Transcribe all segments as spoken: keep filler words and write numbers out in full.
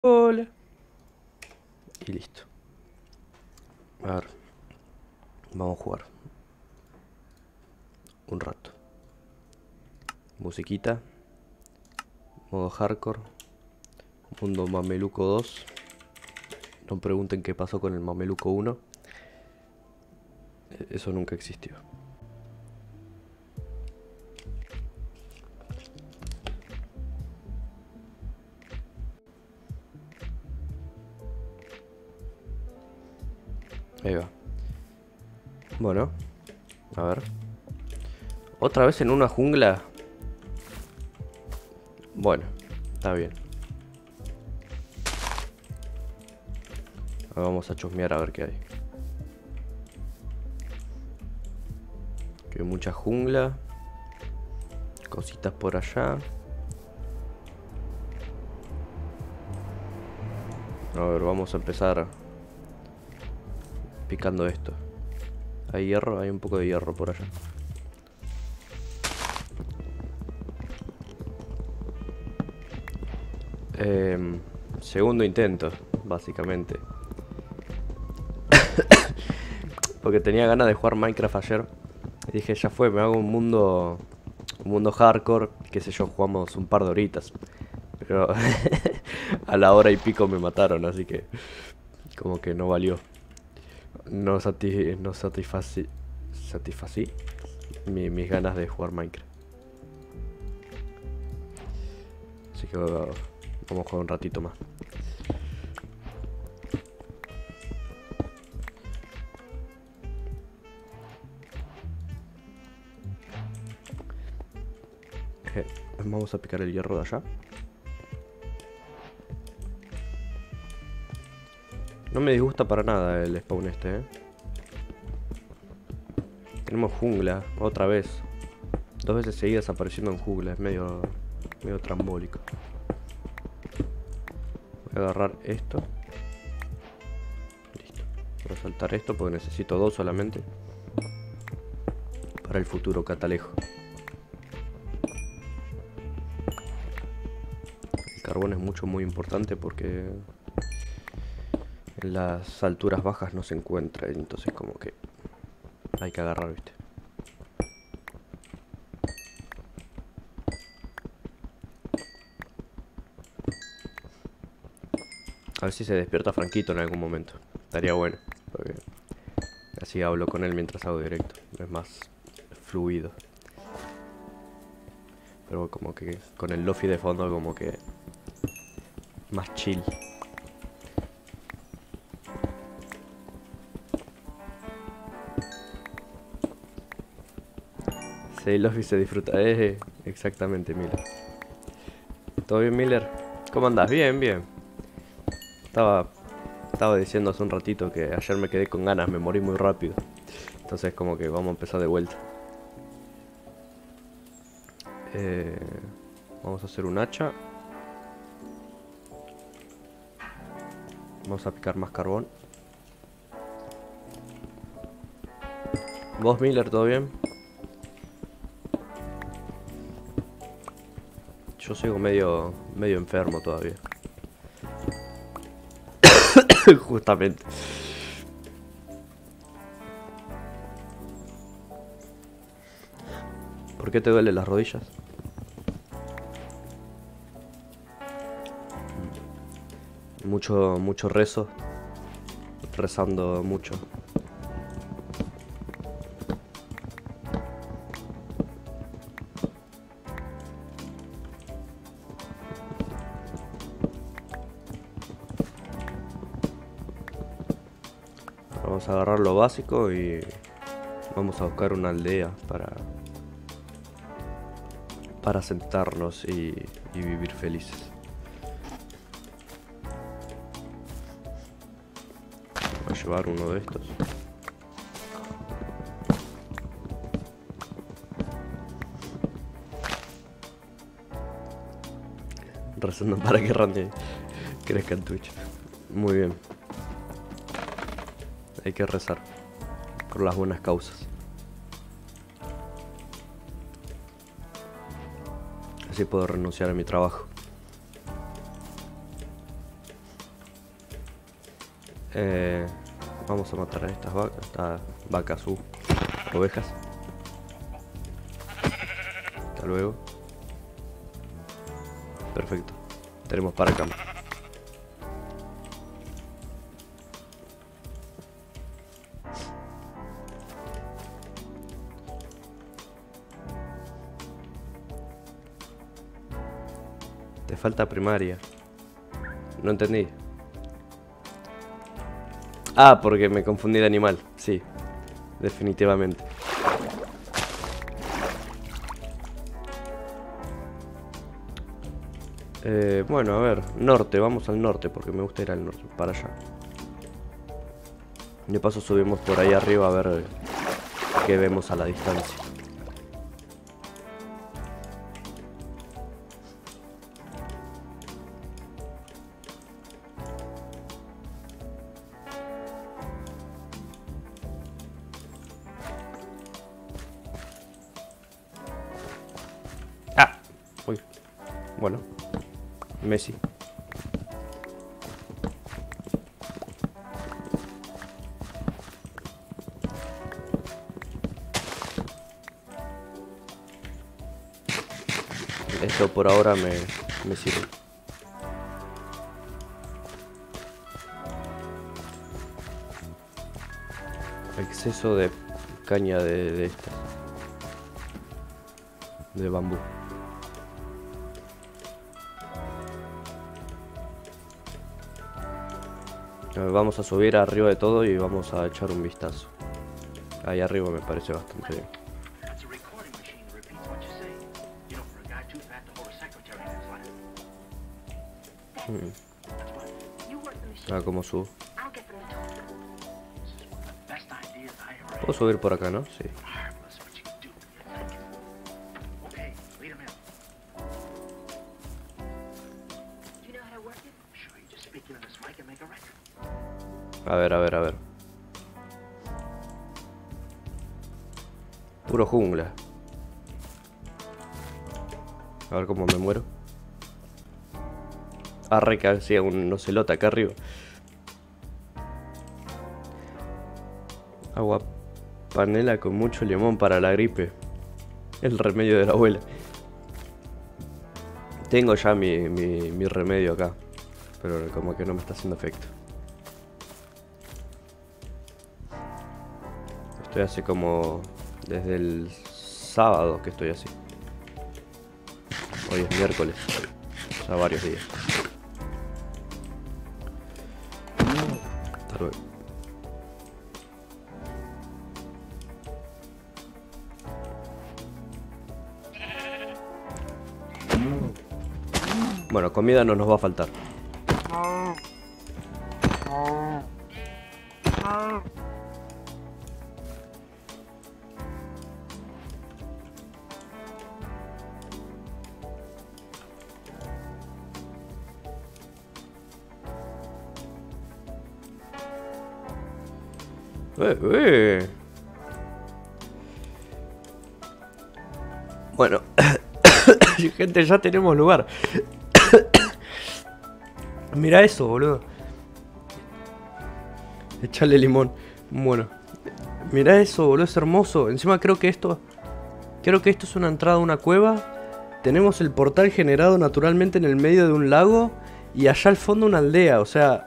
Hola. Y listo. A ver, vamos a jugar un rato. Musiquita, modo hardcore, mundo Mameluco dos. No pregunten qué pasó con el Mameluco uno. E- Eso nunca existió. Ahí va. Bueno, a ver. Otra vez en una jungla. Bueno, está bien. Ahora vamos a chusmear a ver qué hay. Que hay mucha jungla. Cositas por allá. A ver, vamos a empezar picando esto. Hay hierro, hay un poco de hierro por allá. Em, segundo intento, básicamente. Porque tenía ganas de jugar Minecraft ayer. Y dije, ya fue, me hago un mundo. Un mundo hardcore. Qué sé yo, jugamos un par de horitas. Pero a la hora y pico me mataron, así que. Como que no valió. No, sati no satisfací. Satisfací mi- mis ganas de jugar Minecraft. Así que uh, vamos a jugar un ratito más. Eh, vamos a picar el hierro de allá. No me disgusta para nada el spawn este, eh. Tenemos jungla, otra vez. Dos veces seguidas apareciendo en jungla, es medio, medio trambólico. Voy a agarrar esto. Listo. Voy a saltar esto porque necesito dos solamente. Para el futuro catalejo. El carbón es mucho, muy importante porque en las alturas bajas no se encuentra. Entonces como que hay que agarrar, ¿viste? A ver si se despierta Franquito en algún momento. Estaría bueno. Porque así hablo con él mientras hago directo. Es más fluido. Pero como que con el lofi de fondo como que más chill. Sí, lofi se disfruta. Eh, exactamente, Miller. ¿Todo bien, Miller? ¿Cómo andás? Bien, bien. Estaba, estaba diciendo hace un ratito que ayer me quedé con ganas, me morí muy rápido. Entonces como que vamos a empezar de vuelta. Eh, vamos a hacer un hacha. Vamos a picar más carbón. ¿Vos, Miller, todo bien? Yo sigo medio, medio enfermo todavía. Justamente. ¿Por qué te duelen las rodillas? Mucho, mucho rezo. Rezando mucho. Vamos a agarrar lo básico y vamos a buscar una aldea para para sentarnos y, y vivir felices. Voy a llevar uno de estos. Rezando para que Randy crezca en Twitch. Muy bien. Hay que rezar por las buenas causas. Así puedo renunciar a mi trabajo. Eh, vamos a matar a estas vacas. Estas vacas, uh, ovejas. Hasta luego. Perfecto. Tenemos para acá. Te falta primaria. No entendí. Ah, porque me confundí de animal. Sí, definitivamente. Eh, bueno, a ver, norte, vamos al norte porque me gusta ir al norte, para allá. De paso subimos por ahí arriba a ver qué vemos a la distancia. Ah, uy, bueno, Messi. Esto por ahora me, me sirve. Exceso de caña de, de esta. De bambú. Vamos a subir arriba de todo y vamos a echar un vistazo. Ahí arriba me parece bastante bien. Hmm. Ah, como subo. Puedo subir por acá, ¿no? Sí. A ver, a ver, a ver. Puro jungla. A ver cómo me muero. Arre que hacía un ocelote acá arriba. Agua panela con mucho limón para la gripe. El remedio de la abuela. Tengo ya mi, mi, mi remedio acá. Pero como que no me está haciendo efecto. Estoy así como desde el sábado que estoy así. Hoy es miércoles. Ya varios días. Hasta luego. Bueno, comida no nos va a faltar. Eh, eh. Bueno, gente, ya tenemos lugar. Mira eso, boludo. Echale limón. Bueno, mira eso, boludo, es hermoso. Encima creo que esto Creo que esto es una entrada a una cueva. Tenemos el portal generado naturalmente en el medio de un lago. Y allá al fondo una aldea, o sea,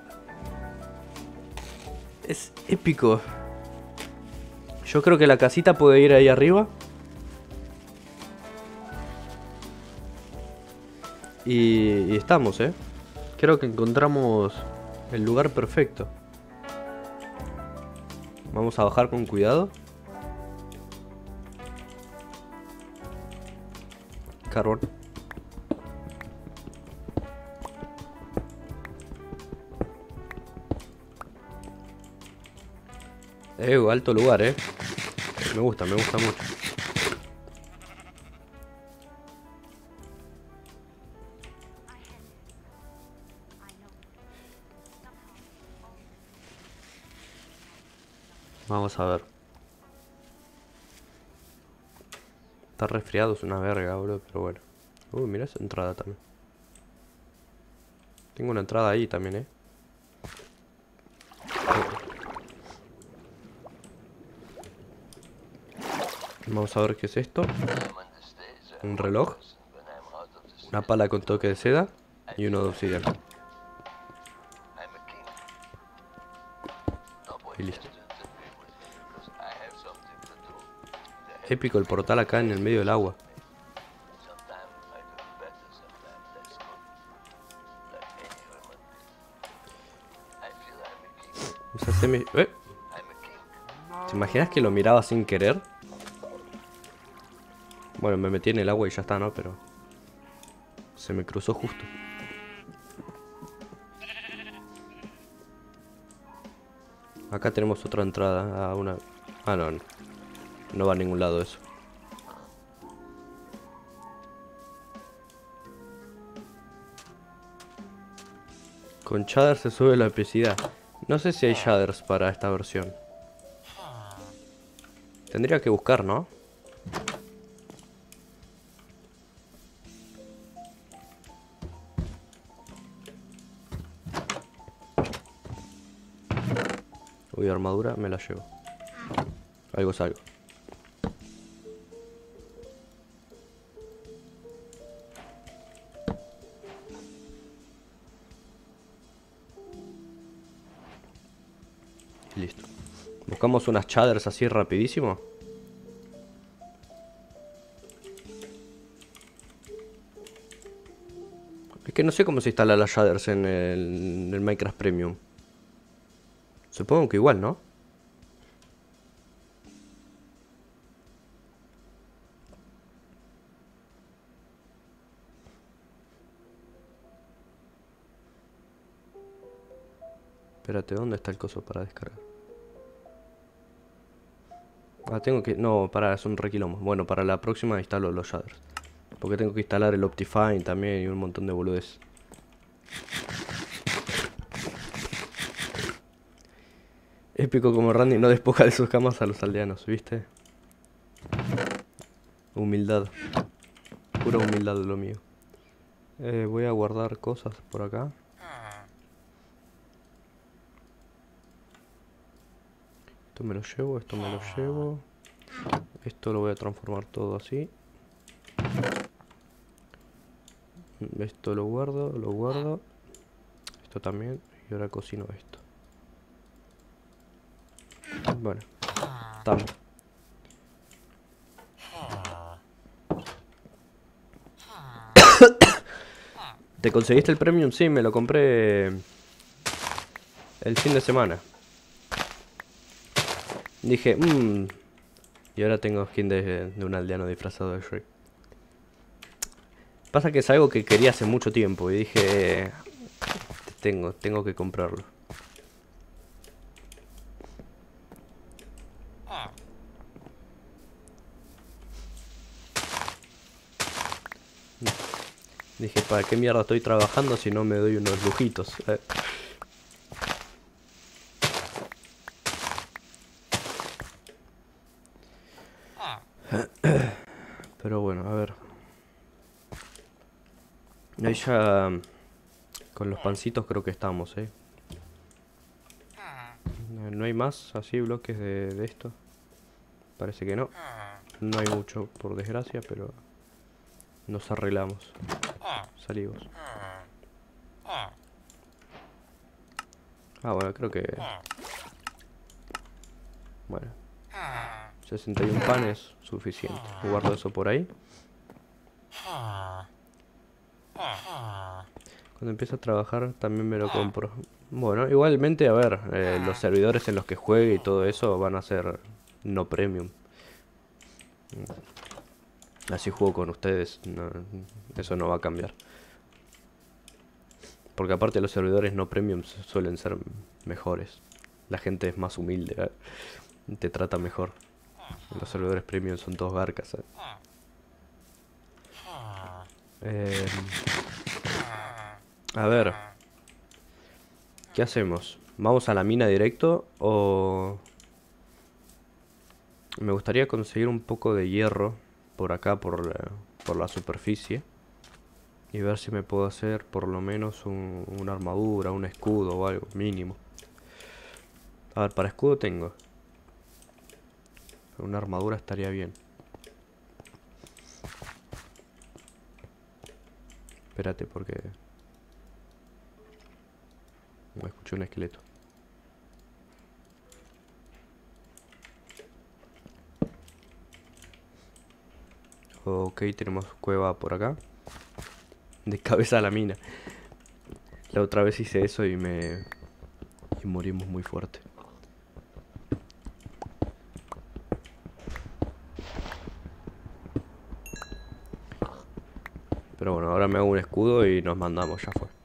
es épico. Yo creo que la casita puede ir ahí arriba. Y, y estamos, eh. Creo que encontramos el lugar perfecto. Vamos a bajar con cuidado. Carbón. Eh, alto lugar, eh. Me gusta, me gusta mucho. Vamos a ver. Está resfriado, es una verga, bro, pero bueno. Uy, mira esa entrada también. Tengo una entrada ahí también, eh. Vamos a ver qué es esto. Un reloj. Una pala con toque de seda. Y uno de obsidiana. Y listo. Épico el portal acá en el medio del agua. Esa semi... ¿Eh? ¿Te imaginas que lo miraba sin querer? Bueno, me metí en el agua y ya está, ¿no? Pero... se me cruzó justo. Acá tenemos otra entrada a una... Ah, no, no. No va a ningún lado eso. Con shaders se sube la epicidad. No sé si hay shaders para esta versión. Tendría que buscar, ¿no? Uy, armadura, me la llevo. Algo es algo. Y listo. Buscamos unas shaders así rapidísimo. Es que no sé cómo se instalan las shaders en el, en el Minecraft Premium. Supongo que igual, ¿no? Espérate, ¿dónde está el coso para descargar? Ah, tengo que... No, para, es un requilombo. Bueno, para la próxima instalo los shaders. Porque tengo que instalar el Optifine también y un montón de boludez. Épico como Randy no despoja de sus camas a los aldeanos, ¿viste? Humildad. Pura humildad lo mío. Eh, voy a guardar cosas por acá. Esto me lo llevo, esto me lo llevo. Esto lo voy a transformar todo así. Esto lo guardo, lo guardo. Esto también. Y ahora cocino esto. Bueno. Estamos. ¿Te conseguiste el premium? Sí, me lo compré el fin de semana. Dije, mmm. Y ahora tengo skin de, de un aldeano disfrazado de Shrek. Pasa que es algo que quería hace mucho tiempo y dije, tengo, tengo que comprarlo. Dije, ¿para qué mierda estoy trabajando si no me doy unos lujitos? Eh. Pero bueno, a ver. Ahí ya con los pancitos creo que estamos, eh. No hay más así bloques de, de esto. Parece que no. No hay mucho, por desgracia, pero nos arreglamos. Salimos. Ah, bueno, creo que... Bueno. sesenta y un panes, suficiente. Guardo eso por ahí. Cuando empiezo a trabajar también me lo compro. Bueno, igualmente, a ver, eh, los servidores en los que juegue y todo eso van a ser no premium. Así juego con ustedes, no, eso no va a cambiar. Porque aparte los servidores no premium suelen ser mejores. La gente es más humilde, ¿eh? Te trata mejor. Los servidores premium son todos garcas, ¿eh? Eh, a ver, ¿qué hacemos? ¿Vamos a la mina directo o...? Me gustaría conseguir un poco de hierro por acá, por la, por la superficie. Y ver si me puedo hacer por lo menos un, una armadura, un escudo o algo, mínimo. A ver, para escudo tengo. Una armadura estaría bien. Espérate porque... Me escuché un esqueleto. Ok, tenemos cueva por acá. De cabeza a la mina. La otra vez hice eso y me... Y morimos muy fuerte. Pero bueno, ahora me hago un escudo y nos mandamos, ya fue.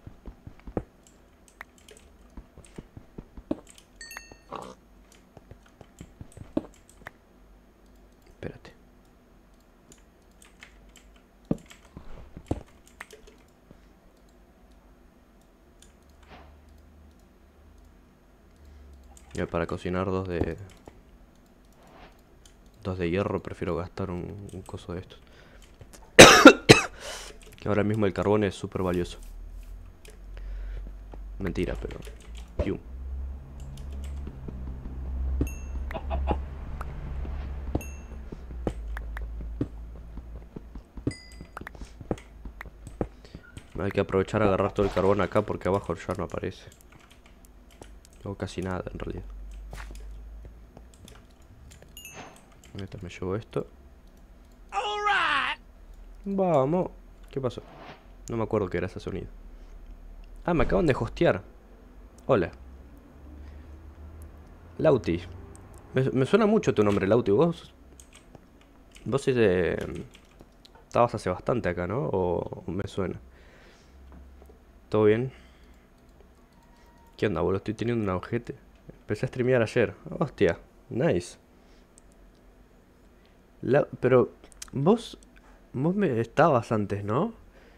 Espérate. Ya para cocinar dos de... Dos de hierro, prefiero gastar un, un coso de estos. Que ahora mismo el carbón es súper valioso. Mentira, pero... Pium. Hay que aprovechar a agarrar todo el carbón acá porque abajo ya no aparece. O casi nada en realidad. Ahorita me llevo esto. Vamos. ¿Qué pasó? No me acuerdo qué era ese sonido. Ah, me acaban de hostear. Hola. Lauti. Me, me suena mucho tu nombre, Lauti. Vos... Vos eh, estabas hace bastante acá, ¿no? O me suena. ¿Todo bien? ¿Qué onda, boludo? Estoy teniendo un ojete. Empecé a streamear ayer. Hostia, nice. La... Pero... Vos... Vos me estabas antes, ¿no?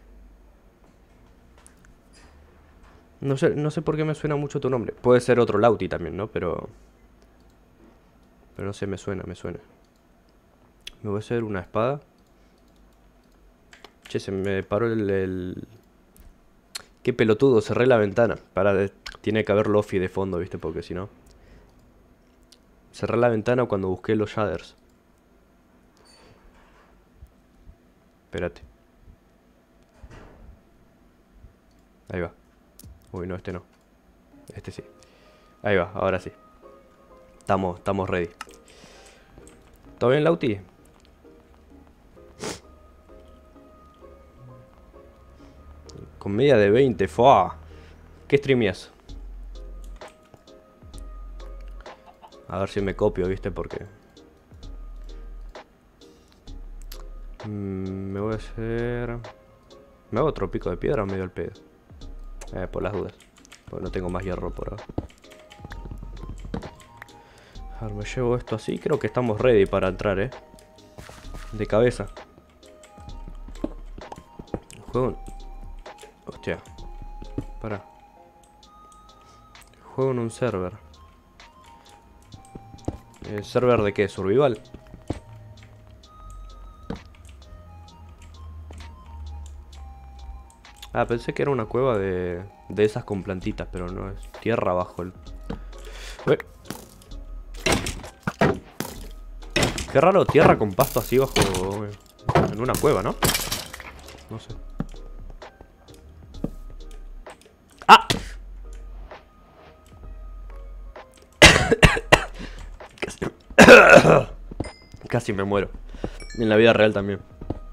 No sé, no sé por qué me suena mucho tu nombre. Puede ser otro Lauti también, ¿no? Pero... Pero no sé, me suena, me suena. Me voy a hacer una espada. Che, se me paró el... el... Qué pelotudo, cerré la ventana. Para, de... Tiene que haber Lofi de fondo, ¿viste? Porque si no... Cerré la ventana cuando busqué los shaders. Espérate. Ahí va. Uy, no, este no. Este sí. Ahí va, ahora sí. Estamos, estamos ready. ¿Todo bien, Lauti? Con media de veinte, ¡fua! ¿Qué streameas? A ver si me copio, ¿viste? Porque... Mm, me voy a hacer... ¿Me hago otro pico de piedra o me dio el pedo? Eh, por las dudas. Porque no tengo más hierro por ahora. A ver, me llevo esto así. Creo que estamos ready para entrar, ¿eh? De cabeza. Juego... En... Hostia. Pará. Juego en un server. ¿El server de qué? ¿Survival? Ah, pensé que era una cueva de, de esas con plantitas, pero no, es tierra abajo. El... Ué. Qué raro, tierra con pasto así bajo... En una cueva, ¿no? No sé. ¡Ah! Casi... Casi me muero. En la vida real también.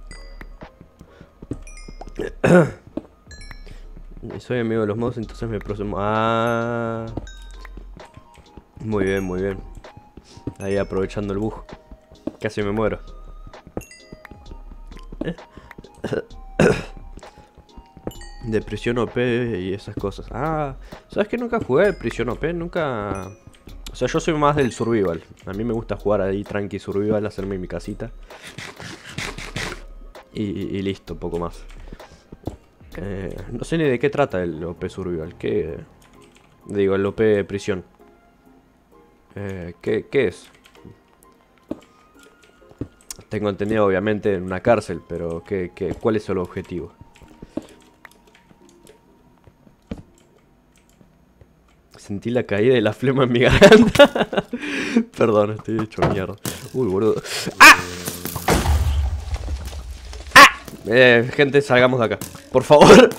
Soy amigo de los mods, entonces me prosumo. Ah, muy bien, muy bien. Ahí aprovechando el bug. Casi me muero. De prisión O P y esas cosas. Ah, ¿sabes que nunca jugué de prisión O P? Nunca... O sea, yo soy más del survival. A mí me gusta jugar ahí tranqui survival, hacerme mi casita. Y, y listo, poco más. Eh, no sé ni de qué trata el O P Survival. ¿Qué? Digo, el O P Prisión. Eh, ¿qué, ¿Qué es? Tengo entendido, obviamente, en una cárcel, pero ¿qué, qué, ¿cuál es el objetivo? Sentí la caída de la flema en mi garganta. Perdón, estoy hecho mierda. Uy, boludo. ¡Ah! ¡Ah! Eh, gente, salgamos de acá. Por favor.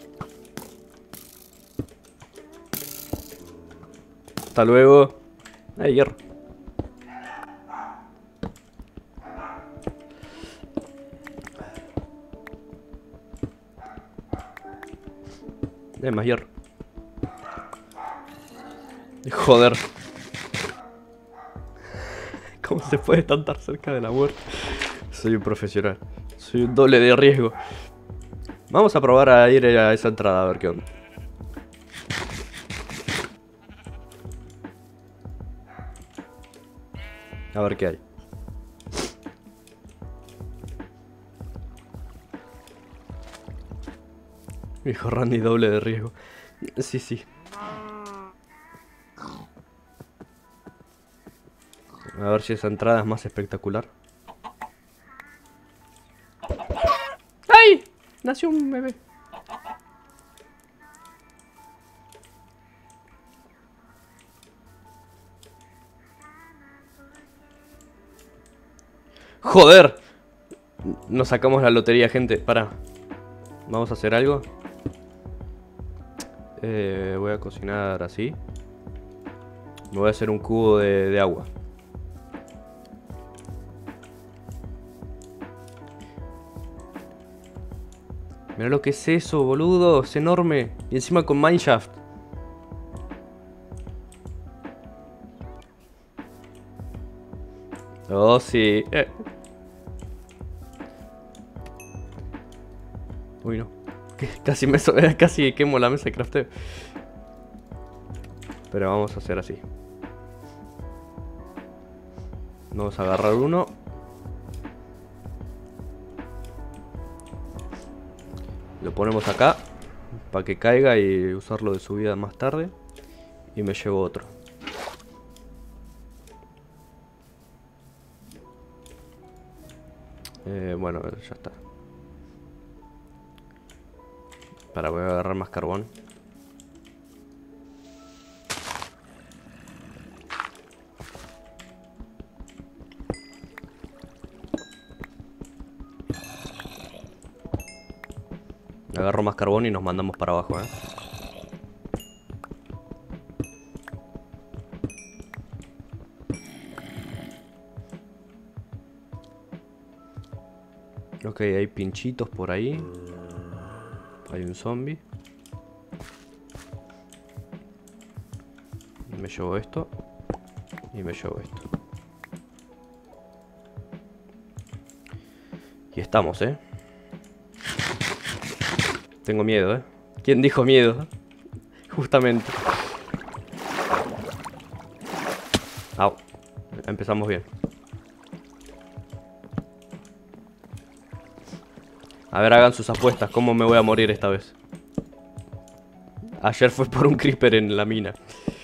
Hasta luego. Ay, hierro. Hay más hierro. Joder. ¿Cómo se puede estar tan cerca de la muerte? Soy un profesional. Soy un doble de riesgo. Vamos a probar a ir a esa entrada a ver qué onda. A ver qué hay. Hijo Randy, doble de riesgo. Sí, sí. A ver si esa entrada es más espectacular. ¡Ay! Nació un bebé. ¡Joder! Nos sacamos la lotería, gente. Pará. Vamos a hacer algo. Eh, voy a cocinar así. Me voy a hacer un cubo de, de agua. Mira lo que es eso, boludo. Es enorme. Y encima con mineshaft. Oh, sí. Eh. Uy, no. Casi me so casi quemo la mesa de crafteo. Pero vamos a hacer así. Vamos a agarrar uno. Lo ponemos acá para que caiga y usarlo de subida más tarde. Y me llevo otro. Eh, bueno, ya está. Para, voy a agarrar más carbón. Agarro más carbón y nos mandamos para abajo, eh. Ok, hay pinchitos por ahí. Hay un zombie. Me llevo esto. Y me llevo esto. Y estamos, eh. Tengo miedo, eh. ¿Quién dijo miedo? Justamente. Au. Empezamos bien. A ver, hagan sus apuestas. ¿Cómo me voy a morir esta vez? Ayer fue por un creeper en la mina.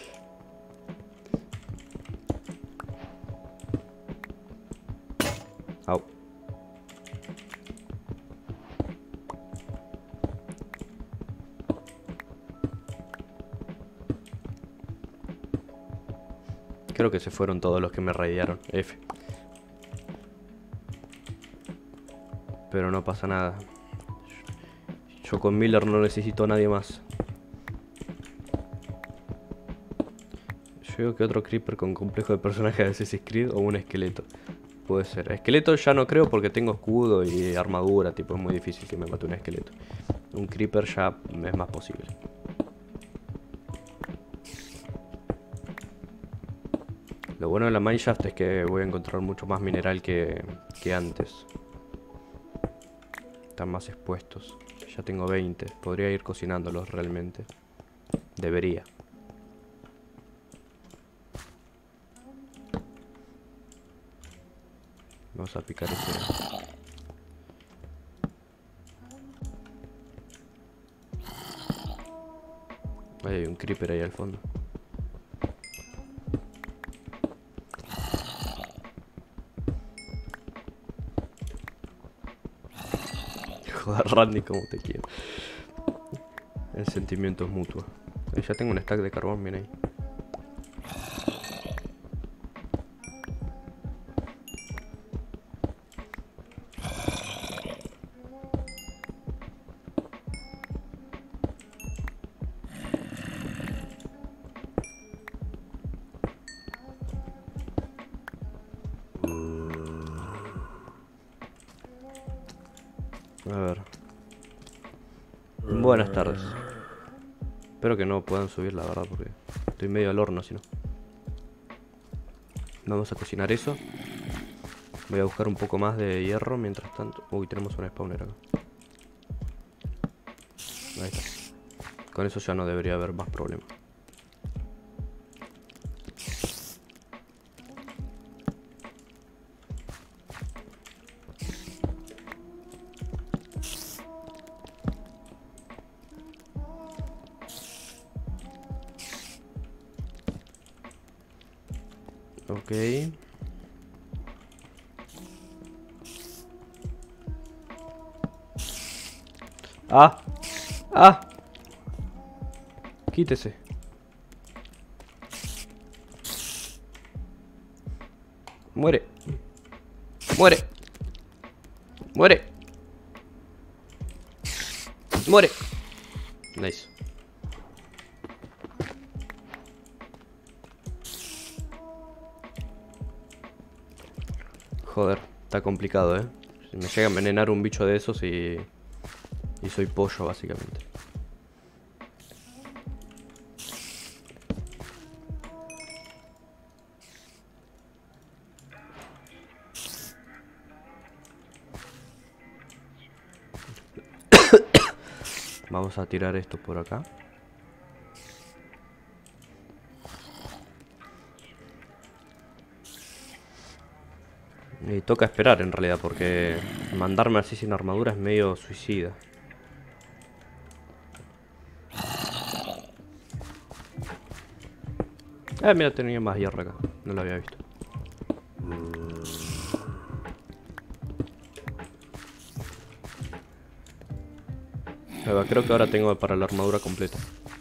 Au. Creo que se fueron todos los que me raidearon. F. Pero no pasa nada. Yo con Miller no necesito a nadie más. Yo digo que otro creeper con complejo de personaje de Assassin's Creed o un esqueleto. Puede ser. Esqueleto ya no creo porque tengo escudo y armadura. Tipo, es muy difícil que me mate un esqueleto. Un creeper ya es más posible. Lo bueno de la mineshaft es que voy a encontrar mucho más mineral que, que antes. Están más expuestos. Ya tengo veinte. Podría ir cocinándolos realmente. Debería. Vamos a picar ese. Ahí hay un creeper ahí al fondo. Joder, Randy, como te quiero. El sentimiento es mutuo. Eh, ya tengo un stack de carbón, bien ahí. A ver. Buenas tardes. Espero que no puedan subir, la verdad, porque estoy medio al horno, si no. Vamos a cocinar eso. Voy a buscar un poco más de hierro mientras tanto. Uy, tenemos un spawner acá. Ahí está. Con eso ya no debería haber más problema. Ok. Ah. Ah. Quítese. Muere. Muere. Muere. Muere. Nice. Joder, está complicado, eh. Si me llega a envenenar un bicho de esos y... Y soy pollo, básicamente. Vamos a tirar esto por acá. Y toca esperar en realidad, porque mandarme así sin armadura es medio suicida. Ah, mira, tenía más hierro acá. No lo había visto. Creo que ahora tengo para la armadura completa.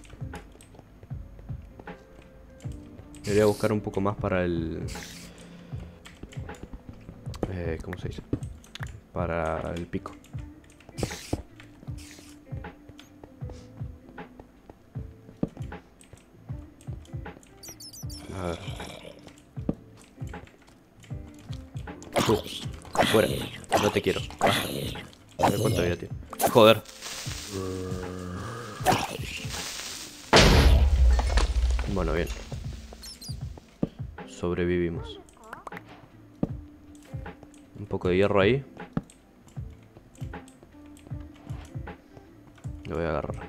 Debería buscar un poco más para el... Eh, ¿Cómo se dice? Para el pico. A ver. Tú, fuera. No te quiero. Basta. A ver cuánto vida tiene. Joder. Bueno, bien. Sobrevivimos. Un poco de hierro ahí. Lo voy a agarrar.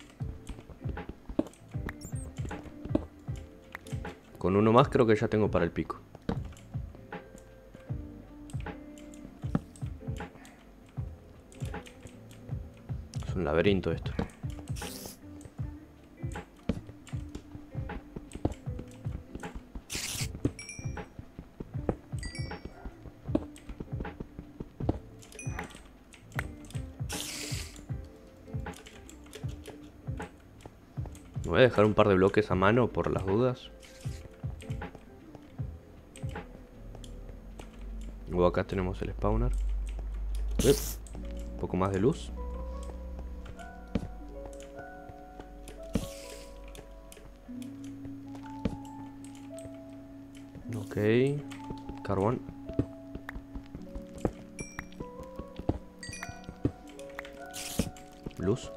Con uno más creo que ya tengo para el pico. Es un laberinto esto. Voy a dejar un par de bloques a mano por las dudas. Luego acá tenemos el spawner. Uy, un poco más de luz. Ok. Carbón. Luz.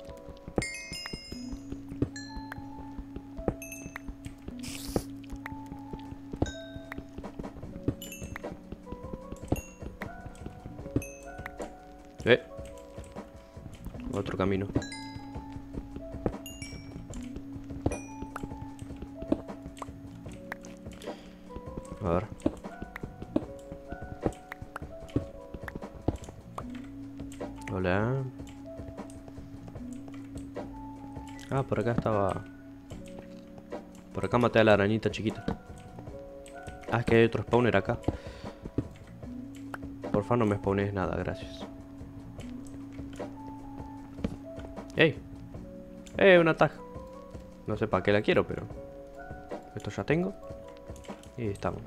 Eh. Otro camino. A ver. Hola. Ah, por acá estaba. Por acá maté a la arañita chiquita. Ah, es que hay otro spawner acá. Porfa, no me spawnes nada, gracias. ¡Ey! ¡Eh! Una tag. No sé para qué la quiero, pero esto ya tengo. Y estamos.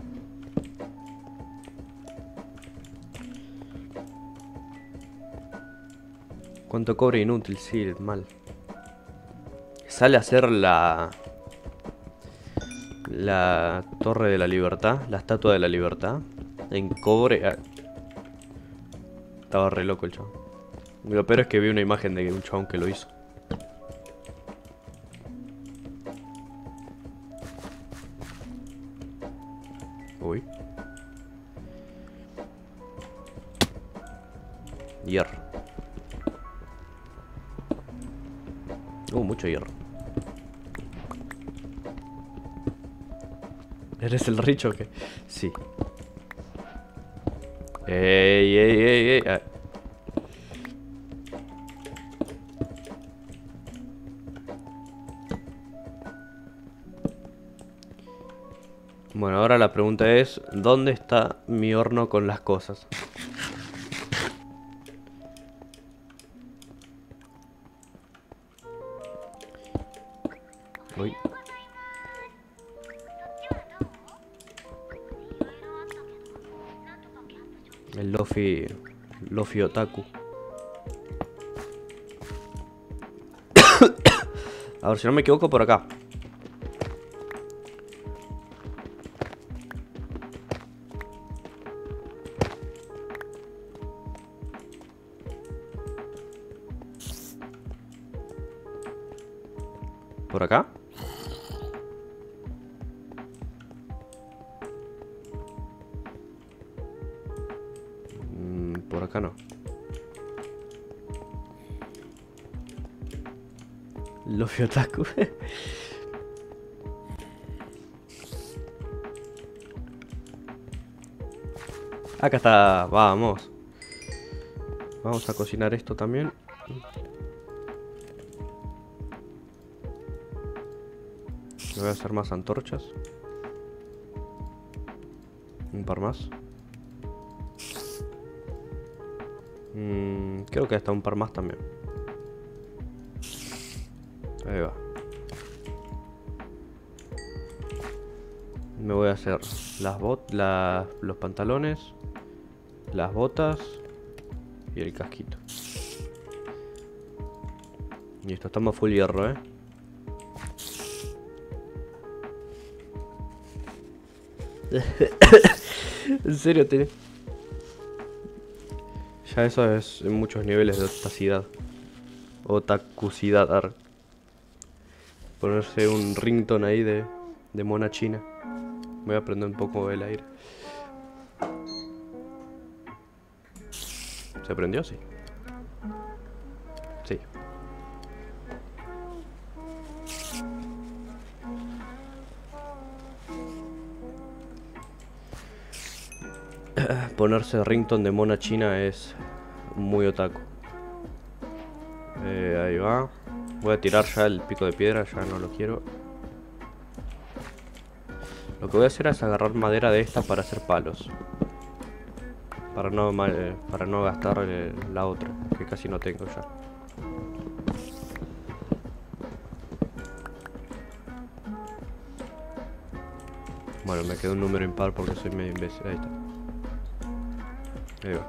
¿Cuánto cobre inútil? Sí, mal. Sale a hacer la... La Torre de la Libertad. La Estatua de la Libertad. En cobre. Ah. Estaba re loco el chavo. Lo peor es que vi una imagen de un chabón que lo hizo. Uy. Hierro. Uh, mucho hierro. ¿Eres el Rich o qué? Sí. Ey, ey, ey, ey. Ah. Bueno, ahora la pregunta es, ¿dónde está mi horno con las cosas? Uy. El Lofi... Lofi Otaku. A ver, si no me equivoco, por acá. ¿Por acá? Mm, por acá no. Lofi Otaku. Acá está, vamos. Vamos a cocinar esto también. Me voy a hacer más antorchas. Un par más. Mm, creo que hasta un par más también. Ahí va. Me voy a hacer las bot, la, los pantalones, las botas y el casquito. Listo, estamos full hierro, eh. En serio, tiene. Ya eso es en muchos niveles de otacidad. Otakucidad. Ar. Ponerse un ringtone ahí de, de mona china. Voy a prender un poco el aire. ¿Se prendió? Sí. Sí. Ponerse ringtone de mona china es muy otaku. Eh, ahí va. Voy a tirar ya el pico de piedra, ya no lo quiero. Lo que voy a hacer es agarrar madera de esta para hacer palos. Para no, eh, para no gastar eh, la otra, que casi no tengo ya. Bueno, me quedó un número impar porque soy medio imbécil. Ahí está. Ahí va.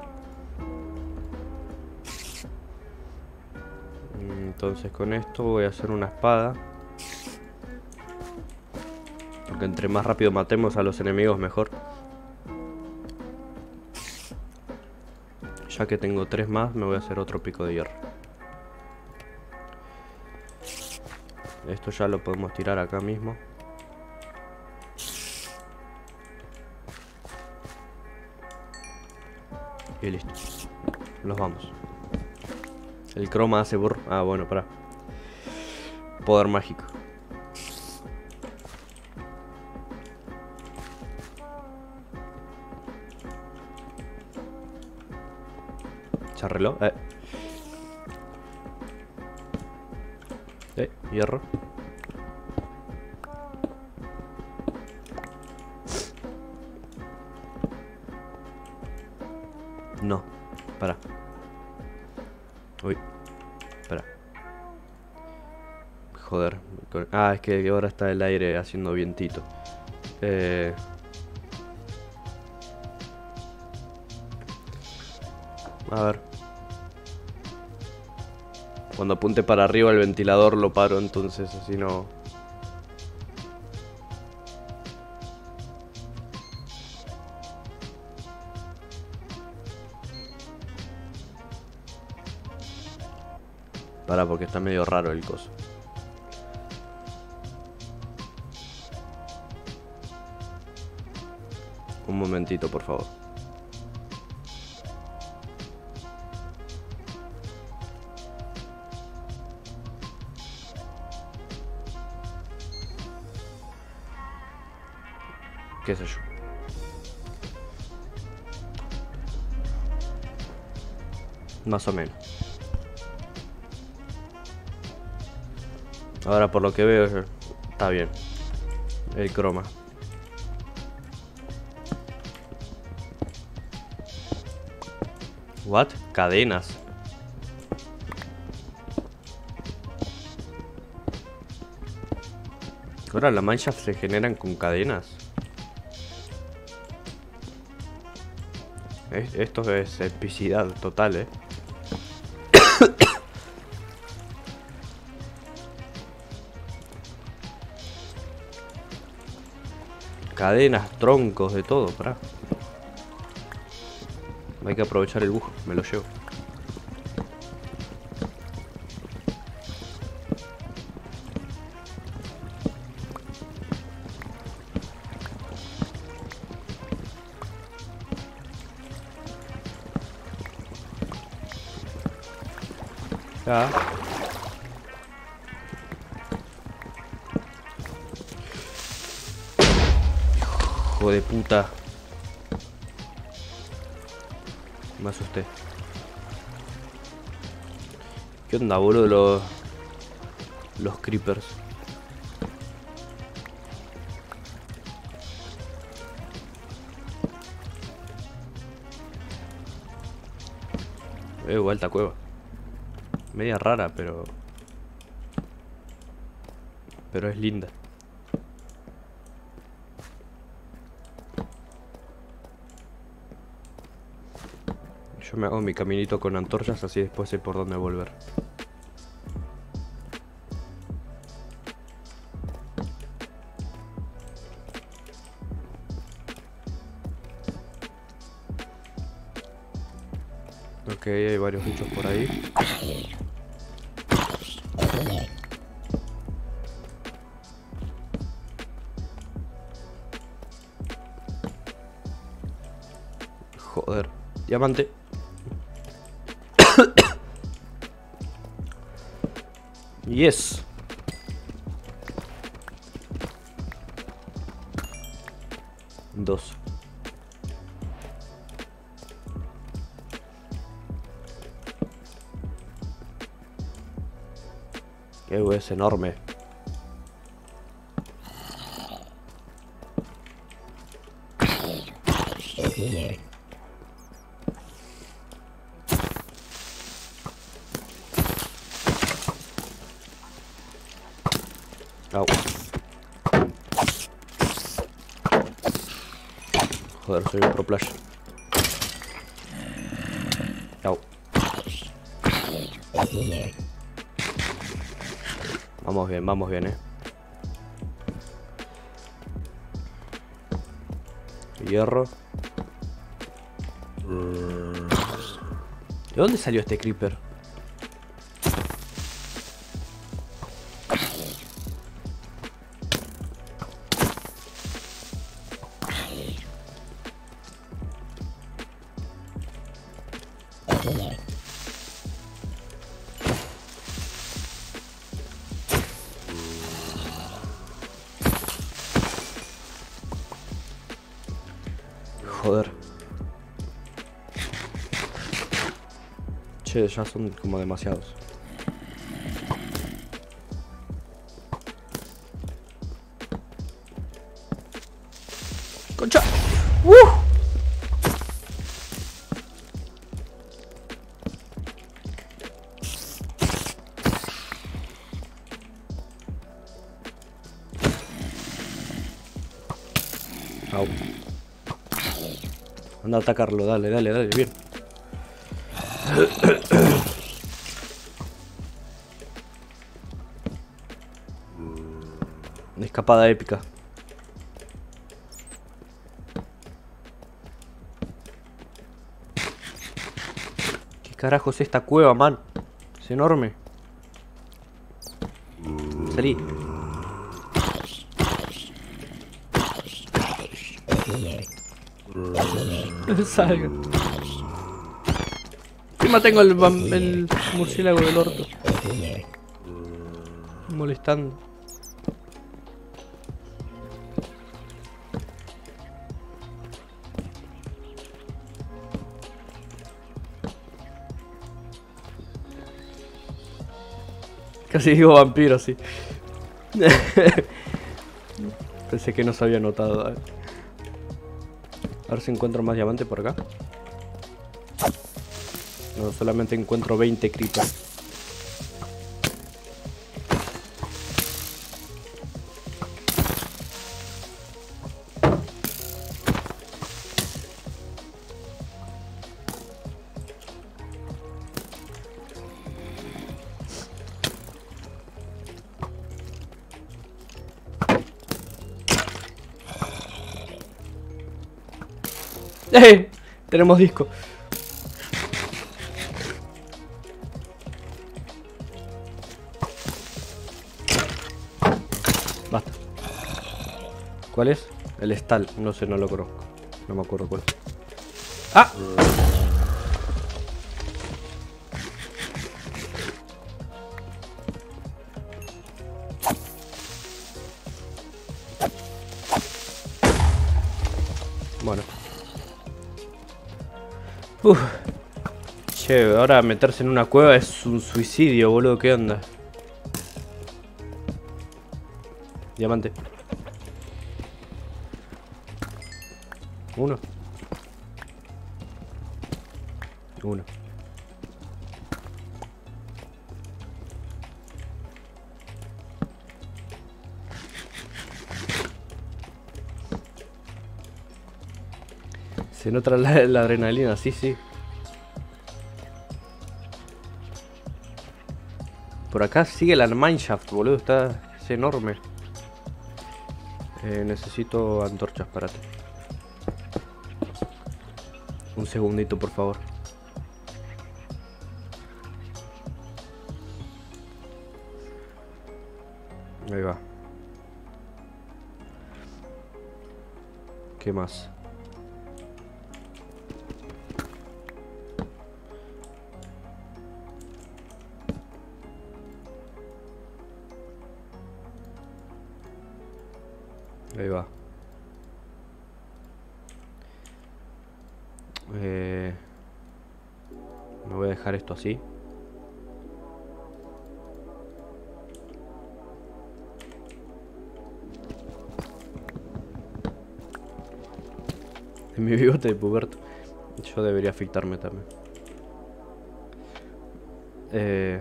Entonces con esto voy a hacer una espada. Porque entre más rápido matemos a los enemigos mejor. Ya que tengo tres más, me voy a hacer otro pico de hierro. Esto ya lo podemos tirar acá mismo. Y listo. Nos vamos. El croma hace burro. Ah, bueno, pará. Poder mágico. Charreló. Eh. Eh, hierro. No. Para. Uy. Espera. Joder. Ah, es que ahora está el aire haciendo vientito. Eh... A ver. Cuando apunte para arriba el ventilador lo paro, entonces así no... Pará, porque está medio raro el coso. Un momentito, por favor. Qué sé yo. Más o menos. Ahora por lo que veo está bien el croma. What? Cadenas. Ahora las manchas se generan con cadenas. Es- Esto es epicidad total, eh. Cadenas, troncos, de todo, pará. Hay que aprovechar el bug, me lo llevo. Ya. Hijo de puta. Me asusté. ¿Qué onda, boludo? Los, los creepers. Eh, vuelta cueva. Media rara, pero... Pero es linda. Yo me hago mi caminito con antorchas, así después sé por dónde volver. Ok, hay varios bichos por ahí. Joder. Diamante. Yes. Dos. Eh, es enorme. Au. Joder, soy un pro player. Au. Vamos bien, vamos bien, eh. Hierro. ¿De dónde salió este creeper? Joder. Che, ya son como demasiados. ¡Concha! ¡Uh! Au. Anda a atacarlo, dale, dale, dale, bien. Una escapada épica. ¿Qué carajo es esta cueva, man? Es enorme. salí. Salga. Encima tengo el, el murciélago del orto molestando. Casi digo vampiro, sí. Pensé que no se había notado. A ver, a ver si encuentro más diamantes por acá. No, solamente encuentro veinte creepers. ¡Eh! Tenemos disco. Basta. ¿Cuál es? El Stal. No sé, no lo conozco. No me acuerdo cuál. ¡Ah! Bueno. Uf. Che, ahora meterse en una cueva es un suicidio, boludo. ¿Qué onda? Diamante. Uno. Uno. Se nota la, la adrenalina, sí, sí. Por acá sigue la mineshaft, boludo. Está, es enorme. Eh, necesito antorchas, párate. Un segundito, por favor. Ahí va. ¿Qué más? Ahí va. Eh, me voy a dejar esto así. En mi bigote de puberto. Yo debería afeitarme también. Eh,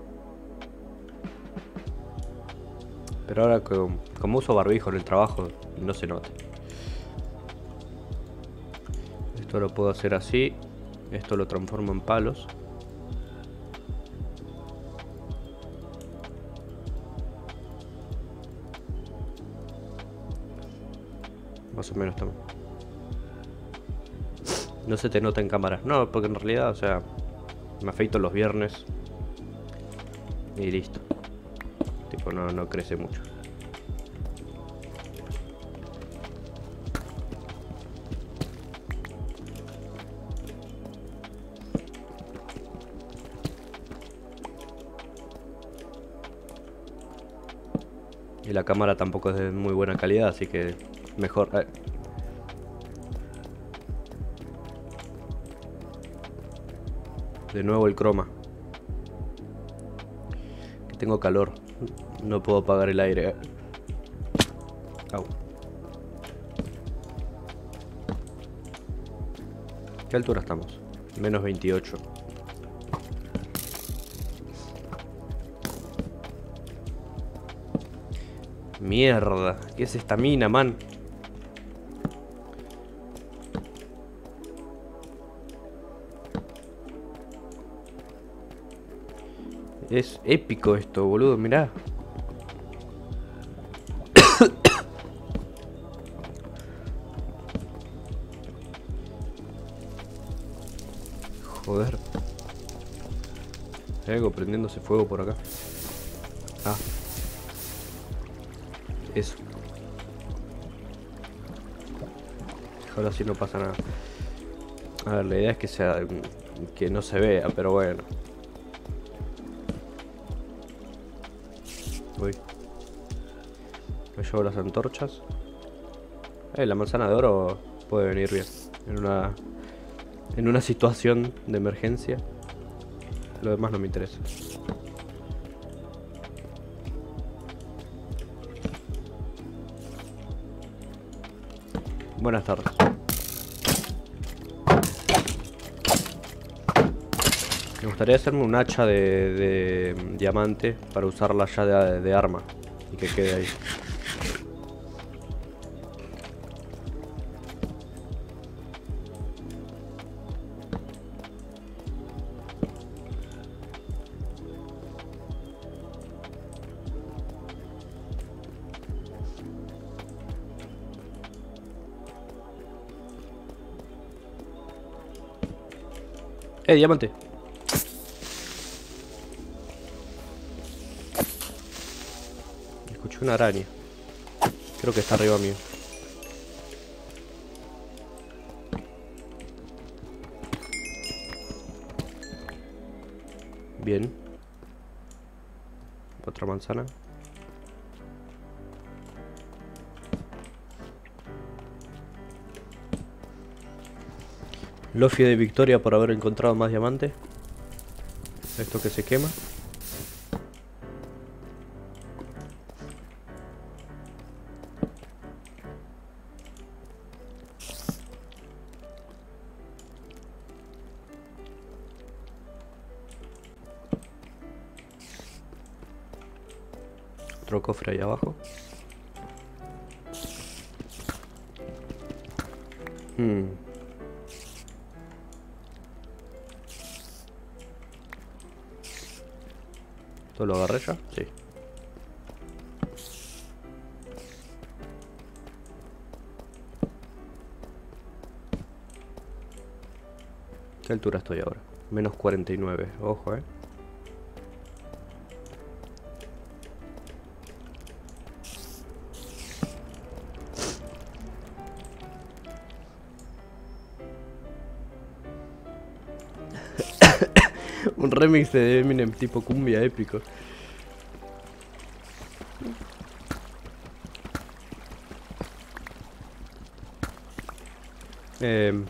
pero ahora como, como uso barbijo en el trabajo, no se nota. Esto lo puedo hacer así. Esto lo transformo en palos. Más o menos también. No se te nota en cámara. No, porque en realidad, o sea, me afeito los viernes y listo. Tipo, no, no crece mucho. Y la cámara tampoco es de muy buena calidad, así que mejor. Eh. De nuevo el croma. Que tengo calor. No puedo apagar el aire. Au. ¿Qué altura estamos? Menos veintiocho. Mierda. ¿Qué es esta mina, man? Es épico esto, boludo, mirá. Joder. Hay algo prendiéndose fuego por acá. Ah. Eso. Ahora sí no pasa nada. A ver, la idea es que sea... que no se vea, pero bueno. Uy. Me llevo las antorchas. Eh, la manzana de oro puede venir bien. En una... en una situación de emergencia. Lo demás no me interesa. Buenas tardes. Me gustaría hacerme un hacha de, de diamante para usarla ya de, de arma y que quede ahí. Eh, diamante. Escuché una araña. Creo que está arriba mío. Bien. Otra manzana. Lofi de victoria por haber encontrado más diamantes. Esto que se quema. Otro cofre ahí abajo. Hmm. ¿Todo lo agarré ya? Sí. ¿Qué altura estoy ahora? Menos cuarenta y nueve. Ojo, eh. Un remix de Eminem tipo cumbia épico. Eh,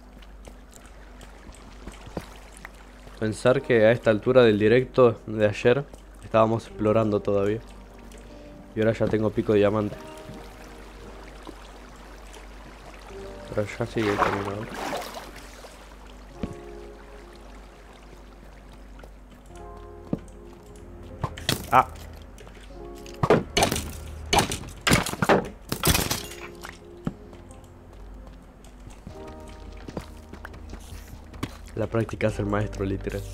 pensar que a esta altura del directo de ayer estábamos explorando todavía. Y ahora ya tengo pico de diamante. Pero ya sigue el camino ahora. Ah. La práctica es el maestro, literal.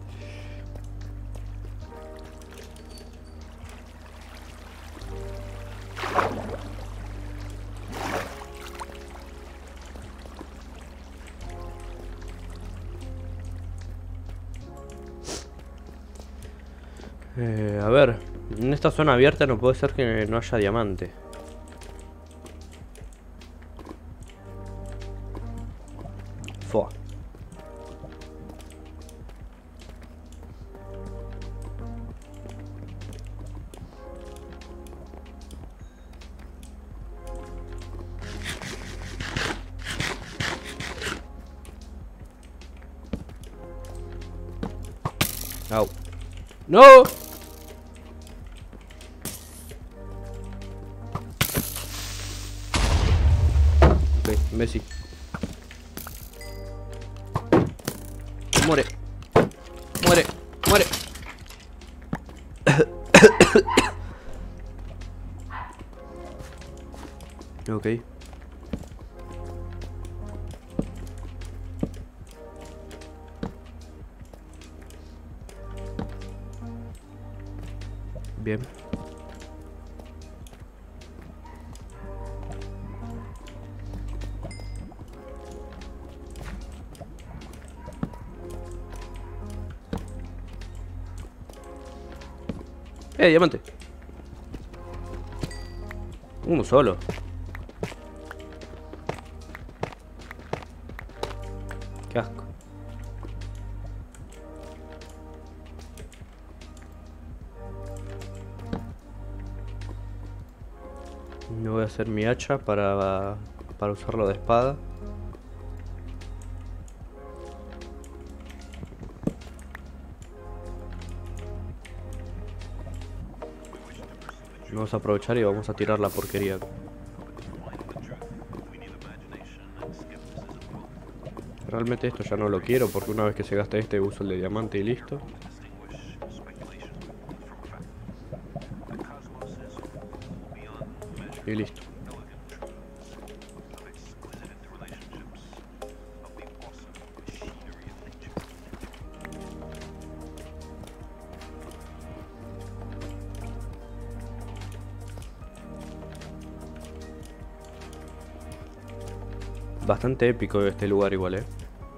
Eh, a ver, en esta zona abierta no puede ser que no haya diamante. Fua. Au. ¡No! Ok, Messi. Muere. Muere. Muere. Ok. Bien. Eh, diamante. Uno solo. Qué asco. Me voy a hacer mi hacha para, para usarlo de espada. Vamos a aprovechar y vamos a tirar la porquería. Realmente esto ya no lo quiero porque una vez que se gasta este uso el de diamante y listo. Y listo. Bastante épico este lugar igual, eh.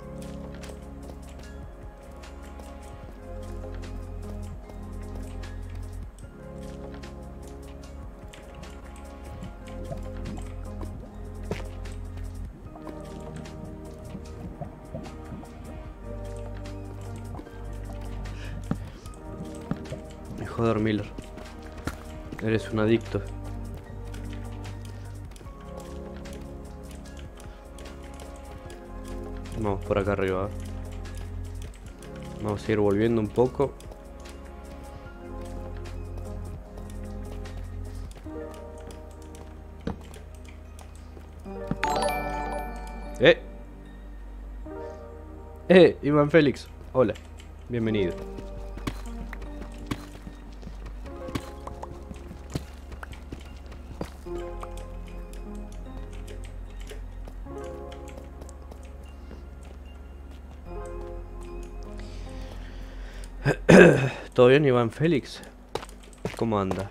Joder, Miller. Eres un adicto. Vamos por acá arriba. Vamos a ir volviendo un poco. ¡Eh! ¡Eh! Iván Félix. Hola. Bienvenido. ¿Todo bien, Iván Félix? ¿Cómo anda?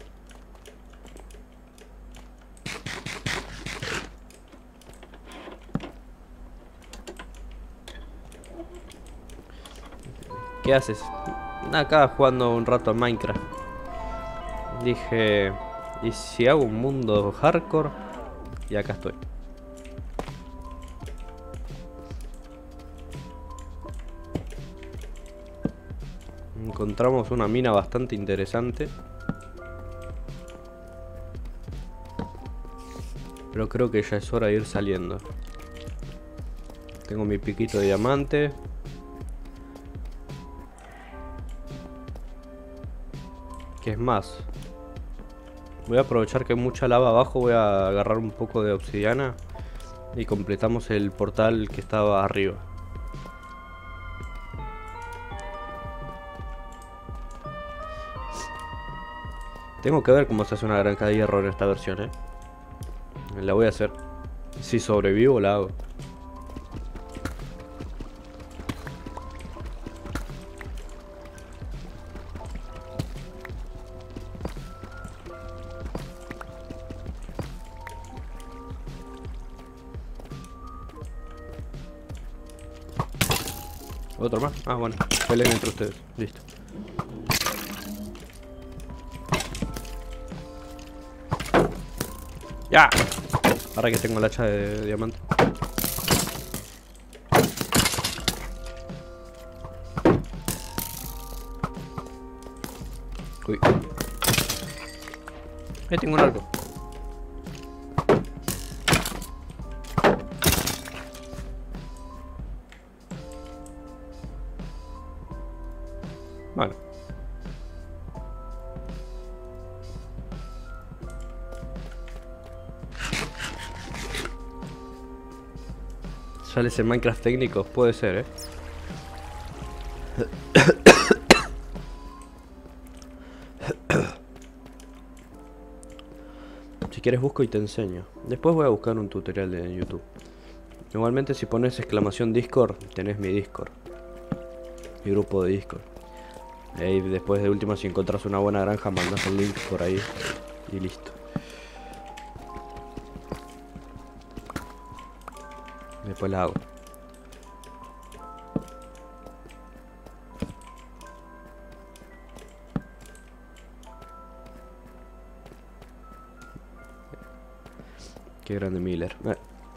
¿Qué haces? Acá jugando un rato a Minecraft. Dije, ¿y si hago un mundo hardcore? Y acá estoy. Encontramos una mina bastante interesante. Pero creo que ya es hora de ir saliendo. Tengo mi piquito de diamante. ¿Qué es más? Voy a aprovechar que hay mucha lava abajo. Voy a agarrar un poco de obsidiana. Y completamos el portal que estaba arriba. Tengo que ver cómo se hace una granja de hierro en esta versión, eh. La voy a hacer. Si sobrevivo, la hago. ¿Otro más? Ah, bueno. Peleen entre ustedes. Listo. ¡Ya! Ahora que tengo el hacha de diamante. Uy. Ahí tengo un arco. Bueno. ¿Sales en Minecraft técnico? Puede ser, eh. Si quieres busco y te enseño. Después voy a buscar un tutorial de YouTube. Igualmente si pones exclamación Discord, tenés mi Discord. Mi grupo de Discord. Y después de última, si encontrás una buena granja, mandas el link por ahí. Y listo. Después la hago. Qué grande Miller. Eh.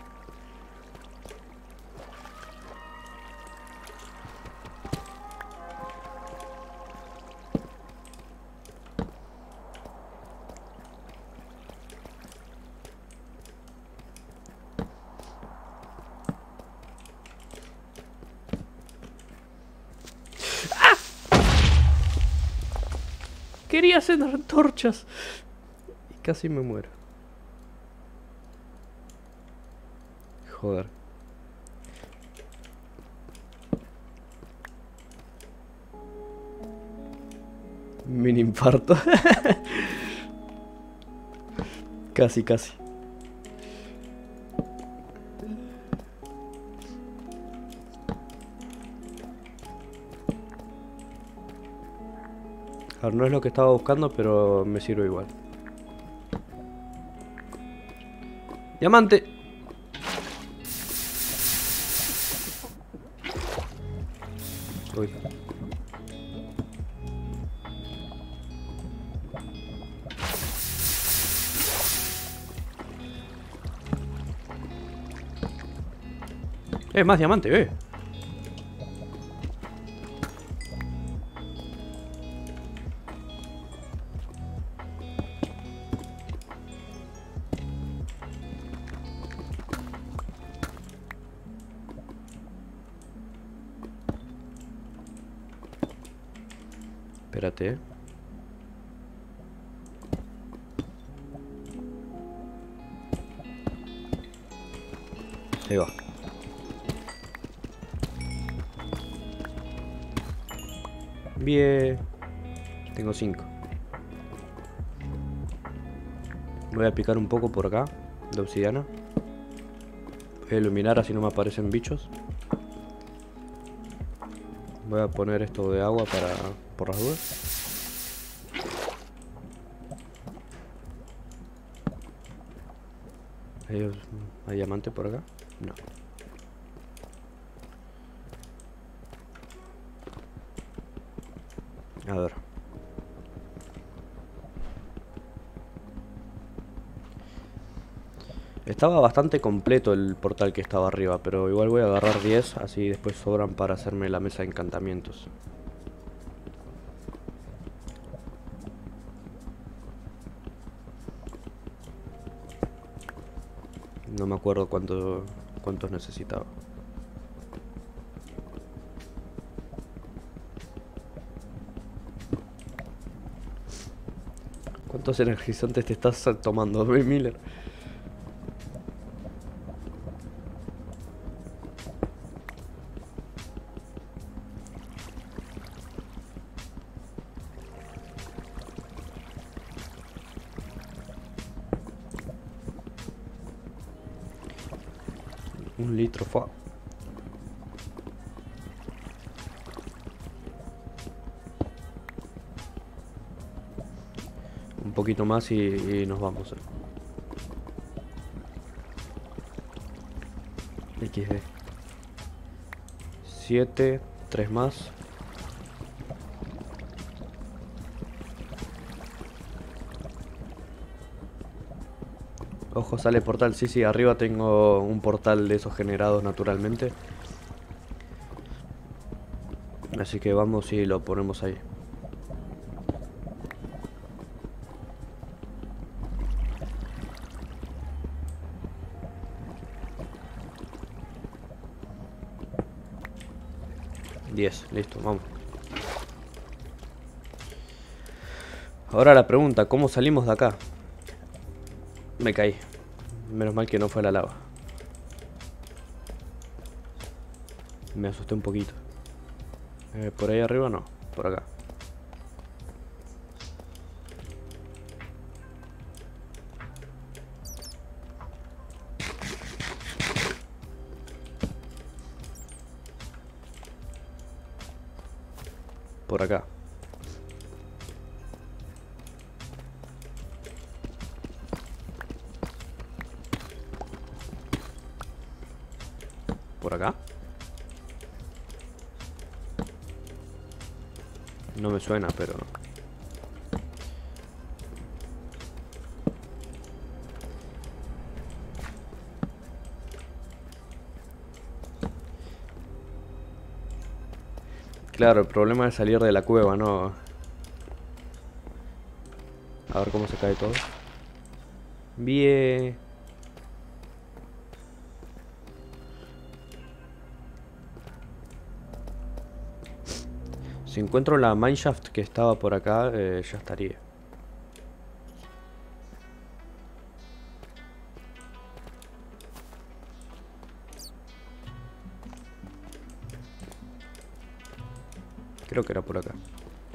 Quería hacer antorchas y casi me muero. Joder. Mini infarto. Casi, casi. A ver, no es lo que estaba buscando, pero me sirve igual. ¡Diamante! Uy. Eh, más diamante, eh. Espérate, eh. Ahí va. Bien. Tengo cinco. Voy a picar un poco por acá de obsidiana. Voy a iluminar así no me aparecen bichos. Voy a poner esto de agua para por las dudas. ¿Hay, ¿Hay diamante por acá? No. A ver. Estaba bastante completo el portal que estaba arriba, pero igual voy a agarrar diez, así después sobran para hacerme la mesa de encantamientos. No me acuerdo cuánto, cuántos necesitaba. ¿Cuántos energizantes te estás tomando, Miller? Un litro, fue. Un poquito más y, y nos vamos. equis de. siete, tres más. Ojo, sale portal. Sí, sí, arriba tengo un portal de esos generados naturalmente. Así que vamos y lo ponemos ahí. diez, listo, vamos. Ahora la pregunta, ¿cómo salimos de acá? Me caí. Menos mal que no fue la lava. Me asusté un poquito. Eh, por ahí arriba no, por acá. Por acá. Por acá. No me suena, pero... Claro, el problema es salir de la cueva, ¿no? A ver cómo se cae todo. Bien. Si encuentro la mineshaft que estaba por acá, eh, ya estaría. Creo que era por acá.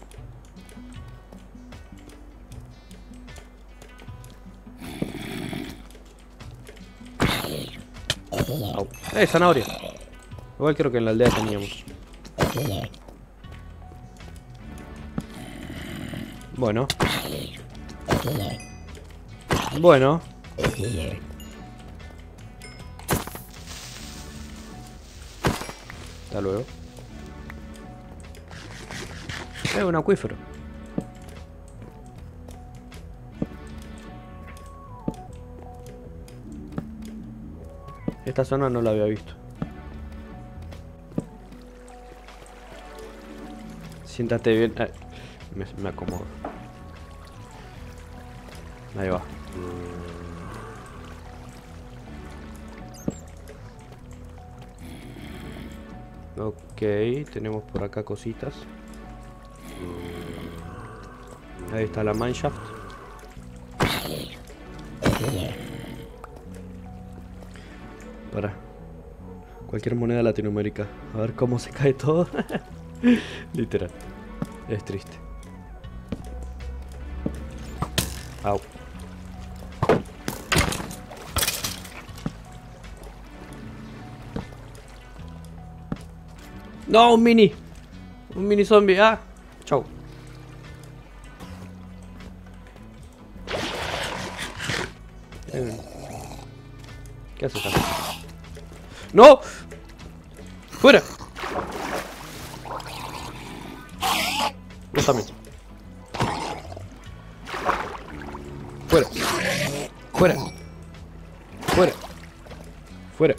Au. ¡Eh, zanahoria! Igual creo que en la aldea teníamos. Bueno. Bueno. Hasta luego. Es un acuífero. Esta zona no la había visto. Siéntate bien. Eh, me, me acomodo. Ahí va. Ok, tenemos por acá cositas. Ahí está la mineshaft. Para. Cualquier moneda Latinoamérica. A ver cómo se cae todo. Literal. Es triste. Au. No, un mini. Un mini zombie. Ah. Chau. ¿Qué haces acá? ¡No! ¡Fuera! Yo también. Fuera. Fuera. Fuera. Fuera.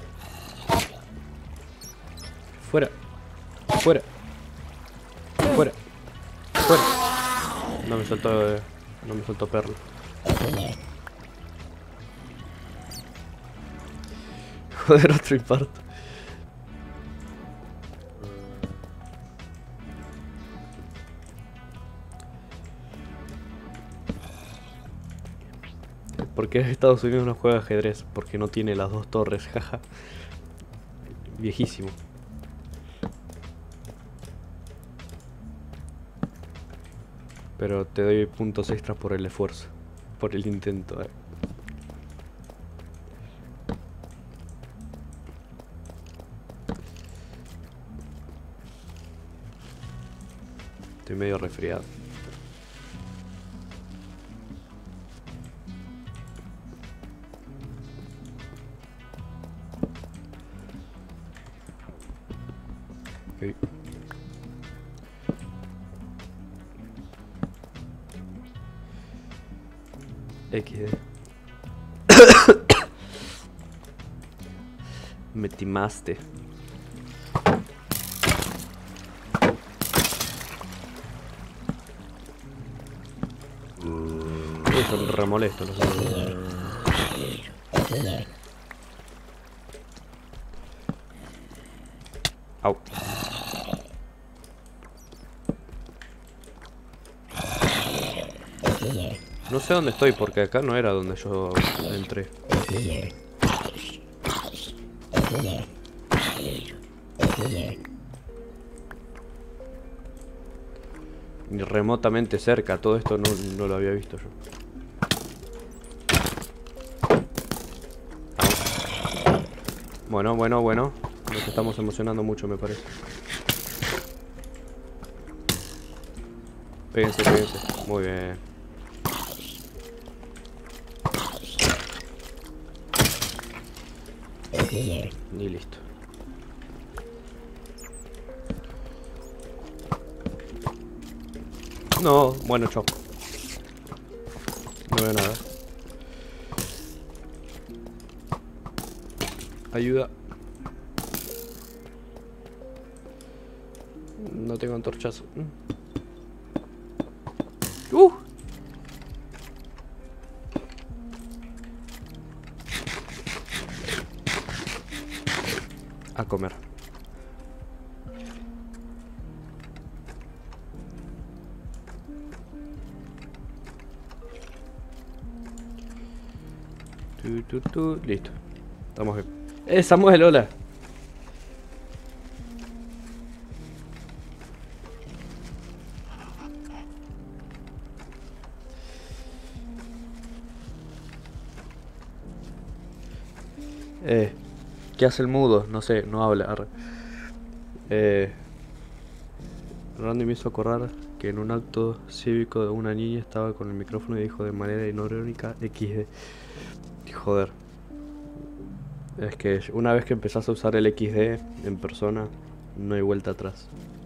Fuera. Fuera. Fuera. Fuera. No me soltó. Eh, no me soltó perro. Joder, otro infarto. ¿Por qué Estados Unidos no juega ajedrez? Porque no tiene las dos torres, jaja. Viejísimo. Pero te doy puntos extras por el esfuerzo. Por el intento, eh. Estoy medio resfriado. Okay. equis de. Me timaste. Uy, son re molestos los zombies. Au. No sé dónde estoy porque acá no era donde yo entré. Ni remotamente cerca, todo esto no, no lo había visto yo. Bueno, bueno, bueno. Nos estamos emocionando mucho, me parece. Péguense, péguense. Muy bien. Y listo. No, bueno, chao. No veo nada. Ayuda. No tengo antorchas. Uh. A comer. Tu, tu, tu. Listo. Estamos bien. ¡Eh, Samuel, hola! Eh, ¿qué hace el mudo? No sé, no habla. Arre. Eh, Randy me hizo acordar que en un acto cívico de una niña estaba con el micrófono y dijo de manera irónica equis de. Joder. Es que una vez que empezás a usar el equis de en persona, no hay vuelta atrás.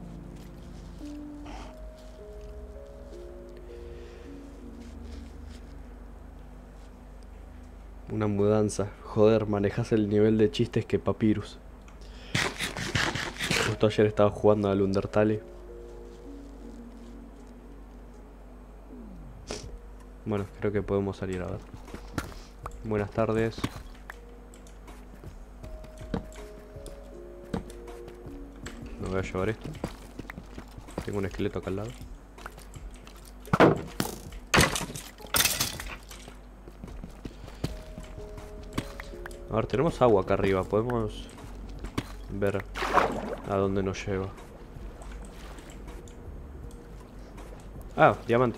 Una mudanza. Joder, manejas el nivel de chistes que Papyrus. Justo ayer estaba jugando al Undertale. Bueno, creo que podemos salir a ver. Buenas tardes. Me voy a llevar esto. Tengo un esqueleto acá al lado. A ver, tenemos agua acá arriba. Podemos ver a dónde nos lleva. Ah, diamante.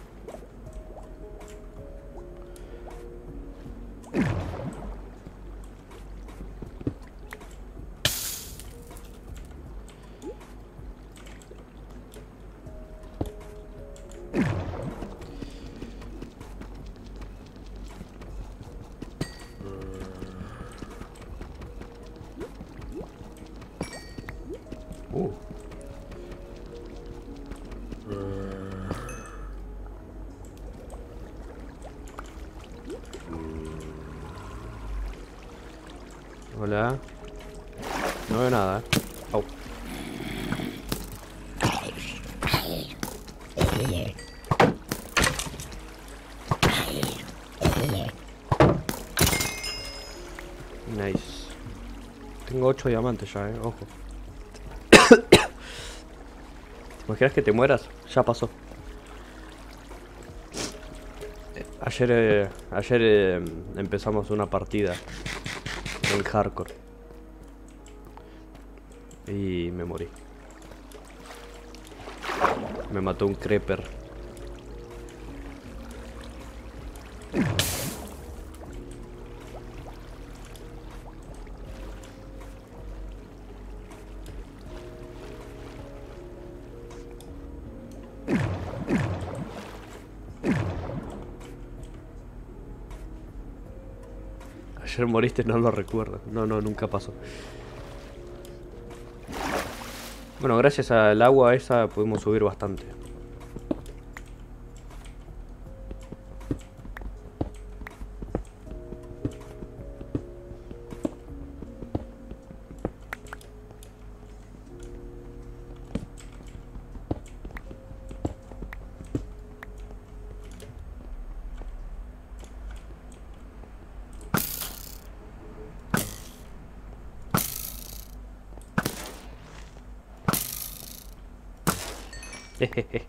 Uh. Hola. No veo nada, eh. Au. Nice. Tengo ocho diamantes ya, eh. Ojo. ¿Te imaginas que te mueras? Ya pasó. Ayer, eh, ayer eh, empezamos una partida en hardcore y me morí. Me mató un creeper. Ayer moriste, no lo recuerdo. No, no, nunca pasó. Bueno, gracias al agua esa pudimos subir bastante. Jejeje.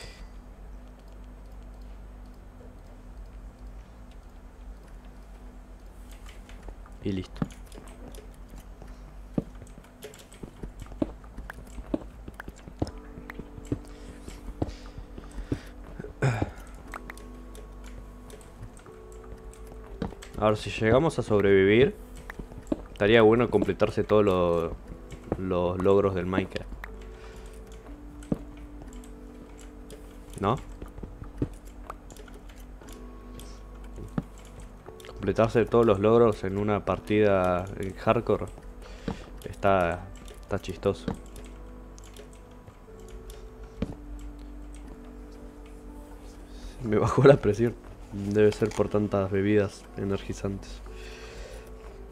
Y listo. A ver, si llegamos a sobrevivir, estaría bueno completarse todos lo, los logros del Minecraft, ¿no? Completarse todos los logros en una partida en hardcore está, está chistoso. Me bajó la presión. Debe ser por tantas bebidas energizantes.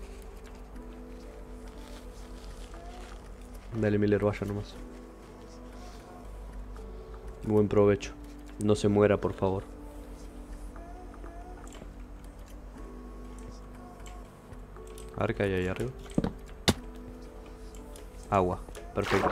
Dale, Miller, vaya nomás. Buen provecho. No se muera, por favor. A ver qué hay ahí arriba. Agua. Perfecto.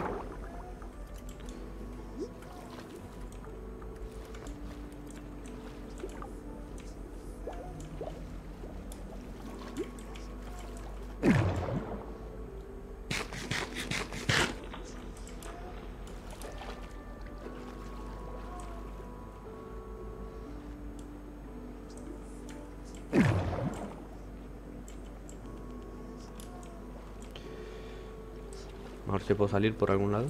A ver si puedo salir por algún lado.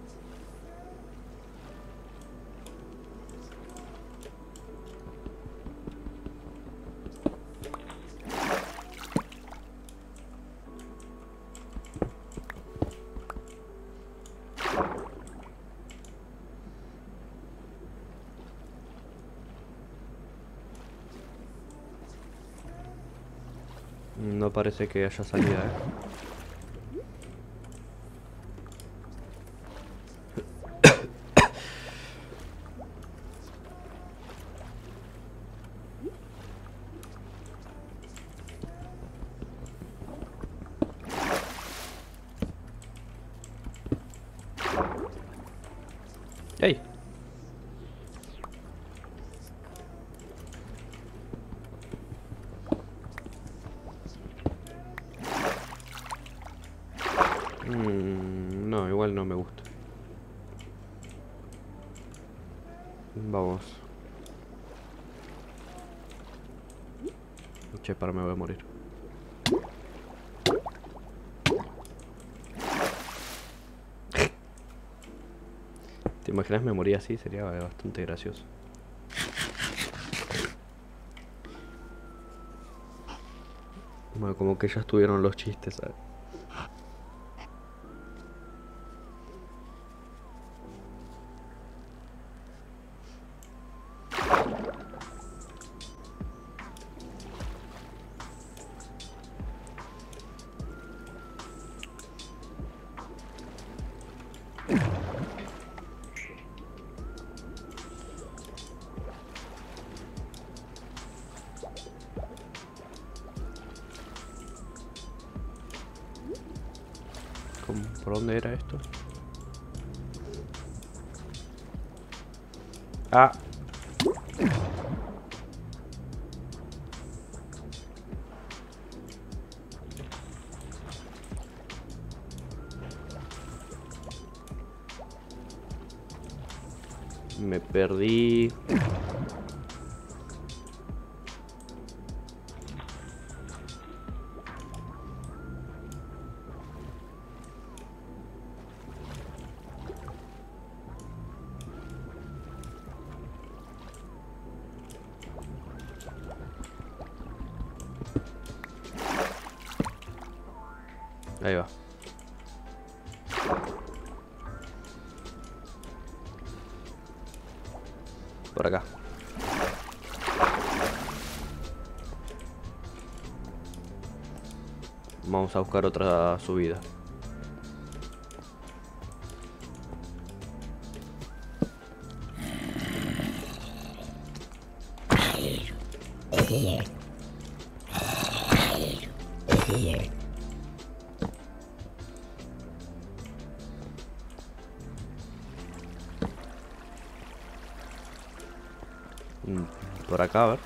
No parece que haya salida, eh. ¡Ey! Mm, no, igual no me gusta. Vamos. Che, para, me voy a morir. ¿Te imaginas me moría así? Sería bastante gracioso. Bueno, como que ya estuvieron los chistes, ¿sabes? ¿Cómo? ¿Por dónde era esto? Ah. Me perdí. Ahí va. Por acá. Vamos a buscar otra subida. Por acá, a ver.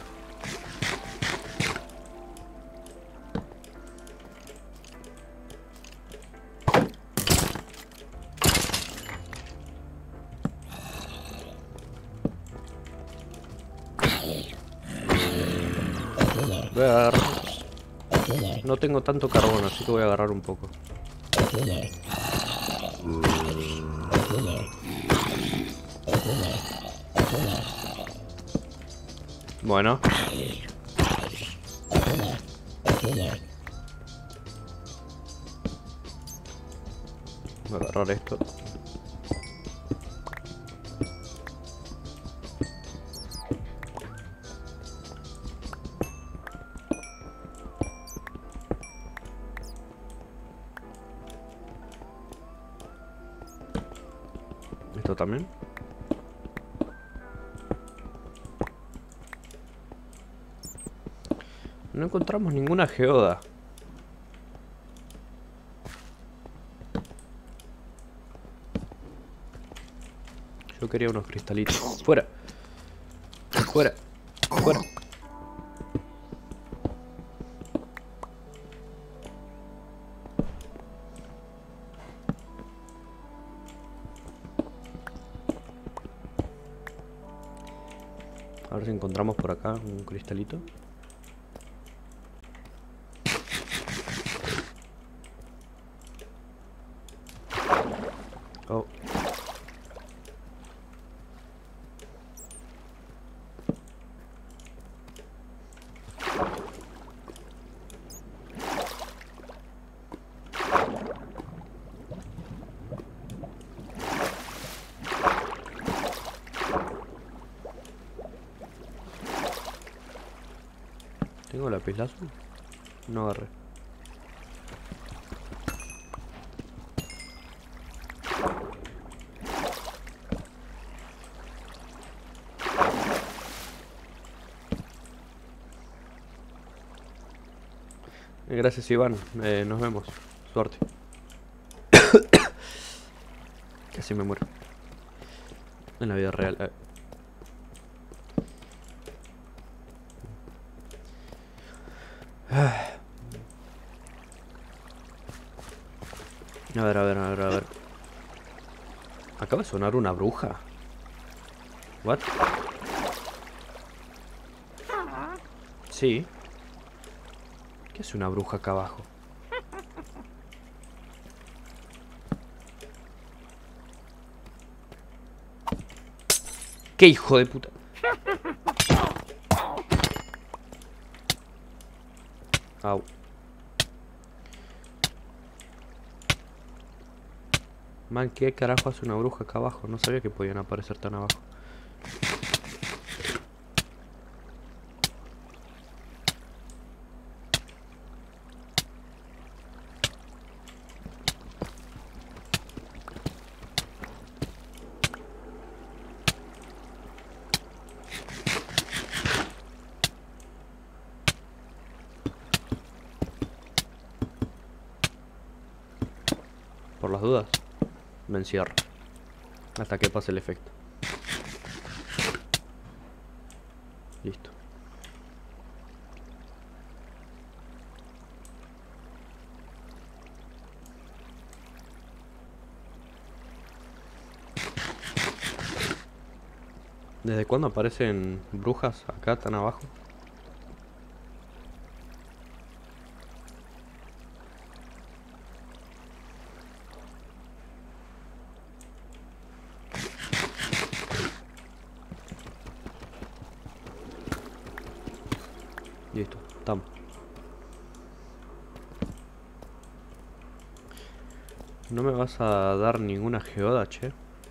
Voy a agarrar. No tengo tanto carbón, así que voy a agarrar un poco. Bueno. Voy a agarrar esto. Esto también. No encontramos ninguna geoda. Yo quería unos cristalitos. Fuera. Fuera. Fuera. A ver si encontramos por acá un cristalito. Oh. ¿Tengo lapislazo? No agarré. Gracias, Iván. Eh, nos vemos. Suerte. Casi me muero. En la vida real. Eh. A ver, a ver, a ver, a ver. Acaba de sonar una bruja. What? Sí. ¿Qué es una bruja acá abajo? ¡Qué hijo de puta! Au. Man, ¿qué carajo hace una bruja acá abajo? No sabía que podían aparecer tan abajo. Por las dudas, me encierro hasta que pase el efecto. Listo. ¿Desde cuándo aparecen brujas acá tan abajo? Listo, estamos. No me vas a dar ninguna geoda, che.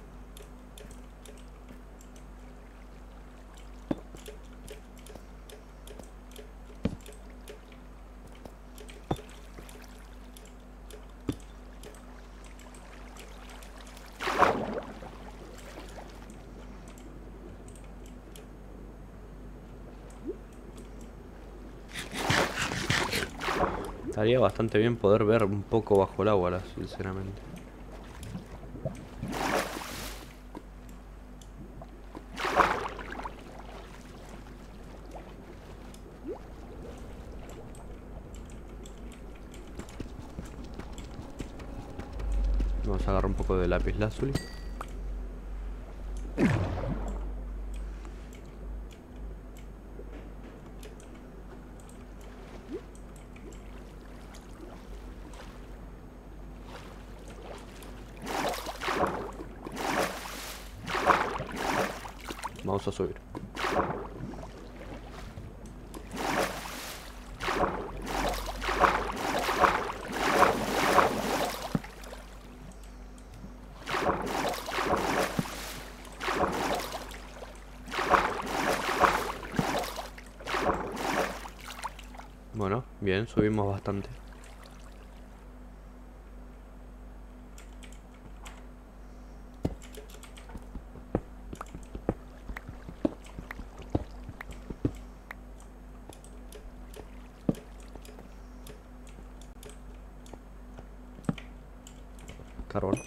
Estaría bastante bien poder ver un poco bajo el agua, sinceramente. Vamos a agarrar un poco de lapislázuli. Vamos a subir. Bueno, bien, subimos bastante. Carbón.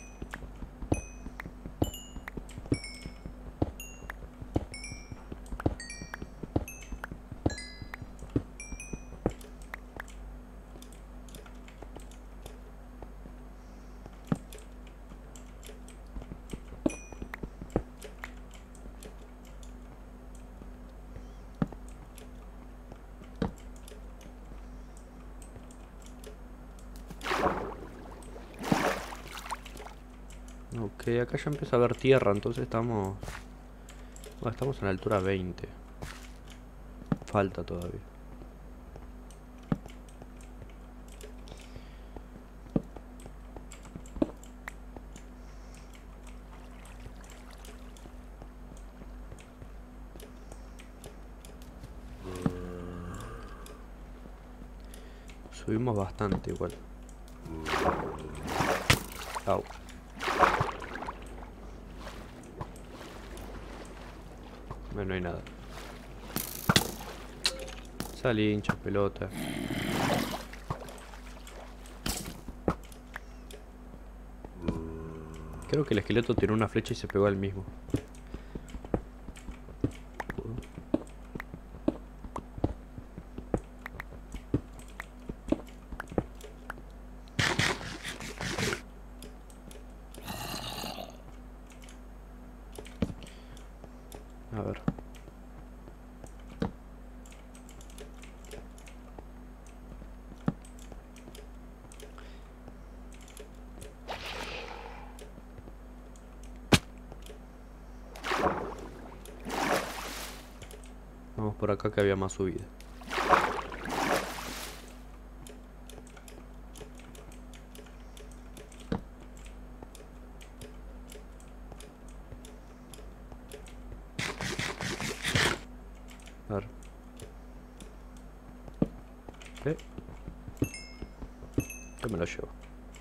Ok, acá ya empieza a haber tierra, entonces estamos... Bueno, estamos en la altura veinte. Falta todavía. Subimos bastante igual. Au. Bueno, no hay nada. Salí, hincha pelota. Creo que el esqueleto tiró una flecha y se pegó al mismo. A ver. Vamos por acá que había más subida. A ver. ¿Qué? Yo me lo llevo.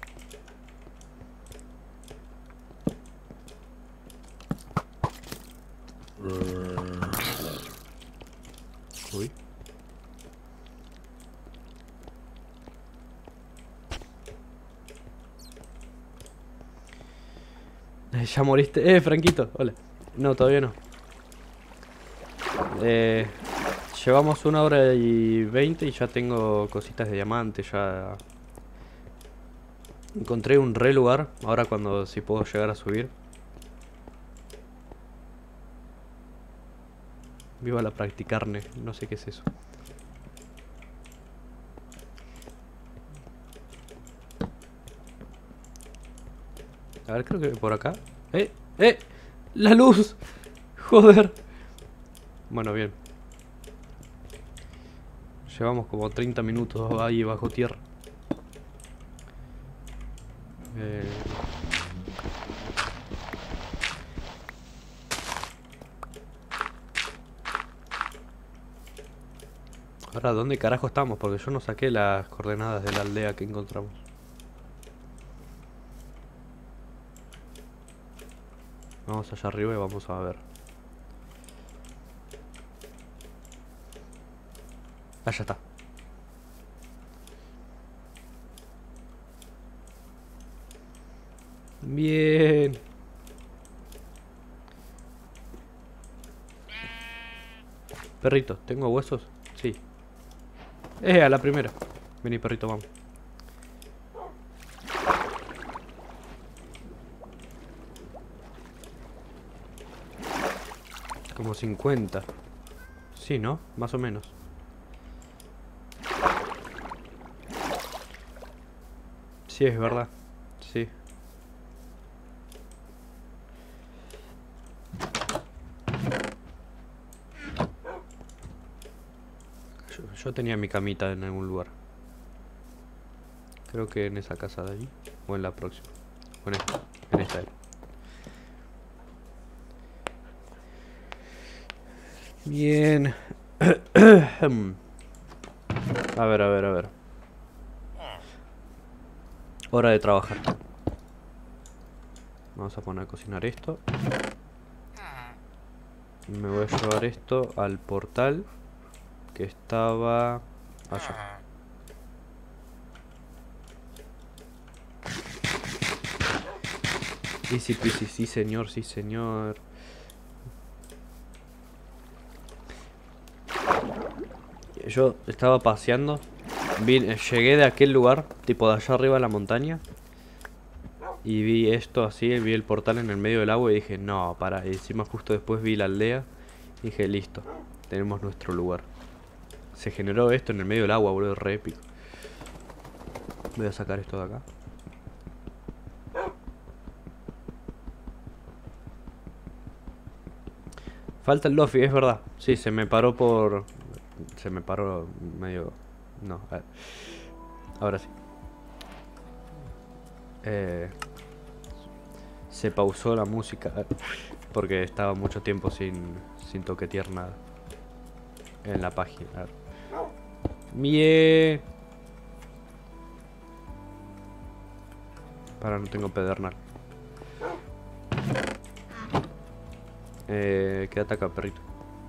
Uy. Eh, ya moriste. Eh, Franquito, hola. No, todavía no. Eh, llevamos una hora y veinte y ya tengo cositas de diamante, ya... Encontré un re lugar, ahora cuando si puedo llegar a subir. Viva la practicarne, no sé qué es eso. A ver, creo que por acá. ¡Eh! ¡Eh! ¡La luz! ¡Joder! Bueno, bien. Llevamos como treinta minutos ahí bajo tierra. Eh... Ahora, ¿dónde carajo estamos? Porque yo no saqué las coordenadas de la aldea que encontramos. Vamos allá arriba y vamos a ver. Ah, ya está. Bien. Perrito, ¿tengo huesos? Sí. Eh, a la primera. Vení, perrito, vamos. Como cincuenta. Sí, ¿no? Más o menos. Sí, es verdad. Sí. Yo, yo tenía mi camita en algún lugar. Creo que en esa casa de allí. O en la próxima. O en esta. En esta era. Bien. A ver, a ver, a ver. Hora de trabajar. Vamos a poner a cocinar esto. Me voy a llevar esto al portal que estaba allá. Easy peasy, sí señor, sí señor. Yo estaba paseando, vi, llegué de aquel lugar, tipo de allá arriba de la montaña, y vi esto así, vi el portal en el medio del agua y dije, no, para, y encima justo después vi la aldea, y dije, listo, tenemos nuestro lugar. Se generó esto en el medio del agua, boludo, re épico. Voy a sacar esto de acá. Falta el Luffy, es verdad. Sí, se me paró por... Se me paró medio... No, a ver. Ahora sí. Eh... Se pausó la música porque estaba mucho tiempo sin, sin toquetear nada en la página. A ver. Mie. Para, no tengo pedernal. Eh, quédate acá, perrito.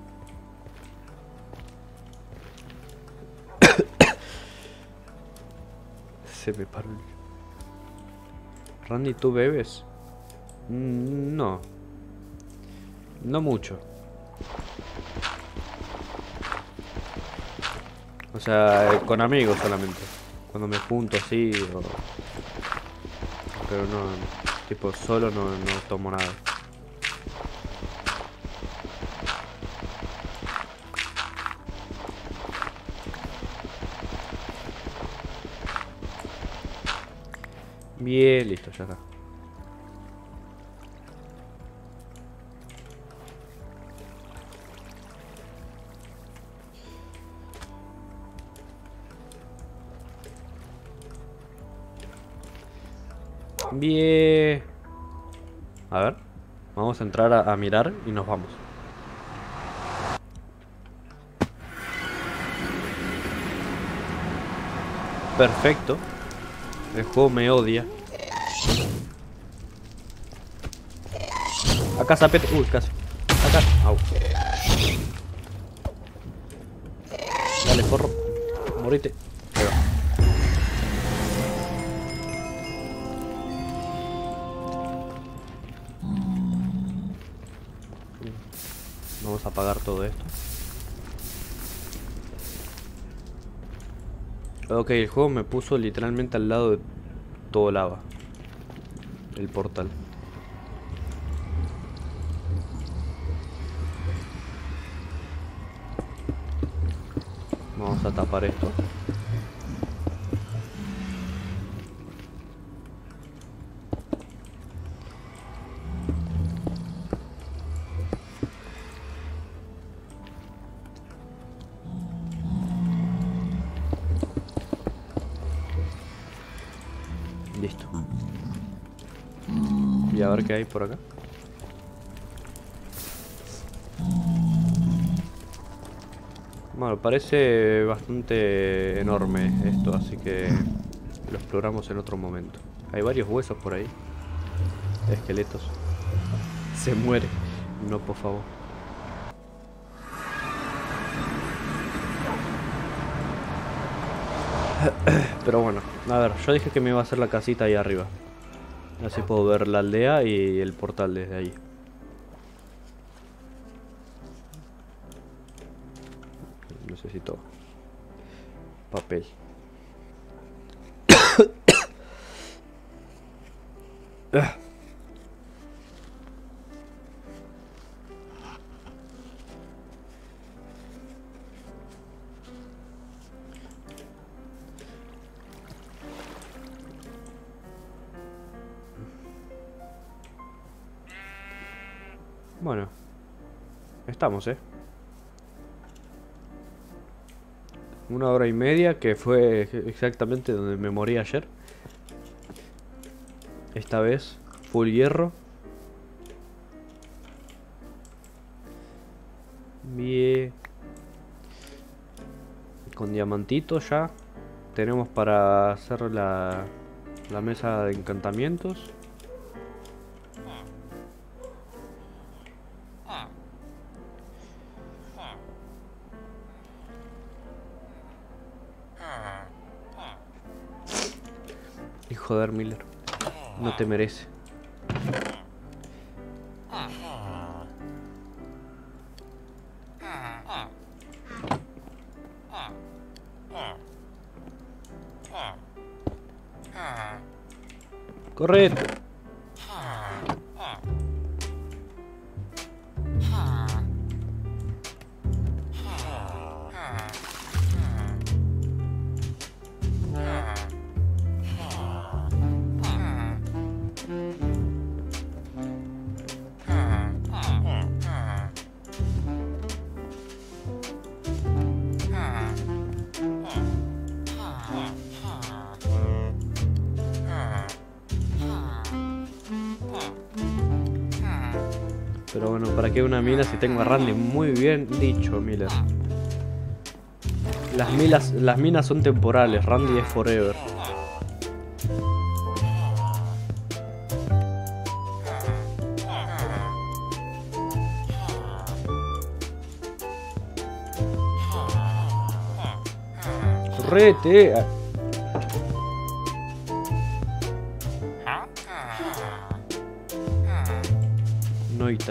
Se me paró. Randy, ¿tú bebes? Mm, no. No mucho. O sea, eh, con amigos solamente. Cuando me junto así o... Pero no, tipo solo no, no tomo nada. Bien, listo, ya está. Bien. A ver, vamos a entrar a, a mirar y nos vamos. Perfecto. El juego me odia. Acá, zapete. Uy, casi. Acá. Au. Dale, forro. Morite. Ahí va. Vamos a apagar todo esto. Ok, el juego me puso literalmente al lado de todo lava. El portal. Vamos a tapar esto. Listo. Y a ver qué hay por acá. Bueno, parece bastante enorme esto, así que lo exploramos en otro momento. Hay varios huesos por ahí. Esqueletos. Se muere. No, por favor. Pero bueno, a ver, yo dije que me iba a hacer la casita ahí arriba. Así puedo ver la aldea y el portal desde ahí. Necesito papel. Bueno, estamos, eh. Una hora y media, que fue exactamente donde me morí ayer. Esta vez, full hierro. Bien. Con diamantitos ya. Tenemos para hacer la, la mesa de encantamientos. Y joder, Miller, no te merece. Correte. Pero bueno, ¿para qué una mina si tengo a Randy? Muy bien dicho, Miller. Las, milas, las minas son temporales, Randy es forever. Correte. Noita.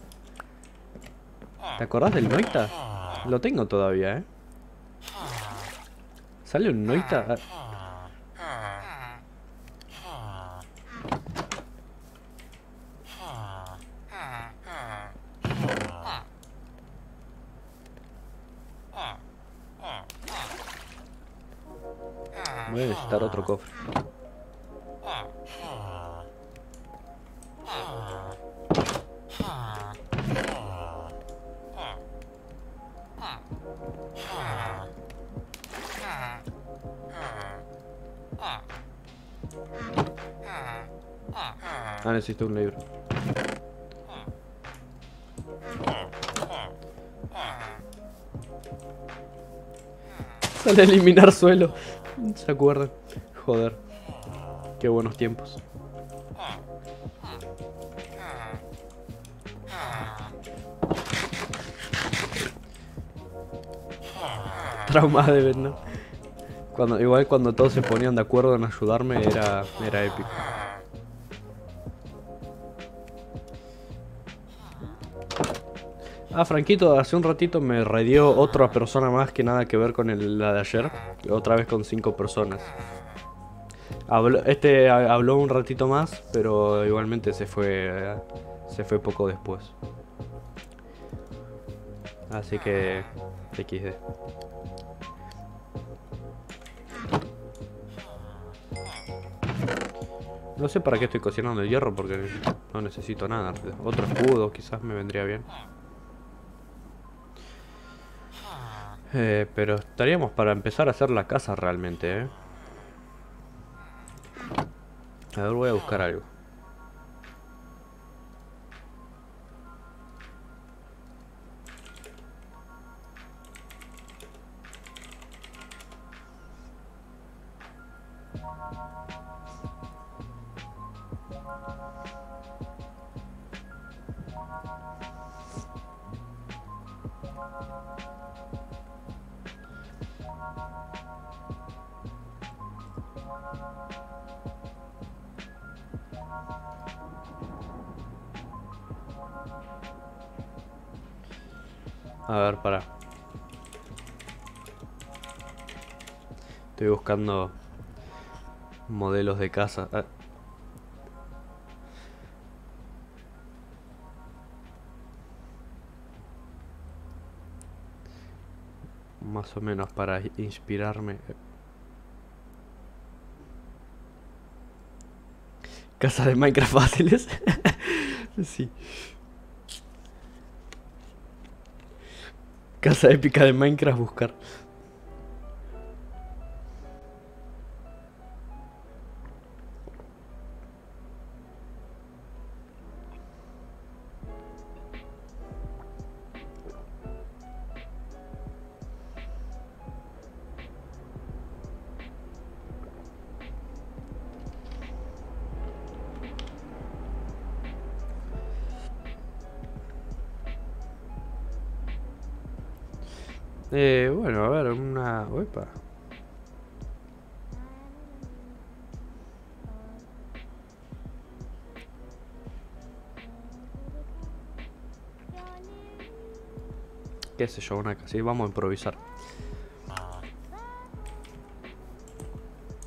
¿Te acordás del Noita? Lo tengo todavía, ¿eh? ¿Sale un Noita? Voy a necesitar otro cofre. Ah, necesito un libro. Sale a eliminar suelo. ¿Se acuerdan? Joder. Qué buenos tiempos. Trauma de Vietnam. Cuando, igual cuando todos se ponían de acuerdo en ayudarme era, era épico. Ah, Franquito, hace un ratito me redió otra persona más que nada que ver con el, la de ayer. Otra vez con cinco personas. Habló, este habló un ratito más, pero igualmente se fue, se fue poco después. Así que equis de. No sé para qué estoy cocinando el hierro porque no necesito nada. Otro escudo quizás me vendría bien. Eh, pero estaríamos para empezar a hacer la casa realmente, ¿eh? A ver, voy a buscar algo. A ver, para. Estoy buscando modelos de casa. Ah. Más o menos para inspirarme. Casa de Minecraft fáciles. Sí. Casa épica de Minecraft buscar. Eh, bueno, a ver, una... Opa. Qué sé yo, una casa. Sí, vamos a improvisar.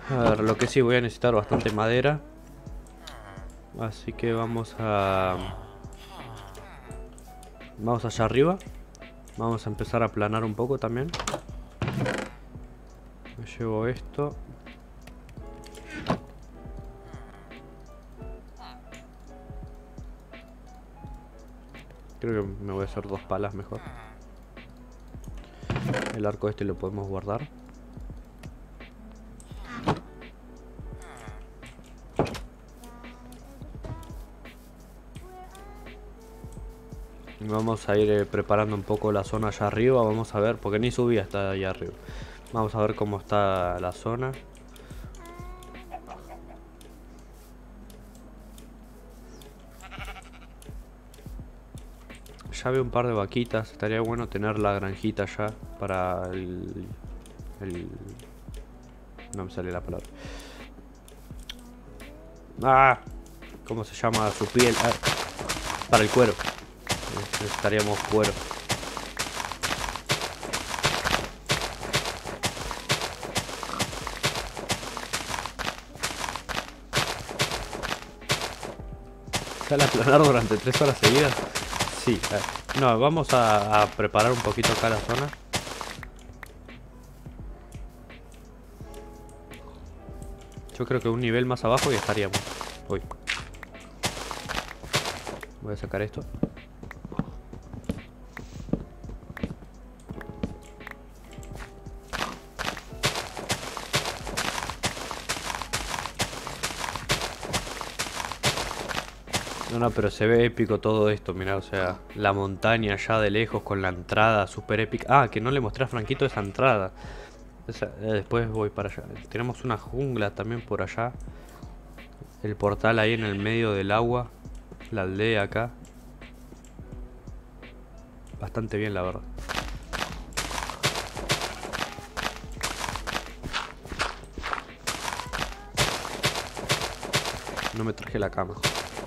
A ver, lo que sí, voy a necesitar bastante madera. Así que vamos a... Vamos allá arriba. Vamos a empezar a aplanar un poco también. Me llevo esto. Creo que me voy a hacer dos palas mejor. El arco este lo podemos guardar. Vamos a ir eh, preparando un poco la zona allá arriba. Vamos a ver, porque ni subí hasta allá arriba. Vamos a ver cómo está la zona. Ya veo un par de vaquitas. Estaría bueno tener la granjita ya para el... el... No me sale la palabra. ¡Ah! ¿Cómo se llama su piel? Ah, para el cuero. Necesitaríamos cuero. ¿Sale a aplanar durante tres horas seguidas? Sí. Eh. No, vamos a, a preparar un poquito acá la zona. Yo creo que un nivel más abajo y estaríamos. Uy. Voy a sacar esto. No, no, pero se ve épico todo esto, mirá, o sea, la montaña allá de lejos con la entrada súper épica. Ah, que no le mostré a Franquito esa entrada. Esa, eh, después voy para allá. Tenemos una jungla también por allá. El portal ahí en el medio del agua. La aldea acá. Bastante bien, la verdad. No me traje la cama.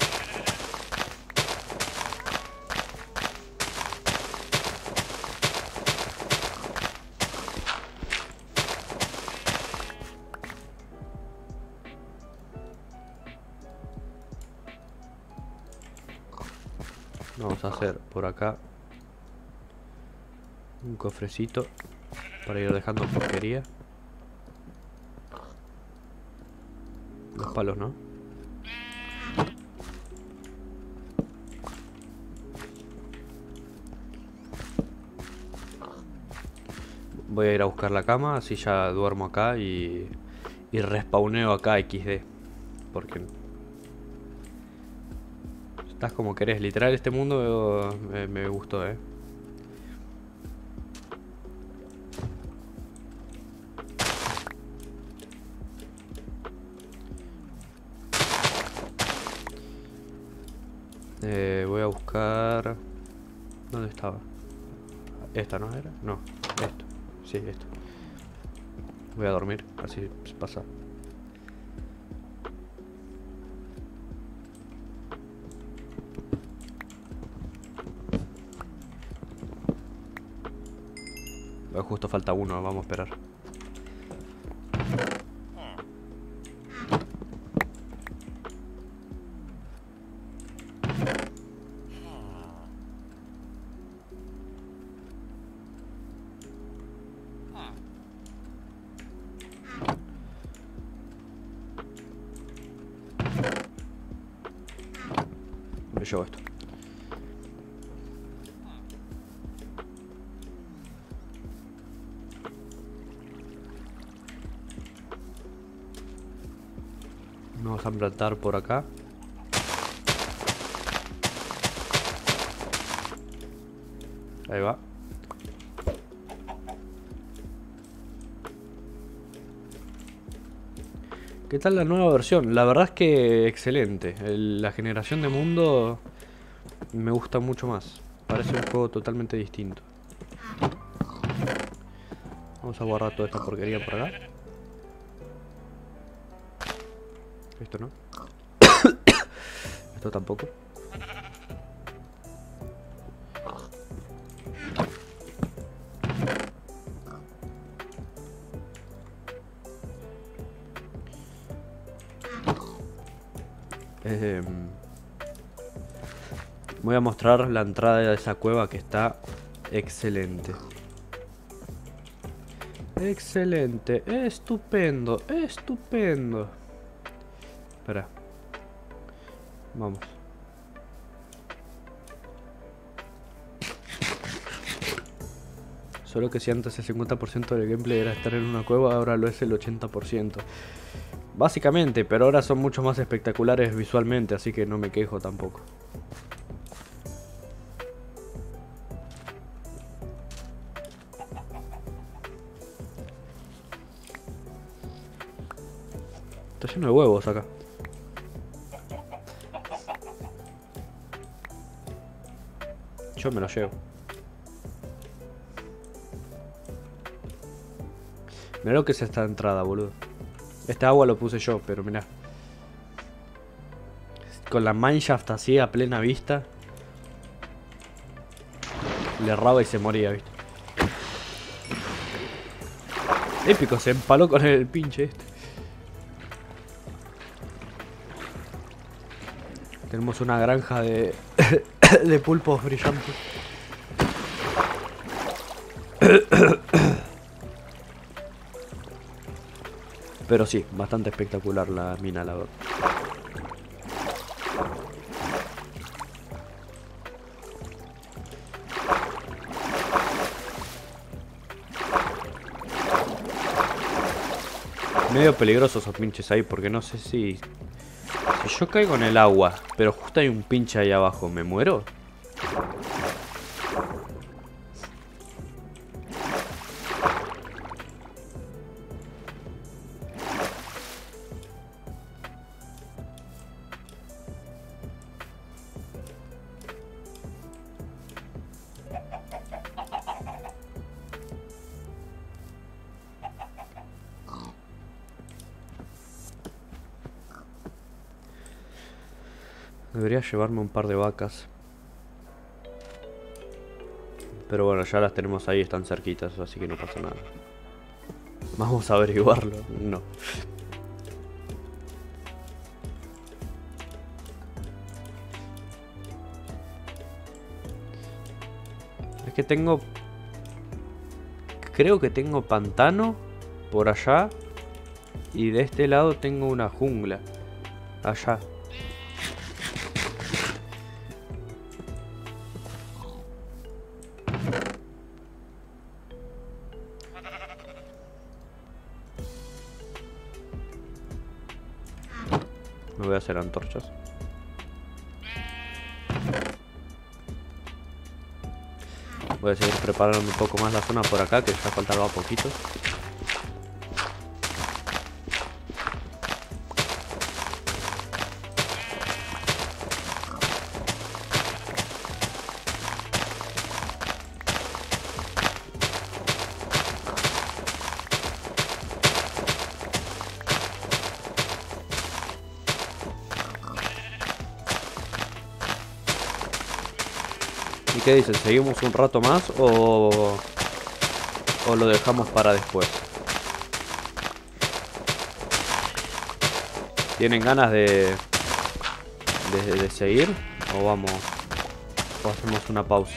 Vamos a hacer por acá un cofrecito para ir dejando porquería. Los palos, ¿no? Voy a ir a buscar la cama, así ya duermo acá y, y respawneo acá equis de. Porque estás como querés, literal este mundo me, me gustó, eh. Eh, voy a buscar... ¿Dónde estaba? ¿Esta no era? No, esto. Sí, esto. Voy a dormir, así pasa. Justo falta uno, vamos a esperar. Me llevo esto. Vamos a plantar por acá. Ahí va. ¿Qué tal la nueva versión? La verdad es que excelente. El- la generación de mundo me gusta mucho más. Parece un juego totalmente distinto. Vamos a guardar toda esta porquería por acá. Esto no. Esto tampoco. Eh, voy a mostrar la entrada de esa cueva que está excelente. Excelente, estupendo, estupendo. Espera. Vamos. Solo que si antes el cincuenta por ciento del gameplay era estar en una cueva, ahora lo es el ochenta por ciento. Básicamente, pero ahora son mucho más espectaculares visualmente, así que no me quejo tampoco. Está lleno de huevos acá. Yo me lo llevo. Mirá lo que es esta entrada, boludo. Este agua lo puse yo, pero mirá. Con la mineshaft así a plena vista. Le erraba y se moría, ¿viste? Épico, se empaló con el pinche este. Tenemos una granja de, de pulpos brillantes. Pero sí, bastante espectacular la mina, la verdad. Medio peligrosos esos pinches ahí, porque no sé si... Si yo caigo en el agua, pero justo hay un pinche ahí abajo, ¿me muero? Debería llevarme un par de vacas. Pero bueno, ya las tenemos ahí, están cerquitas, así que no pasa nada. Vamos a averiguarlo. No. Es que tengo... Creo que tengo pantano por allá. Y de este lado tengo una jungla. Allá. Me voy a hacer antorchas. Voy a seguir preparando un poco más la zona por acá, que ya faltaba poquito. ¿Y qué dices? ¿Seguimos un rato más o, o lo dejamos para después? ¿Tienen ganas de, de, de seguir? ¿O vamos? ¿O hacemos una pausa?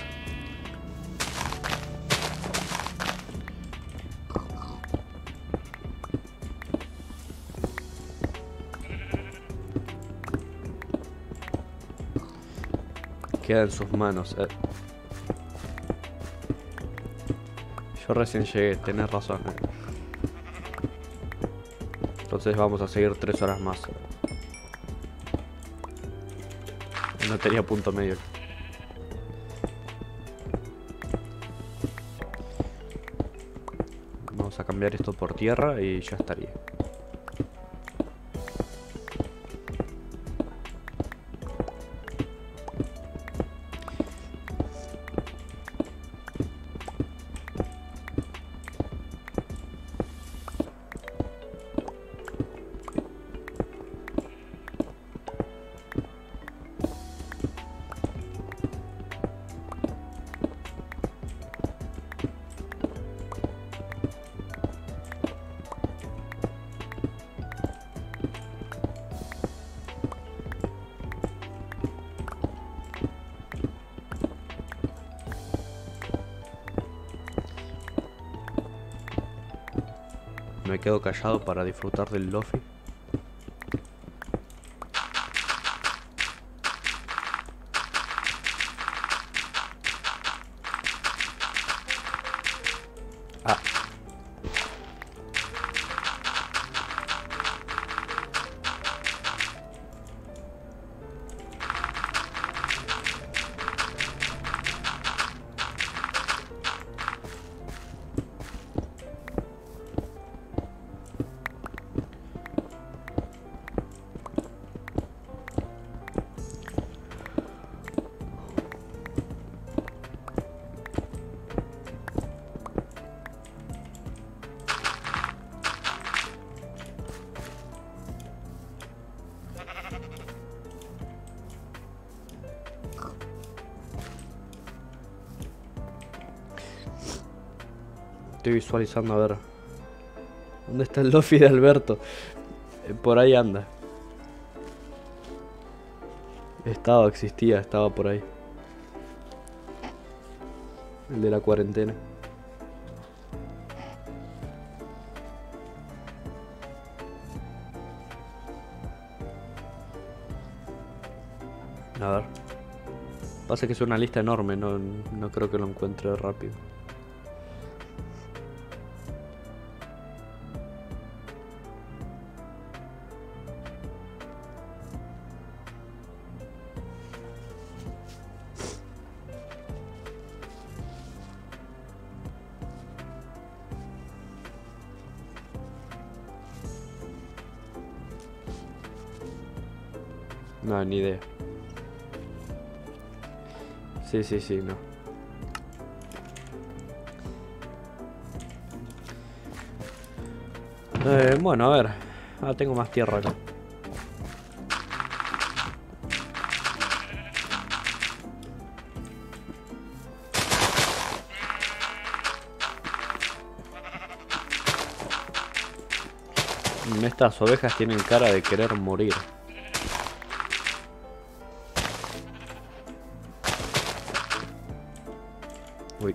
Queda en sus manos. Eh. Yo recién llegué, tenés razón. Eh. Entonces vamos a seguir tres horas más. No tenía punto medio. Vamos a cambiar esto por tierra y ya estaría. Me quedo callado para disfrutar del lofi. Ah. Estoy visualizando a ver dónde está el lofi de Alberto. Eh, Por ahí anda. Estaba, existía, estaba por ahí. El de la cuarentena. A ver. Pasa que es una lista enorme, no, no creo que lo encuentre rápido. No, ni idea. Sí, sí, sí, no. Eh, bueno, a ver. Ah, tengo más tierra acá. Mm, Estas ovejas tienen cara de querer morir. Uy.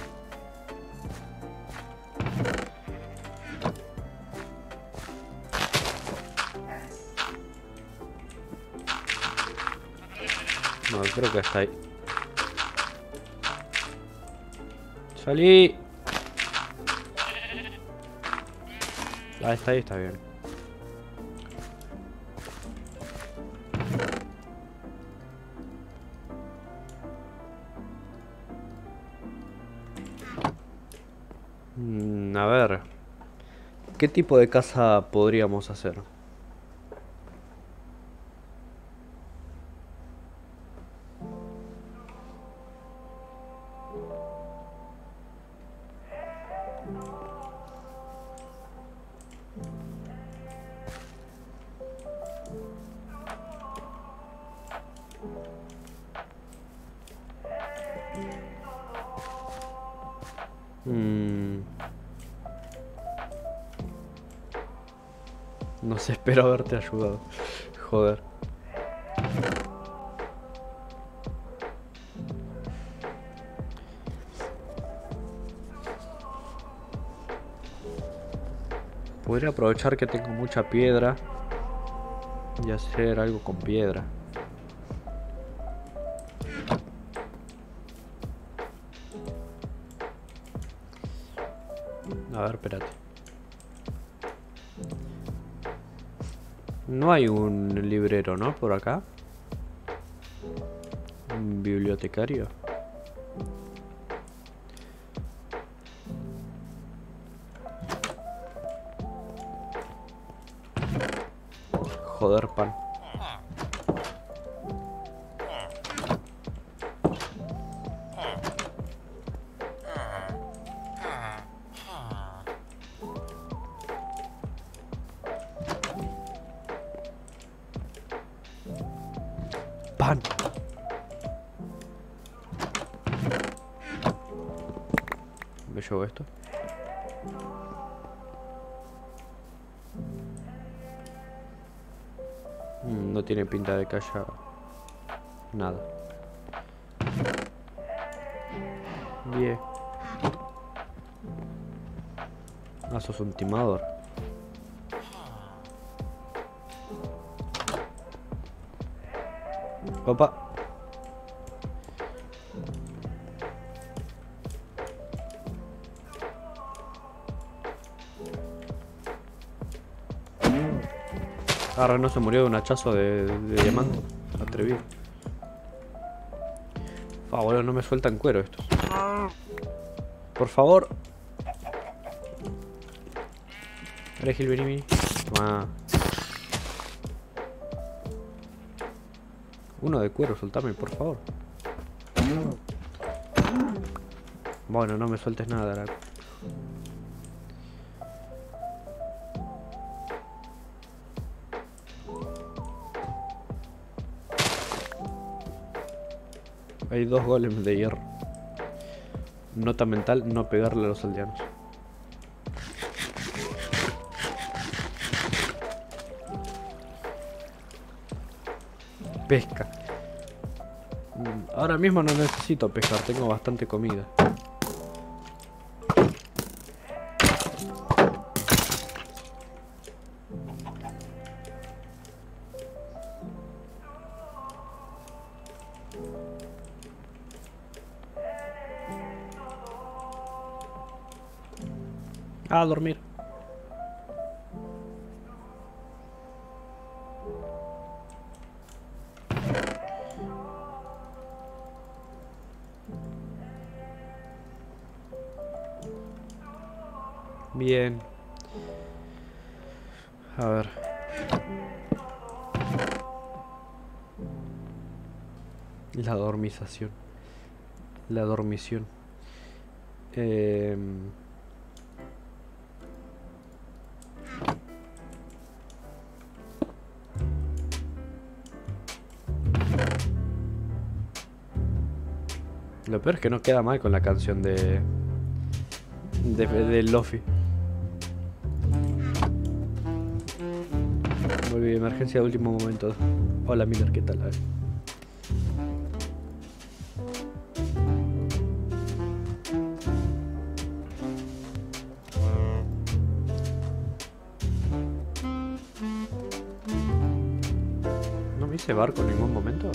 No, creo que está ahí. ¡Salí! Ah, está ahí, está bien. Mm, a ver. ¿Qué tipo de casa podríamos hacer? Mm, no sé, espero haberte ayudado. Joder. Podría aprovechar que tengo mucha piedra y hacer algo con piedra. A ver, espérate. No hay un librero, ¿no? Por acá. Un bibliotecario. Joder, pan. Pan. ¿Me llevo esto? Mm, no tiene pinta de que haya nada. Bien. Ah, sos un timador. Opa. Ahora no se murió de un hachazo de, de diamante. Atrevido. Ah, boludo, no me sueltan cuero estos. Por favor. Dale, Gil, vení, vení. Toma. Uno de cuero, soltame, por favor. Bueno, no me sueltes nada, Draco. Hay dos golems de hierro. Nota mental, no pegarle a los aldeanos. Pesca. Ahora mismo no necesito pescar, tengo bastante comida. A dormir. Bien. A ver. La dormización. La dormición. Eh... Lo peor es que no queda mal con la canción de... De, de Lofi. Volví, emergencia de último momento. Hola Miller, ¿qué tal? A ver. ¿No me hice barco en ningún momento?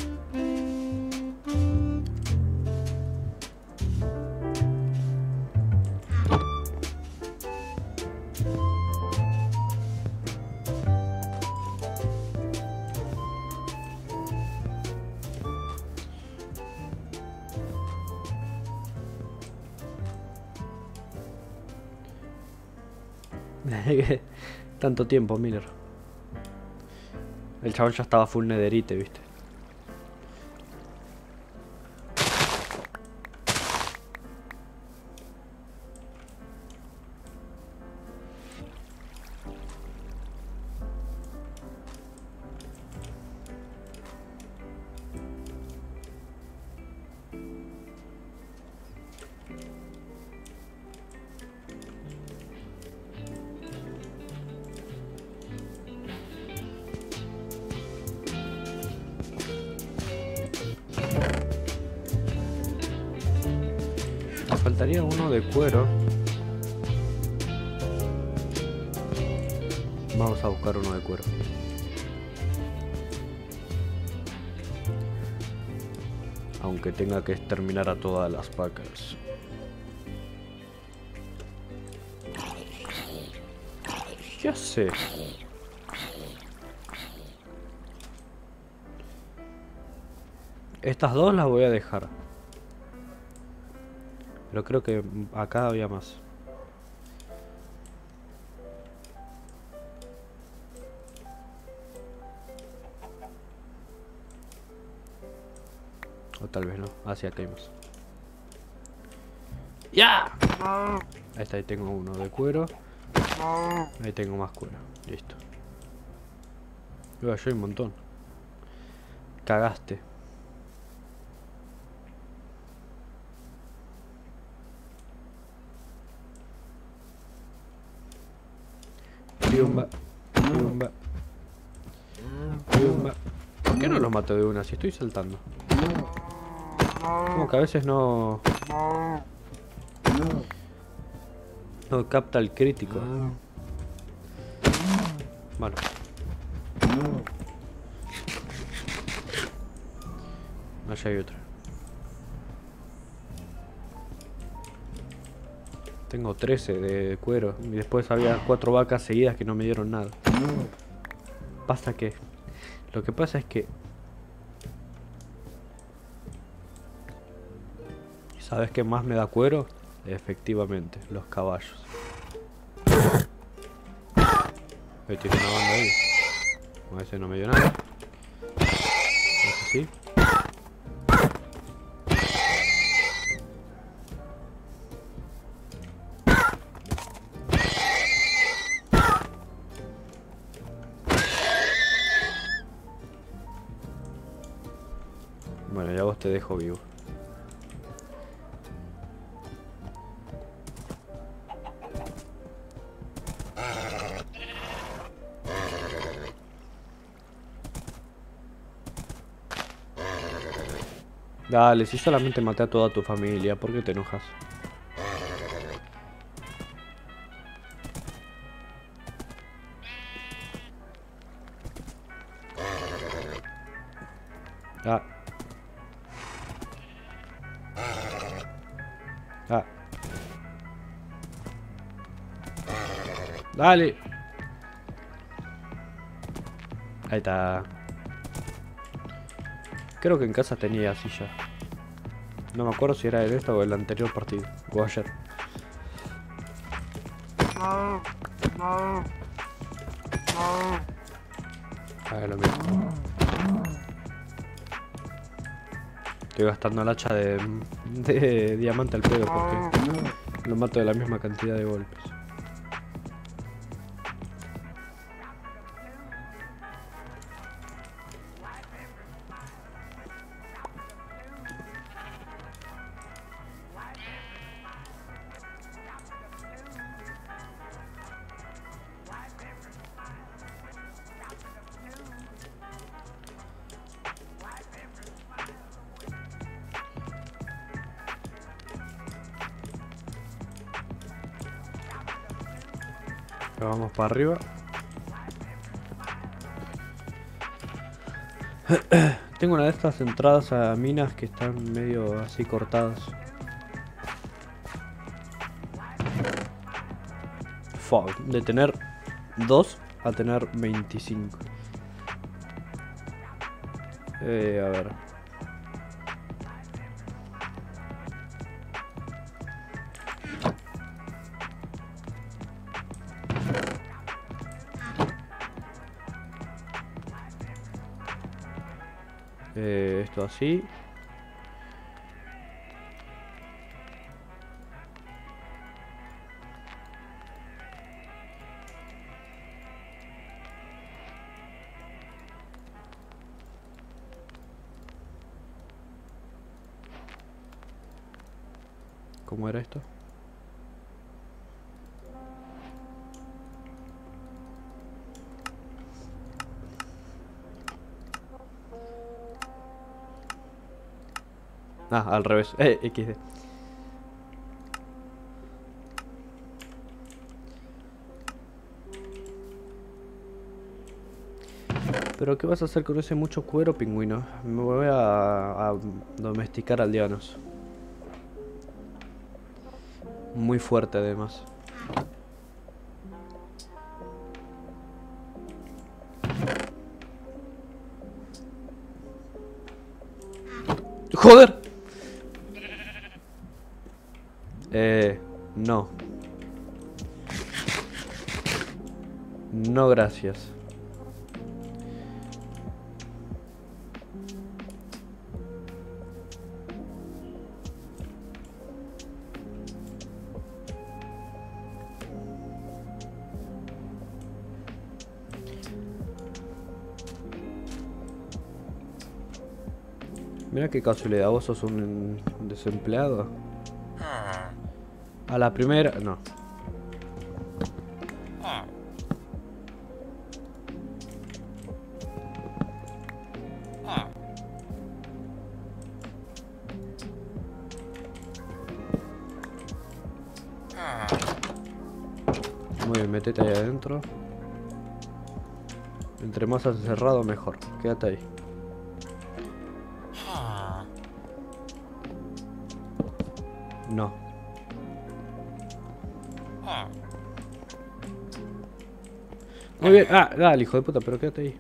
Tanto tiempo, Miller. El chabón ya estaba full nederite, viste. Faltaría uno de cuero. Vamos a buscar uno de cuero. Aunque tenga que exterminar a todas las vacas. ¿Qué hace? Estas dos las voy a dejar. Pero creo que acá había más. O tal vez no. Hacia acá hay más. ¡Ya! Ahí está, ahí tengo uno de cuero. Ahí tengo más cuero. Listo. Yo hay un montón. Cagaste. Piumba, piumba, piumba. ¿Por qué no los mato de una si estoy saltando? Como que a veces no... No capta el crítico. Bueno. Allá hay otra. Tengo trece de cuero. Y después había cuatro vacas seguidas que no me dieron nada. Pasa que... Lo que pasa es que... ¿Sabes qué más me da cuero? Efectivamente, los caballos. Ahí tiene una banda ahí. A ese no me dio nada. Ese sí. Bueno, ya vos te dejo vivo. Dale, si solamente maté a toda tu familia, ¿por qué te enojas? Ah. Ah. Dale. Ahí está. Creo que en casa tenía silla. No me acuerdo si era en esta o el anterior partido. O ayer. Ah, lo mismo. Estoy gastando el hacha de, de diamante al pedo porque lo mato de la misma cantidad de golpes. Vamos para arriba. Tengo una de estas entradas a minas que están medio así cortadas. Fuck, de tener dos a tener veinticinco. Eh, a ver. Eh, esto así. ¿Cómo era esto? Ah, al revés. Eh, equis de. ¿Pero qué vas a hacer con ese mucho cuero, pingüino? Me voy a, a domesticar aldeanos. Muy fuerte, además. ¡Joder! Eh, no. No, gracias. Mira qué casualidad, vos sos un desempleado. A la primera, no. Muy bien, metete ahí adentro. Entre más encerrado mejor. Quédate ahí. No. Muy bien. Ah, dale, hijo de puta, pero quédate ahí.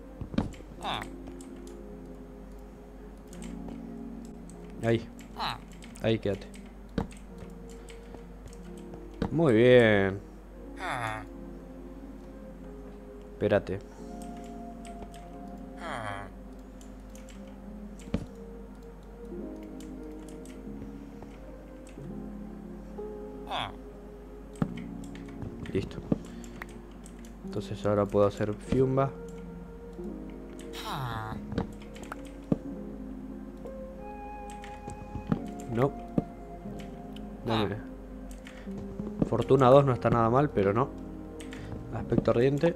Ahí. Ahí quédate. Muy bien. Espérate. Listo. Entonces ahora puedo hacer Fiumba. No. Dame. Fortuna dos no está nada mal, pero no. Aspecto ardiente.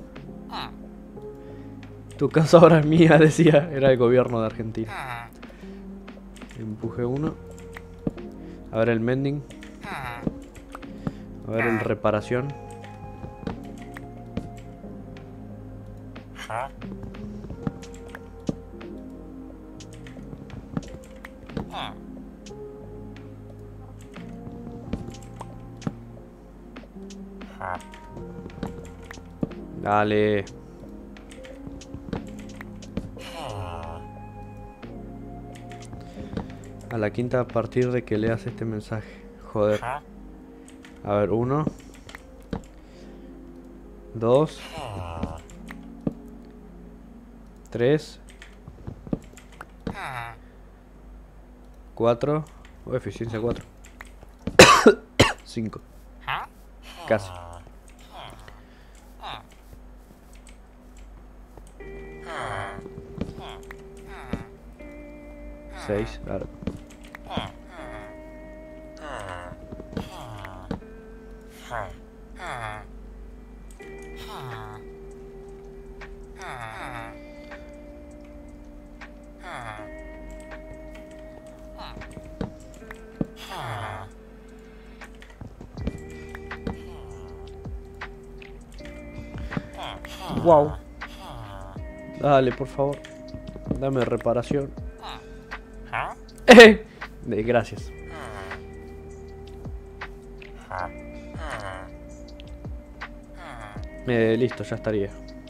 Tu casa ahora es mía, decía. Era el gobierno de Argentina. Empuje uno. A ver el mending. A ver el reparación. Dale. A la quinta a partir de que leas este mensaje. Joder. A ver, uno. Dos. Tres. Cuatro. Oh, eficiencia cuatro. Cinco. Casi. Seis. Claro. Wow. Dale, por favor. Dame reparación. Eh, gracias. Eh, listo, ya estaría.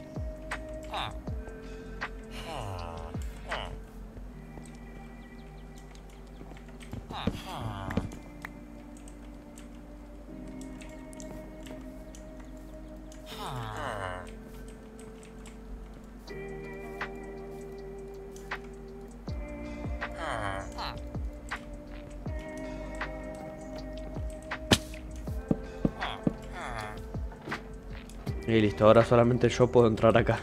Y listo, ahora solamente yo puedo entrar acá.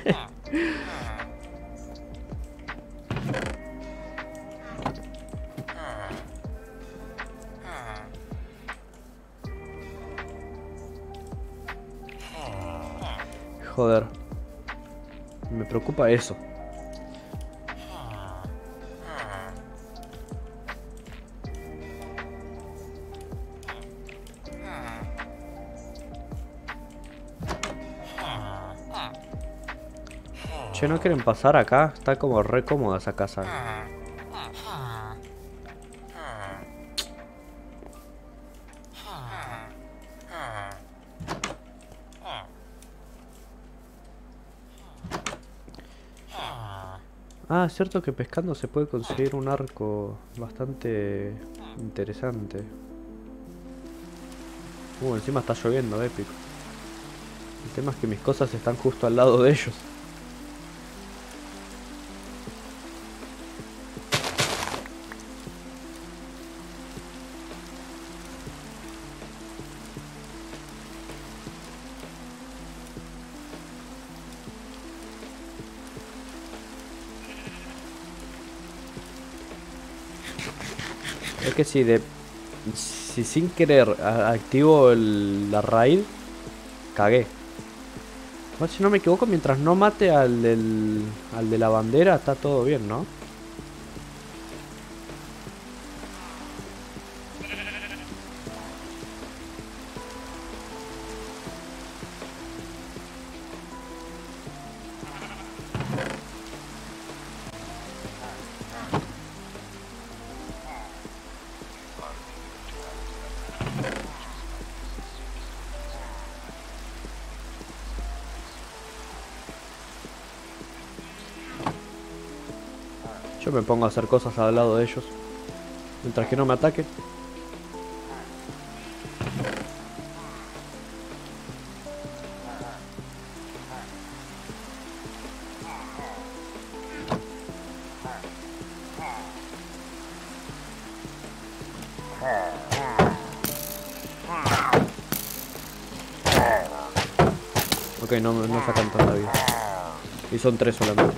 Joder. Me preocupa eso. Che, ¿no quieren pasar acá? Está como re cómoda esa casa. Ah, es cierto que pescando se puede conseguir un arco bastante interesante. Uh, encima está lloviendo, épico. El tema es que mis cosas están justo al lado de ellos. Es que si de si sin querer a- activo el, la raid, cagué. Igual, si no me equivoco, mientras no mate al del al de la bandera, está todo bien, ¿no? Yo me pongo a hacer cosas al lado de ellos. Mientras que no me ataquen. Ok, no, no sacan tanta vida. Y son tres solamente.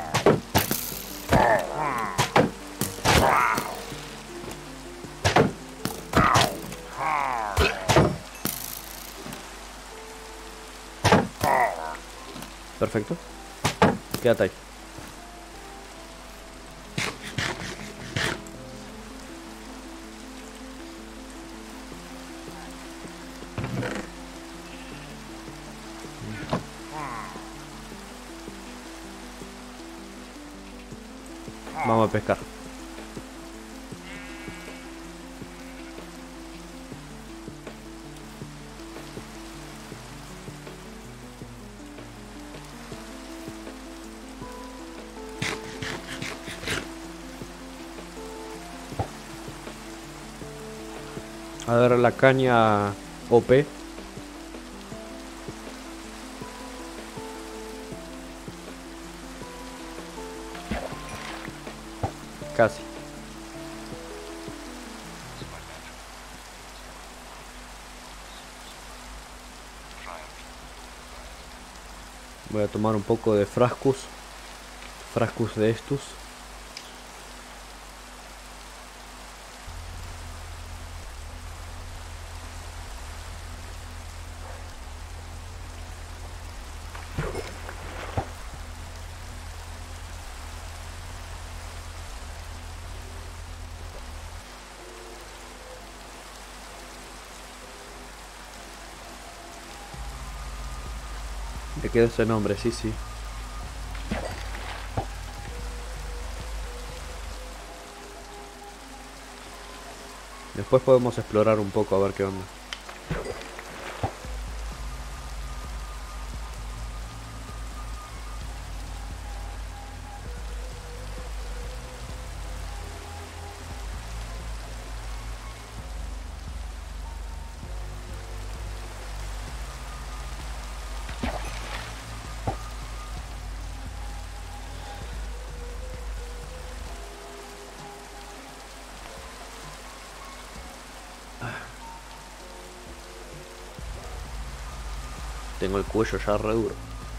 Perfecto. Quédate ahí. Vamos a pescar. A ver la caña O P. Casi. Voy a tomar un poco de frascus. Frascus de estos. Me quedó ese nombre, sí, sí. Después podemos explorar un poco a ver qué onda. Tengo el cuello ya re duro.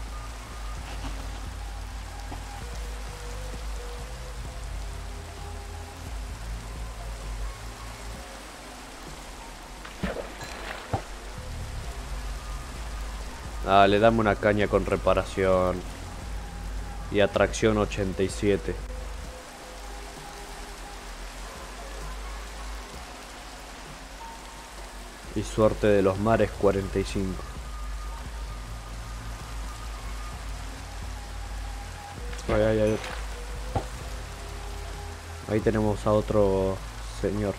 Ah, le damos una caña con reparación. Y atracción ochenta y siete. Y suerte de los mares cuarenta y cinco. Ay, ay, ay. Ahí tenemos a otro señor.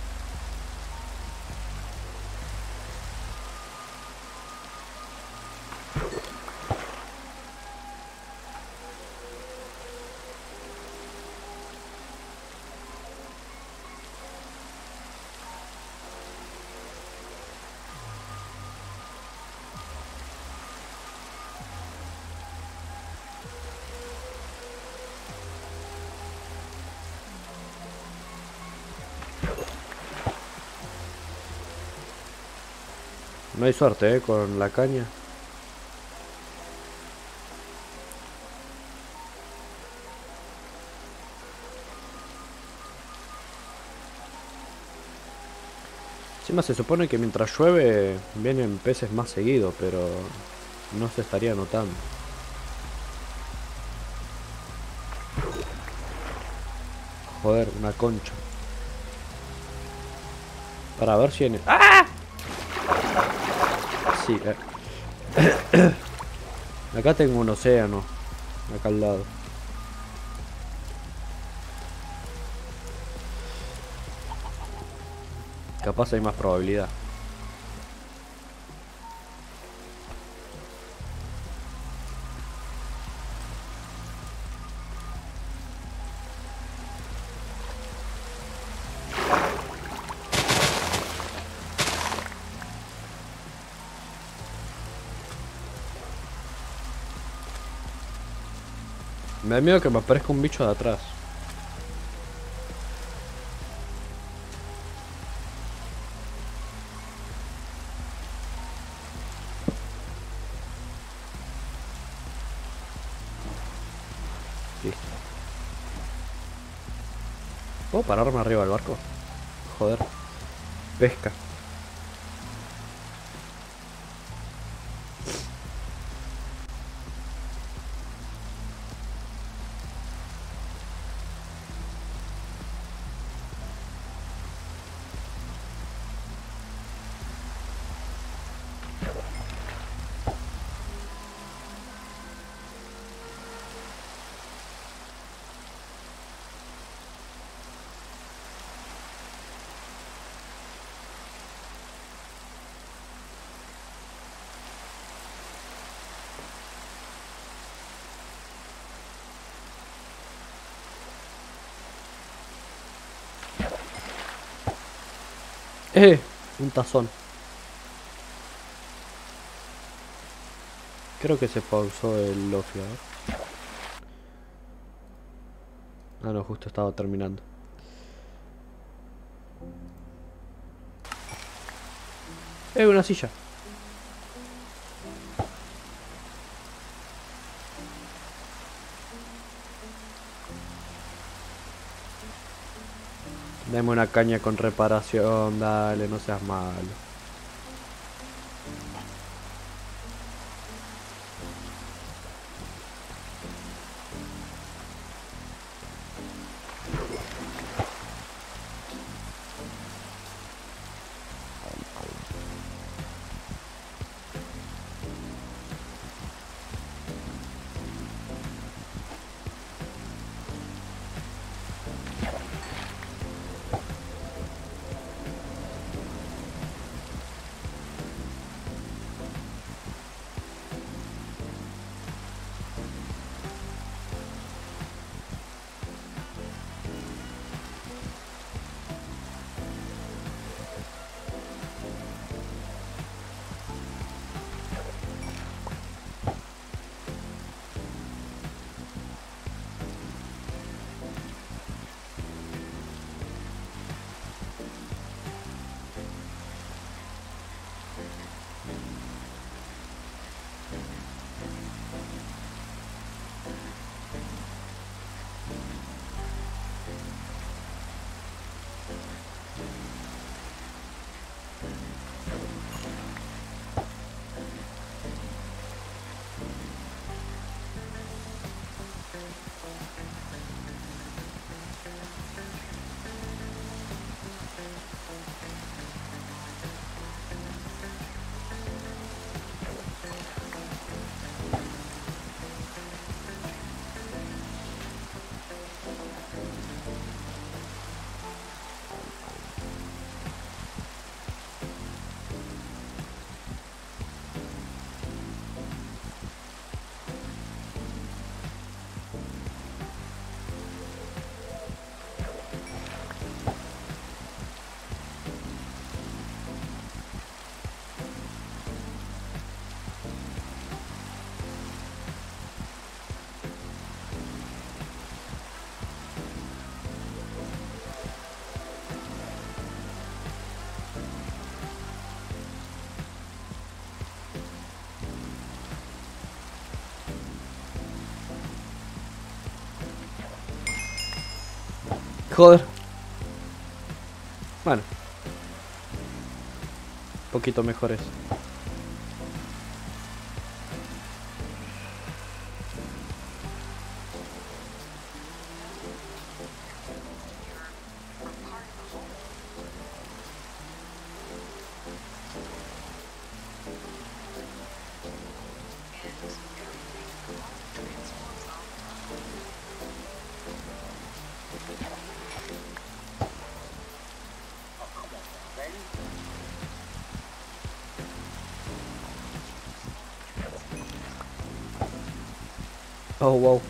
No hay suerte, eh, con la caña. Encima se supone que mientras llueve vienen peces más seguidos, pero no se estaría notando. Joder, una concha. Para ver si en... ¡Ah! Sí, eh. Acá tengo un océano. Acá al lado. Capaz hay más probabilidad. Me da miedo que me aparezca un bicho de atrás. Listo. ¿Puedo pararme arriba del barco? Joder. Pesca. ¡Eh! Un tazón. Creo que se pausó el Lofi, a ver. Ah, no, justo estaba terminando. ¡Eh! Una silla. Dame una caña con reparación, dale, no seas malo. Joder. Bueno. Un poquito mejor es. Oh, wow.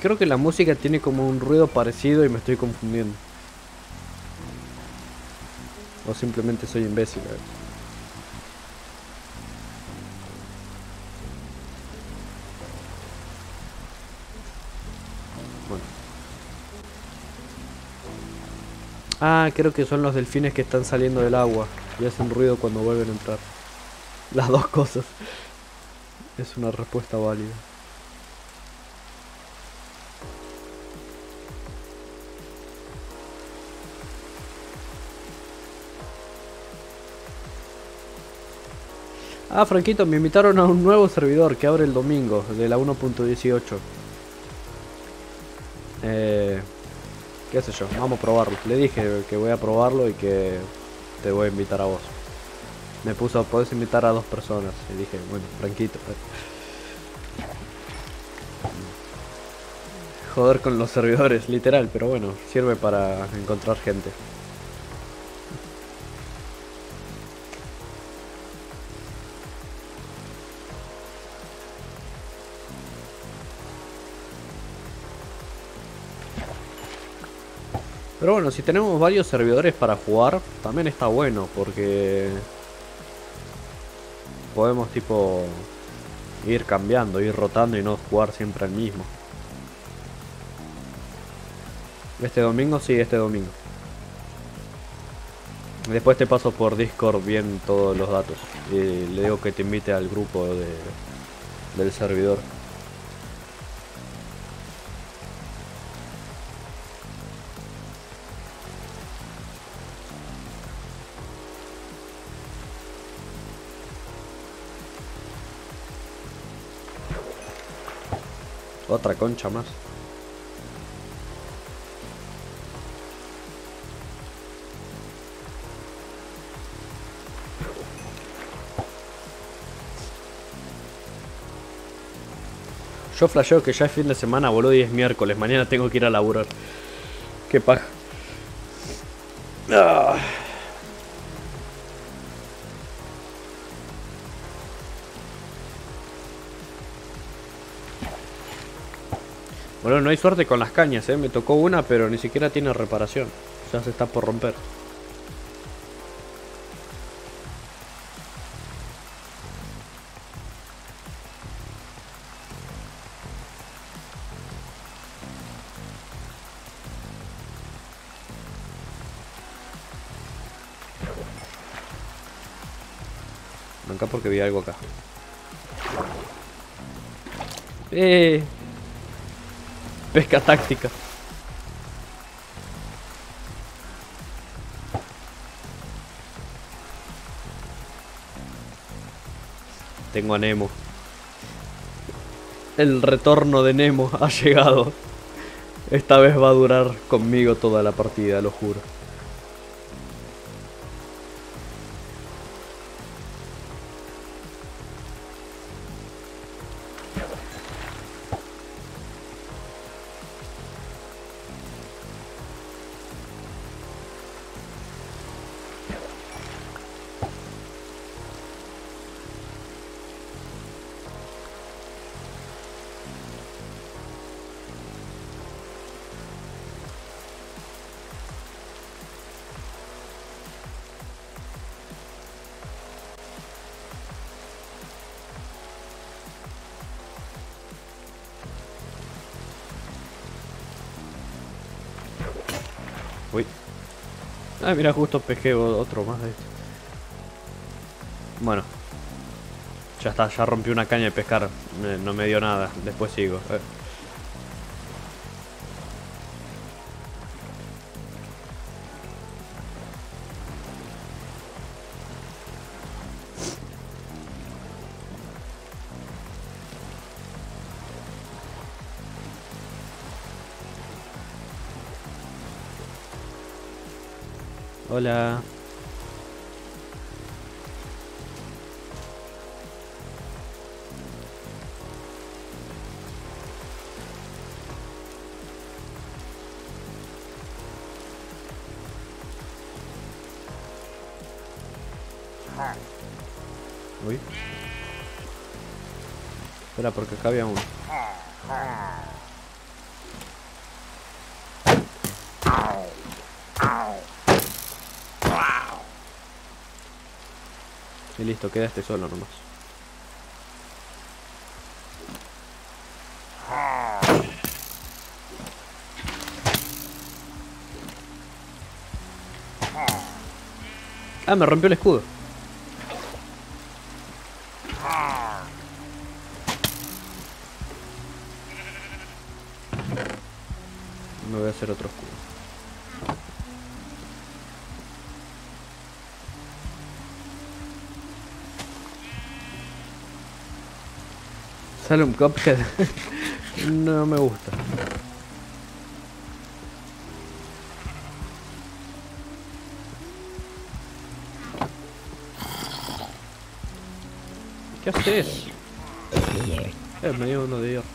Creo que la música tiene como un ruido parecido y me estoy confundiendo. O simplemente soy imbécil. A ver. Bueno. Ah, creo que son los delfines que están saliendo del agua y hacen ruido cuando vuelven a entrar. Las dos cosas. Es una respuesta válida. Ah, Franquito, me invitaron a un nuevo servidor que abre el domingo, de la uno punto dieciocho. Eh, qué sé yo, vamos a probarlo. Le dije que voy a probarlo y que te voy a invitar a vos. Me puso, podés invitar a dos personas. Y dije, bueno, Franquito. Joder con los servidores, literal, pero bueno, sirve para encontrar gente. Pero bueno, si tenemos varios servidores para jugar, también está bueno, porque podemos tipo ir cambiando, ir rotando y no jugar siempre al mismo. Este domingo, sí, este domingo. Después te paso por Discord bien todos los datos y le digo que te invite al grupo de, del servidor. Otra concha más. Yo flasheo que ya es fin de semana, boludo, y es miércoles. Mañana tengo que ir a laburar. Qué paja. Ah. Bueno, no hay suerte con las cañas, eh. Me tocó una, pero ni siquiera tiene reparación. Ya se está por romper. Acá porque vi algo acá. Eh. Pesca táctica. Tengo a Nemo. El retorno de Nemo ha llegado. Esta vez va a durar conmigo toda la partida, lo juro. Uy. Ah, mira, justo pesqué otro más de este. Bueno. Ya está, ya rompí una caña de pescar. Me, no me dio nada. Después sigo. Eh. Hola. Uy. Espera, porque acá había uno. Y listo, queda este solo nomás. Ah, me rompió el escudo. Me voy a hacer otro escudo. Sale un Cuphead. No me gusta. ¿Qué haces? Eh, me dio uno de hierro.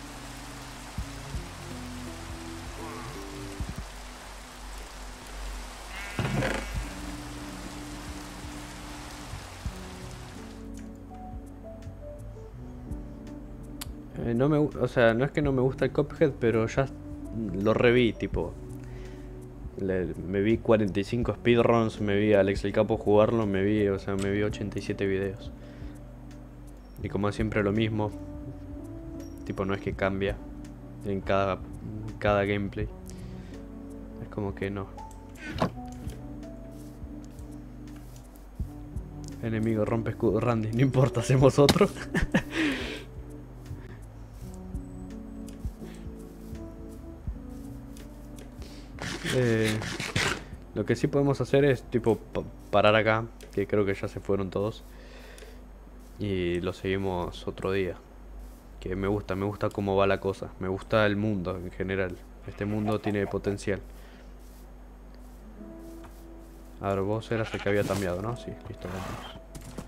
Eh, no me, o sea, no es que no me gusta el Cuphead, pero ya lo reví, tipo. Le, me vi cuarenta y cinco speedruns, me vi a Alex el Capo jugarlo, me vi, o sea, me vi ochenta y siete videos. Y como siempre lo mismo, tipo no es que cambia en cada, cada gameplay. Es como que no. Enemigo rompe escudo Randy, no importa, hacemos otro. eh, lo que sí podemos hacer es tipo pa parar acá, que creo que ya se fueron todos. Y lo seguimos otro día. Que me gusta, me gusta cómo va la cosa. Me gusta el mundo en general. Este mundo tiene potencial. A ver, vos eras el que había cambiado, ¿no? Sí, listo, vamos.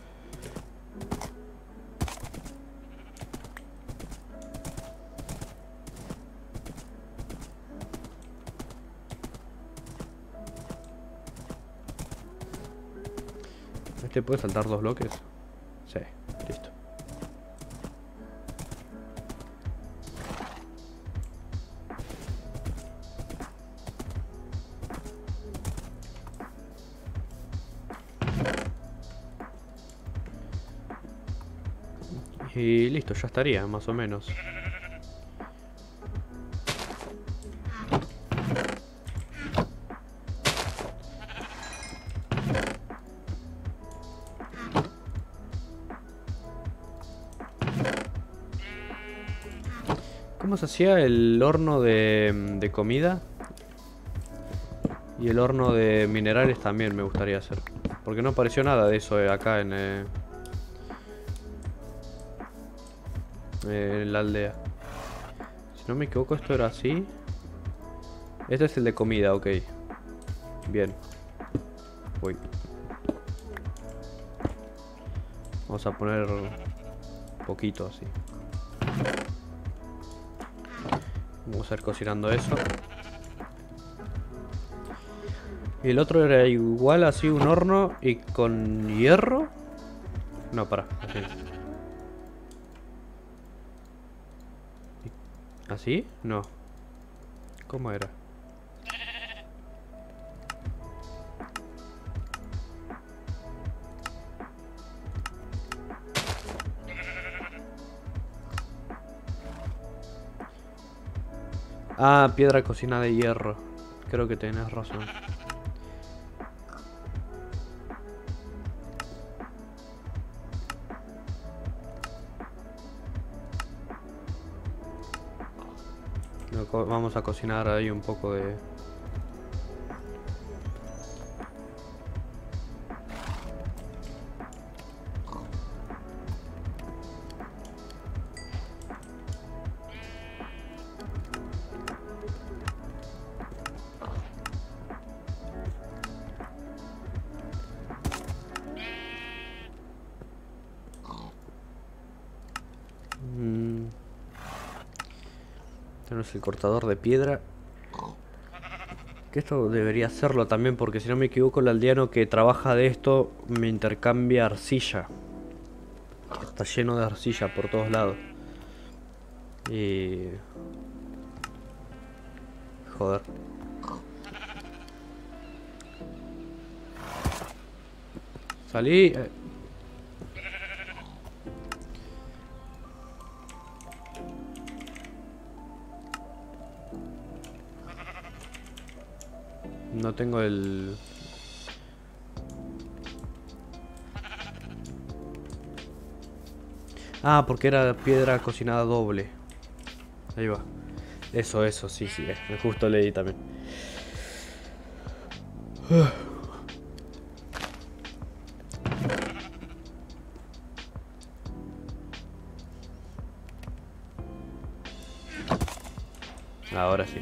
¿Este puede saltar dos bloques? Sí, listo. Y listo, ya estaría, más o menos. ¿Cómo se hacía el horno de, de comida? Y el horno de minerales también me gustaría hacer. Porque no apareció nada de eso eh, acá en, eh, en la aldea. Si no me equivoco, esto era así. Este es el de comida, ok. Bien. Uy. Vamos a poner poquito así. Vamos a ir cocinando eso. Y el otro era igual así, un horno y con hierro. No, para, así. ¿Así? No. ¿Cómo era? Ah, piedra cocina de hierro. Creo que tenés razón. Vamos a cocinar ahí un poco de... Tenemos el cortador de piedra. Que esto debería hacerlo también, porque si no me equivoco, el aldeano que trabaja de esto me intercambia arcilla. Está lleno de arcilla por todos lados. Y... joder. Salí. Eh. No tengo el... Ah, porque era piedra cocinada doble. Ahí va. Eso, eso, sí, sí. Justo leí también. Ahora sí.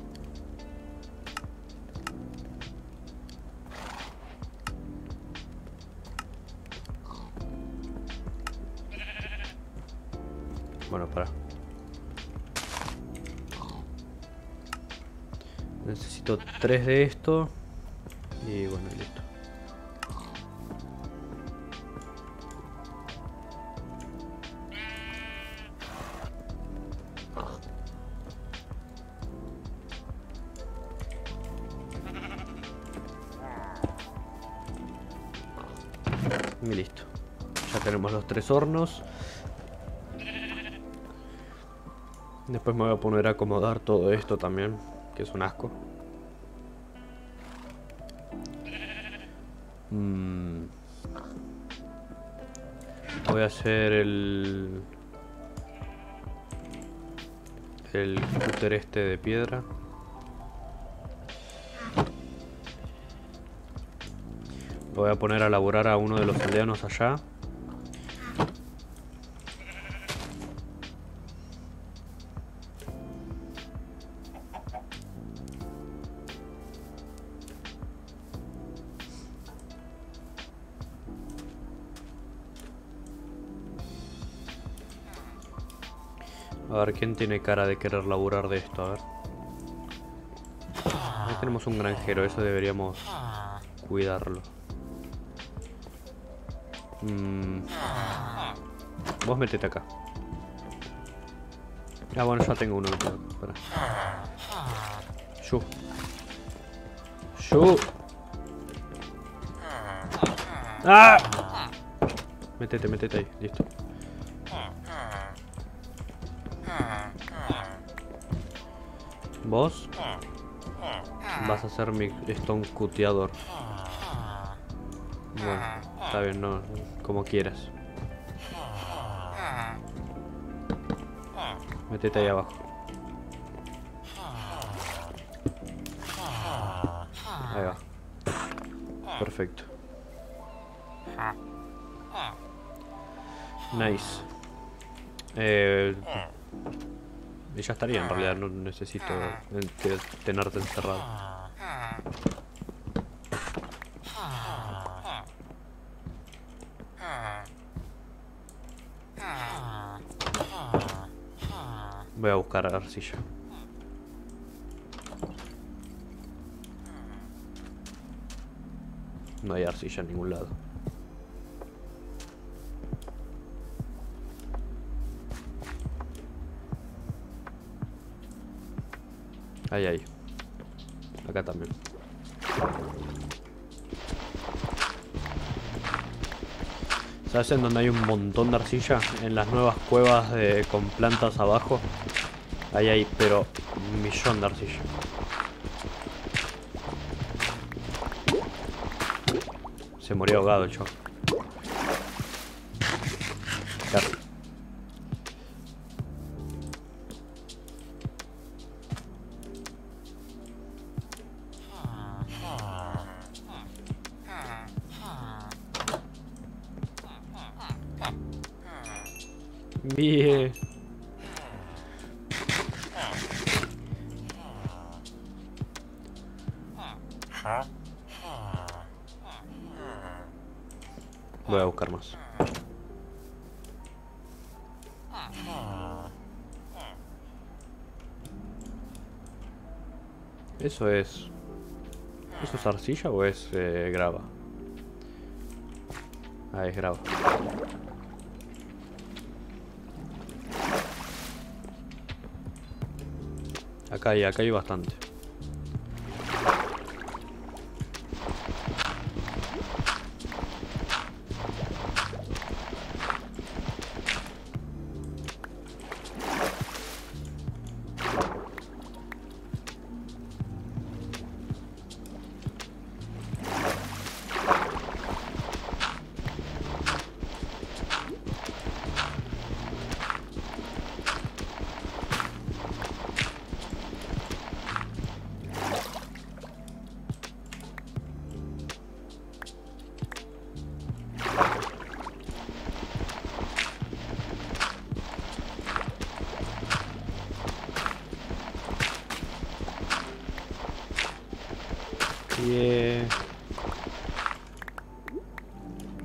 Bueno, para. Necesito tres de esto. Y bueno, y listo. Y listo. Ya tenemos los tres hornos. Después me voy a poner a acomodar todo esto también, que es un asco. Mm. Voy a hacer el... el cúter este de piedra. Lo voy a poner a laburar a uno de los aldeanos allá. A ver, ¿quién tiene cara de querer laburar de esto? A ver. Ahí tenemos un granjero, eso deberíamos cuidarlo. Mm. Vos metete acá. Ah, bueno, ya tengo uno. Espera. Shu. Shu. ¡Ah! Métete, métete ahí. Listo. Vos vas a ser mi stone cuteador. Bueno, está bien, no, como quieras. Métete ahí abajo. Ahí va. Perfecto. Nice. Eh, y ya estaría, en realidad no necesito tenerte encerrado. Voy a buscar arcilla. No hay arcilla en ningún lado. Ahí, ahí. Acá también. ¿Sabes en dónde hay un montón de arcilla? En las nuevas cuevas de, con plantas abajo. Ahí hay, pero un millón de arcilla. Se murió ahogado el chaval. Claro. Bien. Voy a buscar más. Eso es... ¿Eso es arcilla o es eh, grava? Ah, es grava. Acá hay, acá hay bastante.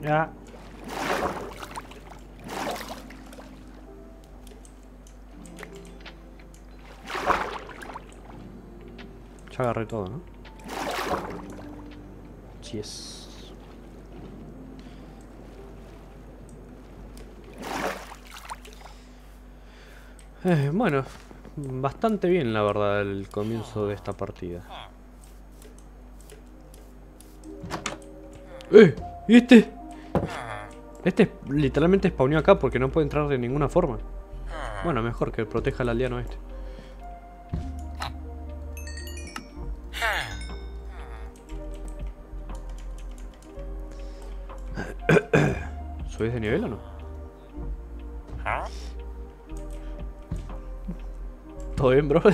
Ya. Ya agarré todo, ¿no? Yes. Eh, bueno, bastante bien la verdad el comienzo de esta partida. ¡Eh! ¿Y este? Este literalmente spawneó acá porque no puede entrar de ninguna forma. Bueno, mejor que proteja al aldeano este. ¿Subís de nivel o no? ¿Todo bien, bro?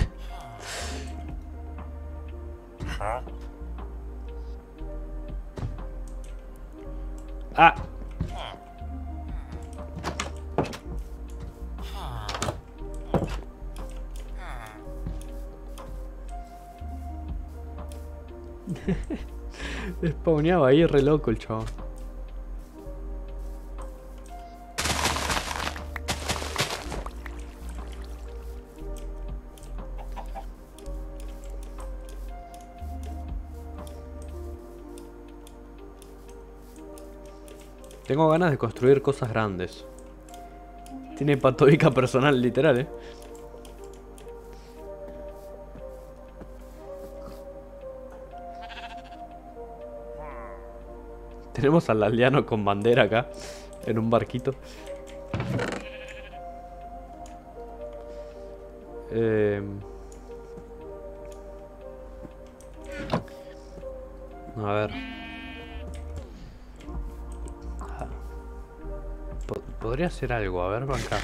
Ah. Spawneaba ahí re loco el chabón. Tengo ganas de construir cosas grandes. Tiene patoica personal, literal, eh. Tenemos al aldeano con bandera acá, en un barquito. Eh... A ver. Podría hacer algo, a ver, acá.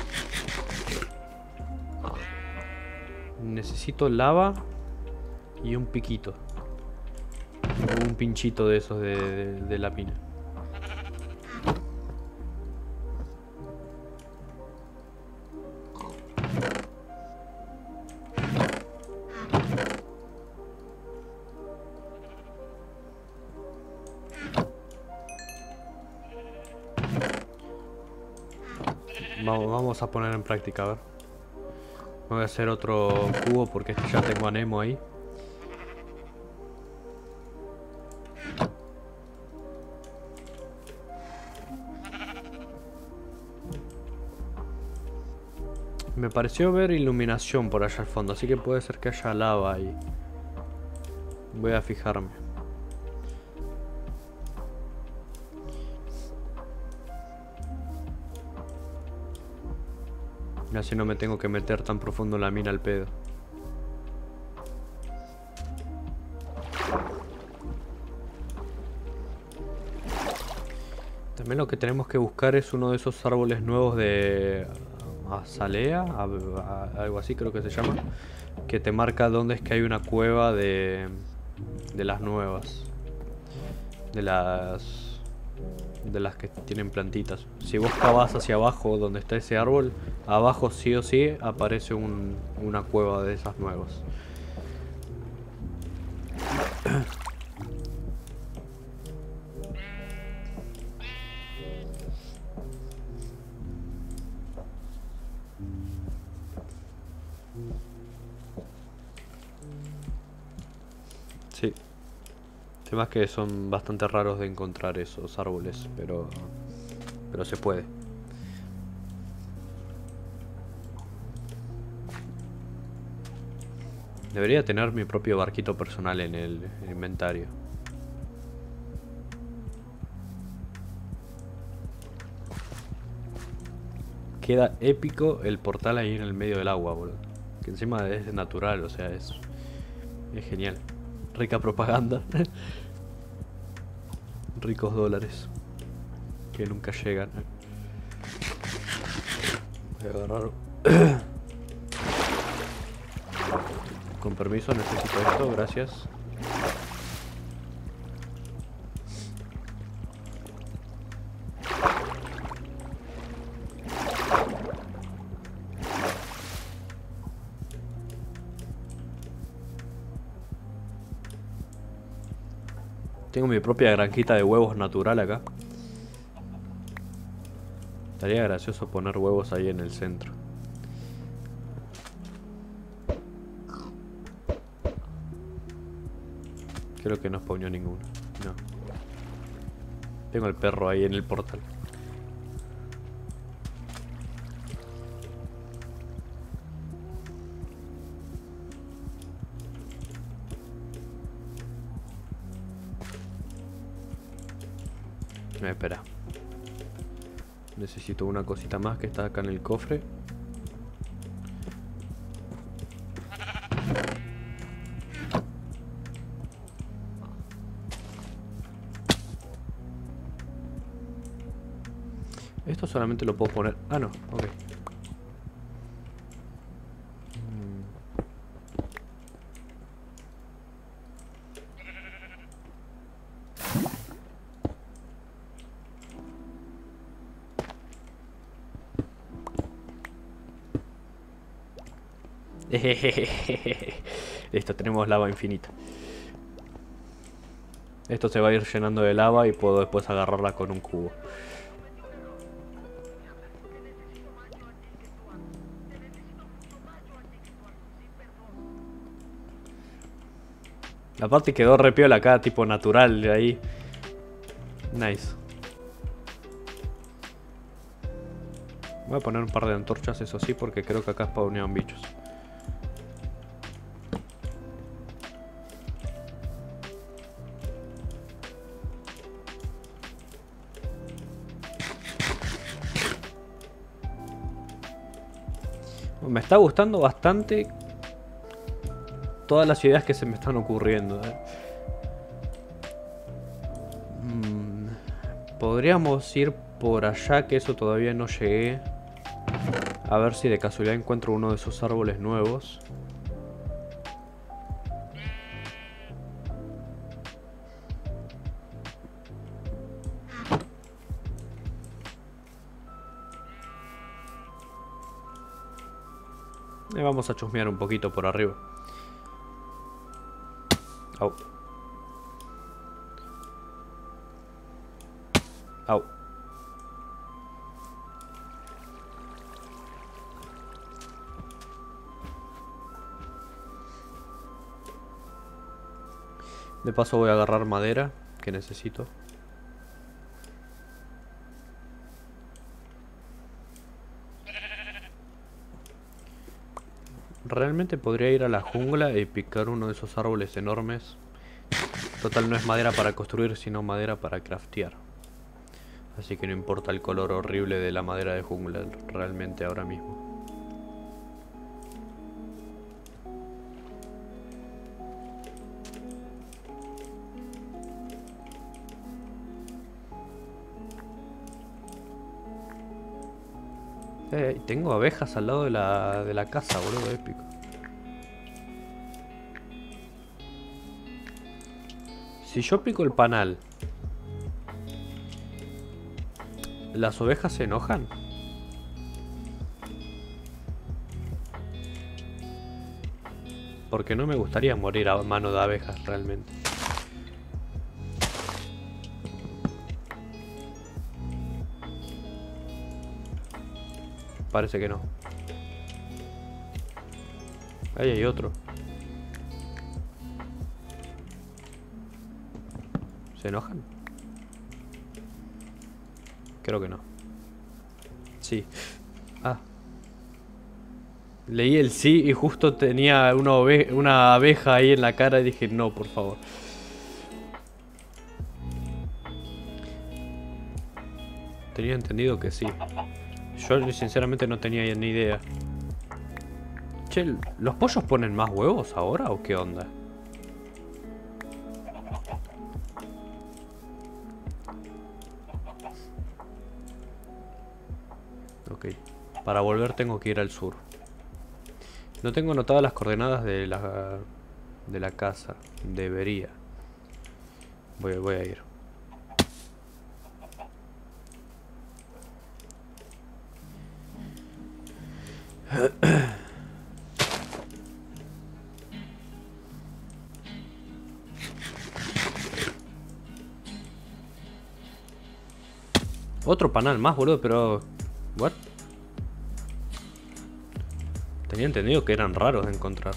Necesito lava y un piquito. Un pinchito de esos de, de, de la mina. Vamos, vamos a poner en práctica, a ver. Voy a hacer otro cubo porque ya tengo a Nemo ahí. Me pareció ver iluminación por allá al fondo, así que puede ser que haya lava ahí. Voy a fijarme. Así no me tengo que meter tan profundo en la mina al pedo. También lo que tenemos que buscar es uno de esos árboles nuevos de azalea, algo así creo que se llama, que te marca dónde es que hay una cueva de, de las nuevas, de las de las que tienen plantitas. Si vos cavas hacia abajo donde está ese árbol, abajo sí o sí aparece un, una cueva de esas nuevas. Sí. Temas que son bastante raros de encontrar esos árboles, pero pero se puede. Debería tener mi propio barquito personal en el inventario. Queda épico el portal ahí en el medio del agua, boludo. Que encima es natural, o sea, es es genial. Rica propaganda. Ricos dólares que nunca llegan. Voy a agarrar. Con permiso, necesito esto, gracias. Tengo mi propia granjita de huevos natural acá. Estaría gracioso poner huevos ahí en el centro. Creo que no spawneó ninguno. No. Tengo el perro ahí en el portal. Eh, espera. Necesito una cosita más que está acá en el cofre. Esto solamente lo puedo poner... Ah, no, ok. Listo, tenemos lava infinita. Esto se va a ir llenando de lava y puedo después agarrarla con un cubo. Aparte quedó re piola acá, tipo natural de ahí. Nice. Voy a poner un par de antorchas, eso sí, porque creo que acá spawnean bichos. Me está gustando bastante todas las ideas que se me están ocurriendo. ¿eh? Mm, podríamos ir por allá, que eso todavía no llegué. A ver si de casualidad encuentro uno de esos árboles nuevos. Y vamos a chusmear un poquito por arriba. Au. Au. De paso voy a agarrar madera que necesito. Realmente podría ir a la jungla y picar uno de esos árboles enormes. Total, no es madera para construir, sino madera para craftear. Así que no importa el color horrible de la madera de jungla realmente ahora mismo. Eh, tengo abejas al lado de la, de la casa, boludo, épico. Si yo pico el panal, ¿las ovejas se enojan? Porque no me gustaría morir a mano de abejas realmente. Parece que no. Ahí hay otro. ¿Se enojan? Creo que no. Sí. Ah. Leí el sí y justo tenía una, ove- una abeja ahí en la cara y dije no, por favor. Tenía entendido que sí. Yo sinceramente no tenía ni idea. Che, ¿los pollos ponen más huevos ahora o qué onda? Ok. Para volver tengo que ir al sur. No tengo anotadas las coordenadas de la, de la casa. Debería. Voy, voy a ir. Otro panal más, boludo, pero What? Tenía entendido que eran raros de encontrar.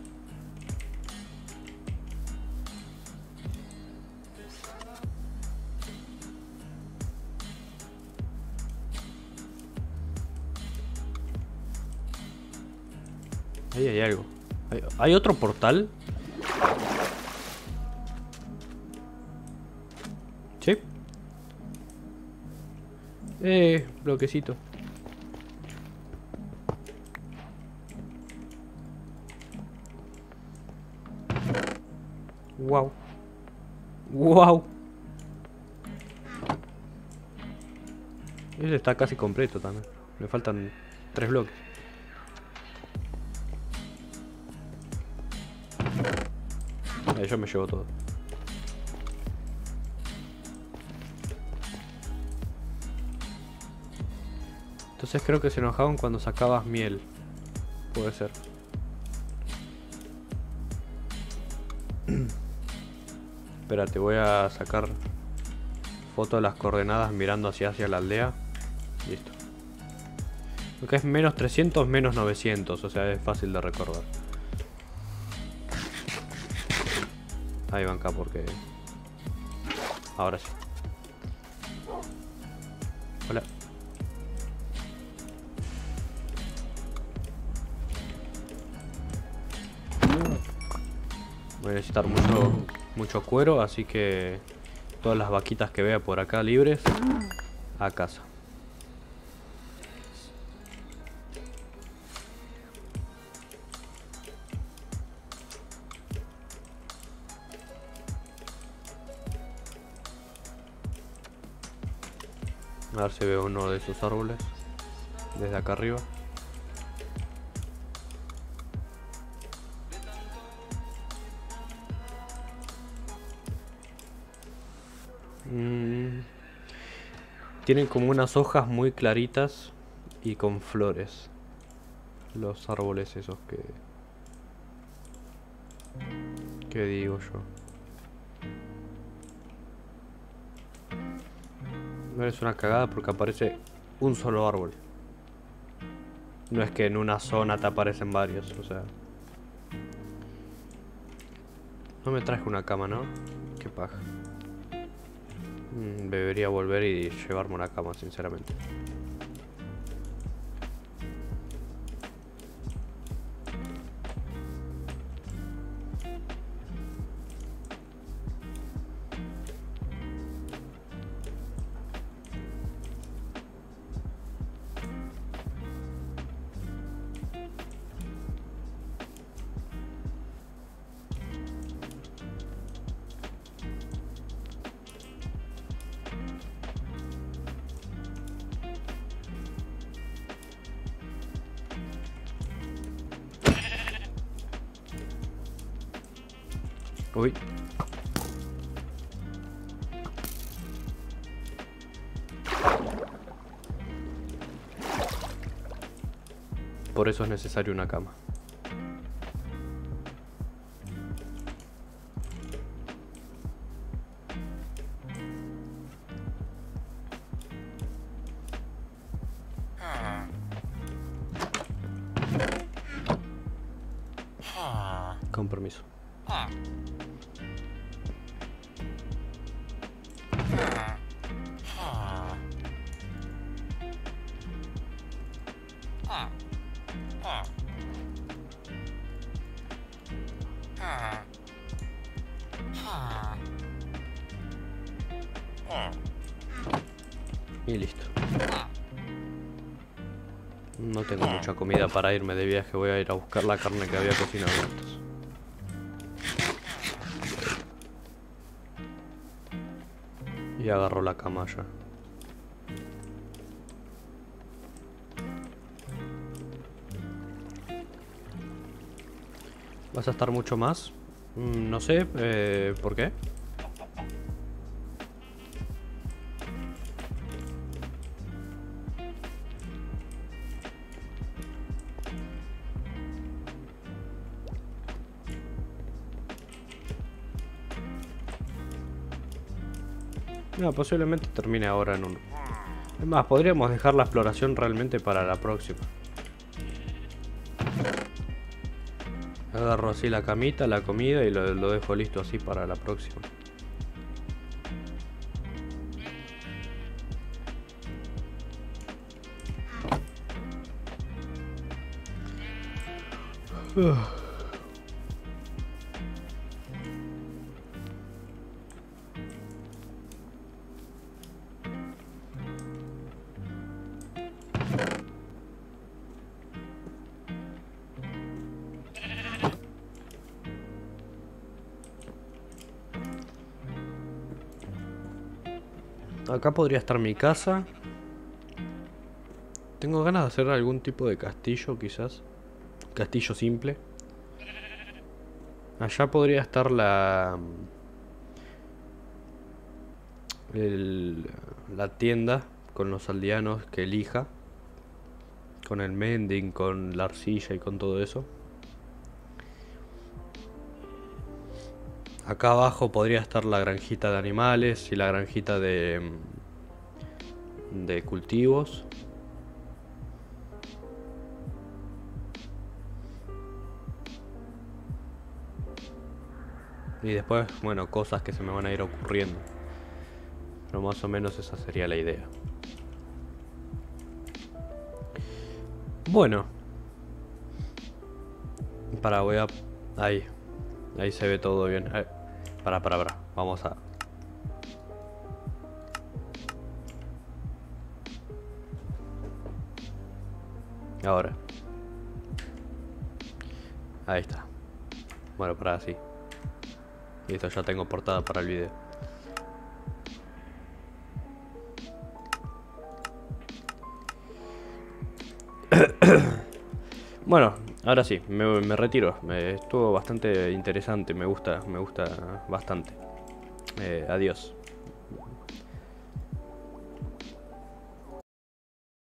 Ahí hay algo. ¿Hay, ¿hay otro portal? Sí. Eh, bloquecito. Wow. Wow. Ese está casi completo también. Le faltan tres bloques. Ahí yo me llevo todo. Entonces creo que se enojaban cuando sacabas miel. Puede ser. Espérate, voy a sacar foto de las coordenadas mirando hacia, hacia la aldea. Listo. Lo que es menos trescientos, menos novecientos. O sea, es fácil de recordar. Ahí van acá porque... Ahora sí. Hola. Voy a necesitar mucho, mucho cuero, así que todas las vaquitas que vea por acá libres, a casa. A ver si veo uno de esos árboles desde acá arriba. Mm. Tienen como unas hojas muy claritas y con flores. Los árboles esos que... ¿Qué digo yo? No es una cagada porque aparece un solo árbol. No es que en una zona te aparecen varios, o sea... No me traje una cama, ¿no? Qué paja. Mm, debería volver y llevarme una cama, sinceramente. Uy. Por eso es necesario una cama. Con permiso. Y listo. No tengo mucha comida para irme de viaje. Voy a ir a buscar la carne que había cocinado antes. Y agarro la cama ya. ¿Vas a estar mucho más? Mm, no sé, eh, ¿por qué? No, posiblemente termine ahora en un Es más, podríamos dejar la exploración realmente para la próxima. Agarro así la camita, la comida y lo, lo dejo listo así para la próxima. Acá podría estar mi casa. Tengo ganas de hacer algún tipo de castillo, quizás. Castillo simple. Allá podría estar la... el- la tienda con los aldeanos que elija. Con el mending, con la arcilla y con todo eso. Acá abajo podría estar la granjita de animales y la granjita de... de cultivos. Y después, bueno, cosas que se me van a ir ocurriendo. Pero más o menos esa sería la idea. Bueno. Para, voy a... Ahí. Ahí se ve todo bien. Eh, Para, para, para. Vamos a... Ahora. Ahí está. Bueno, para así. Listo, ya tengo portada para el video. Bueno, ahora sí, me, me retiro. Me, estuvo bastante interesante, me gusta, me gusta bastante. Eh, adiós.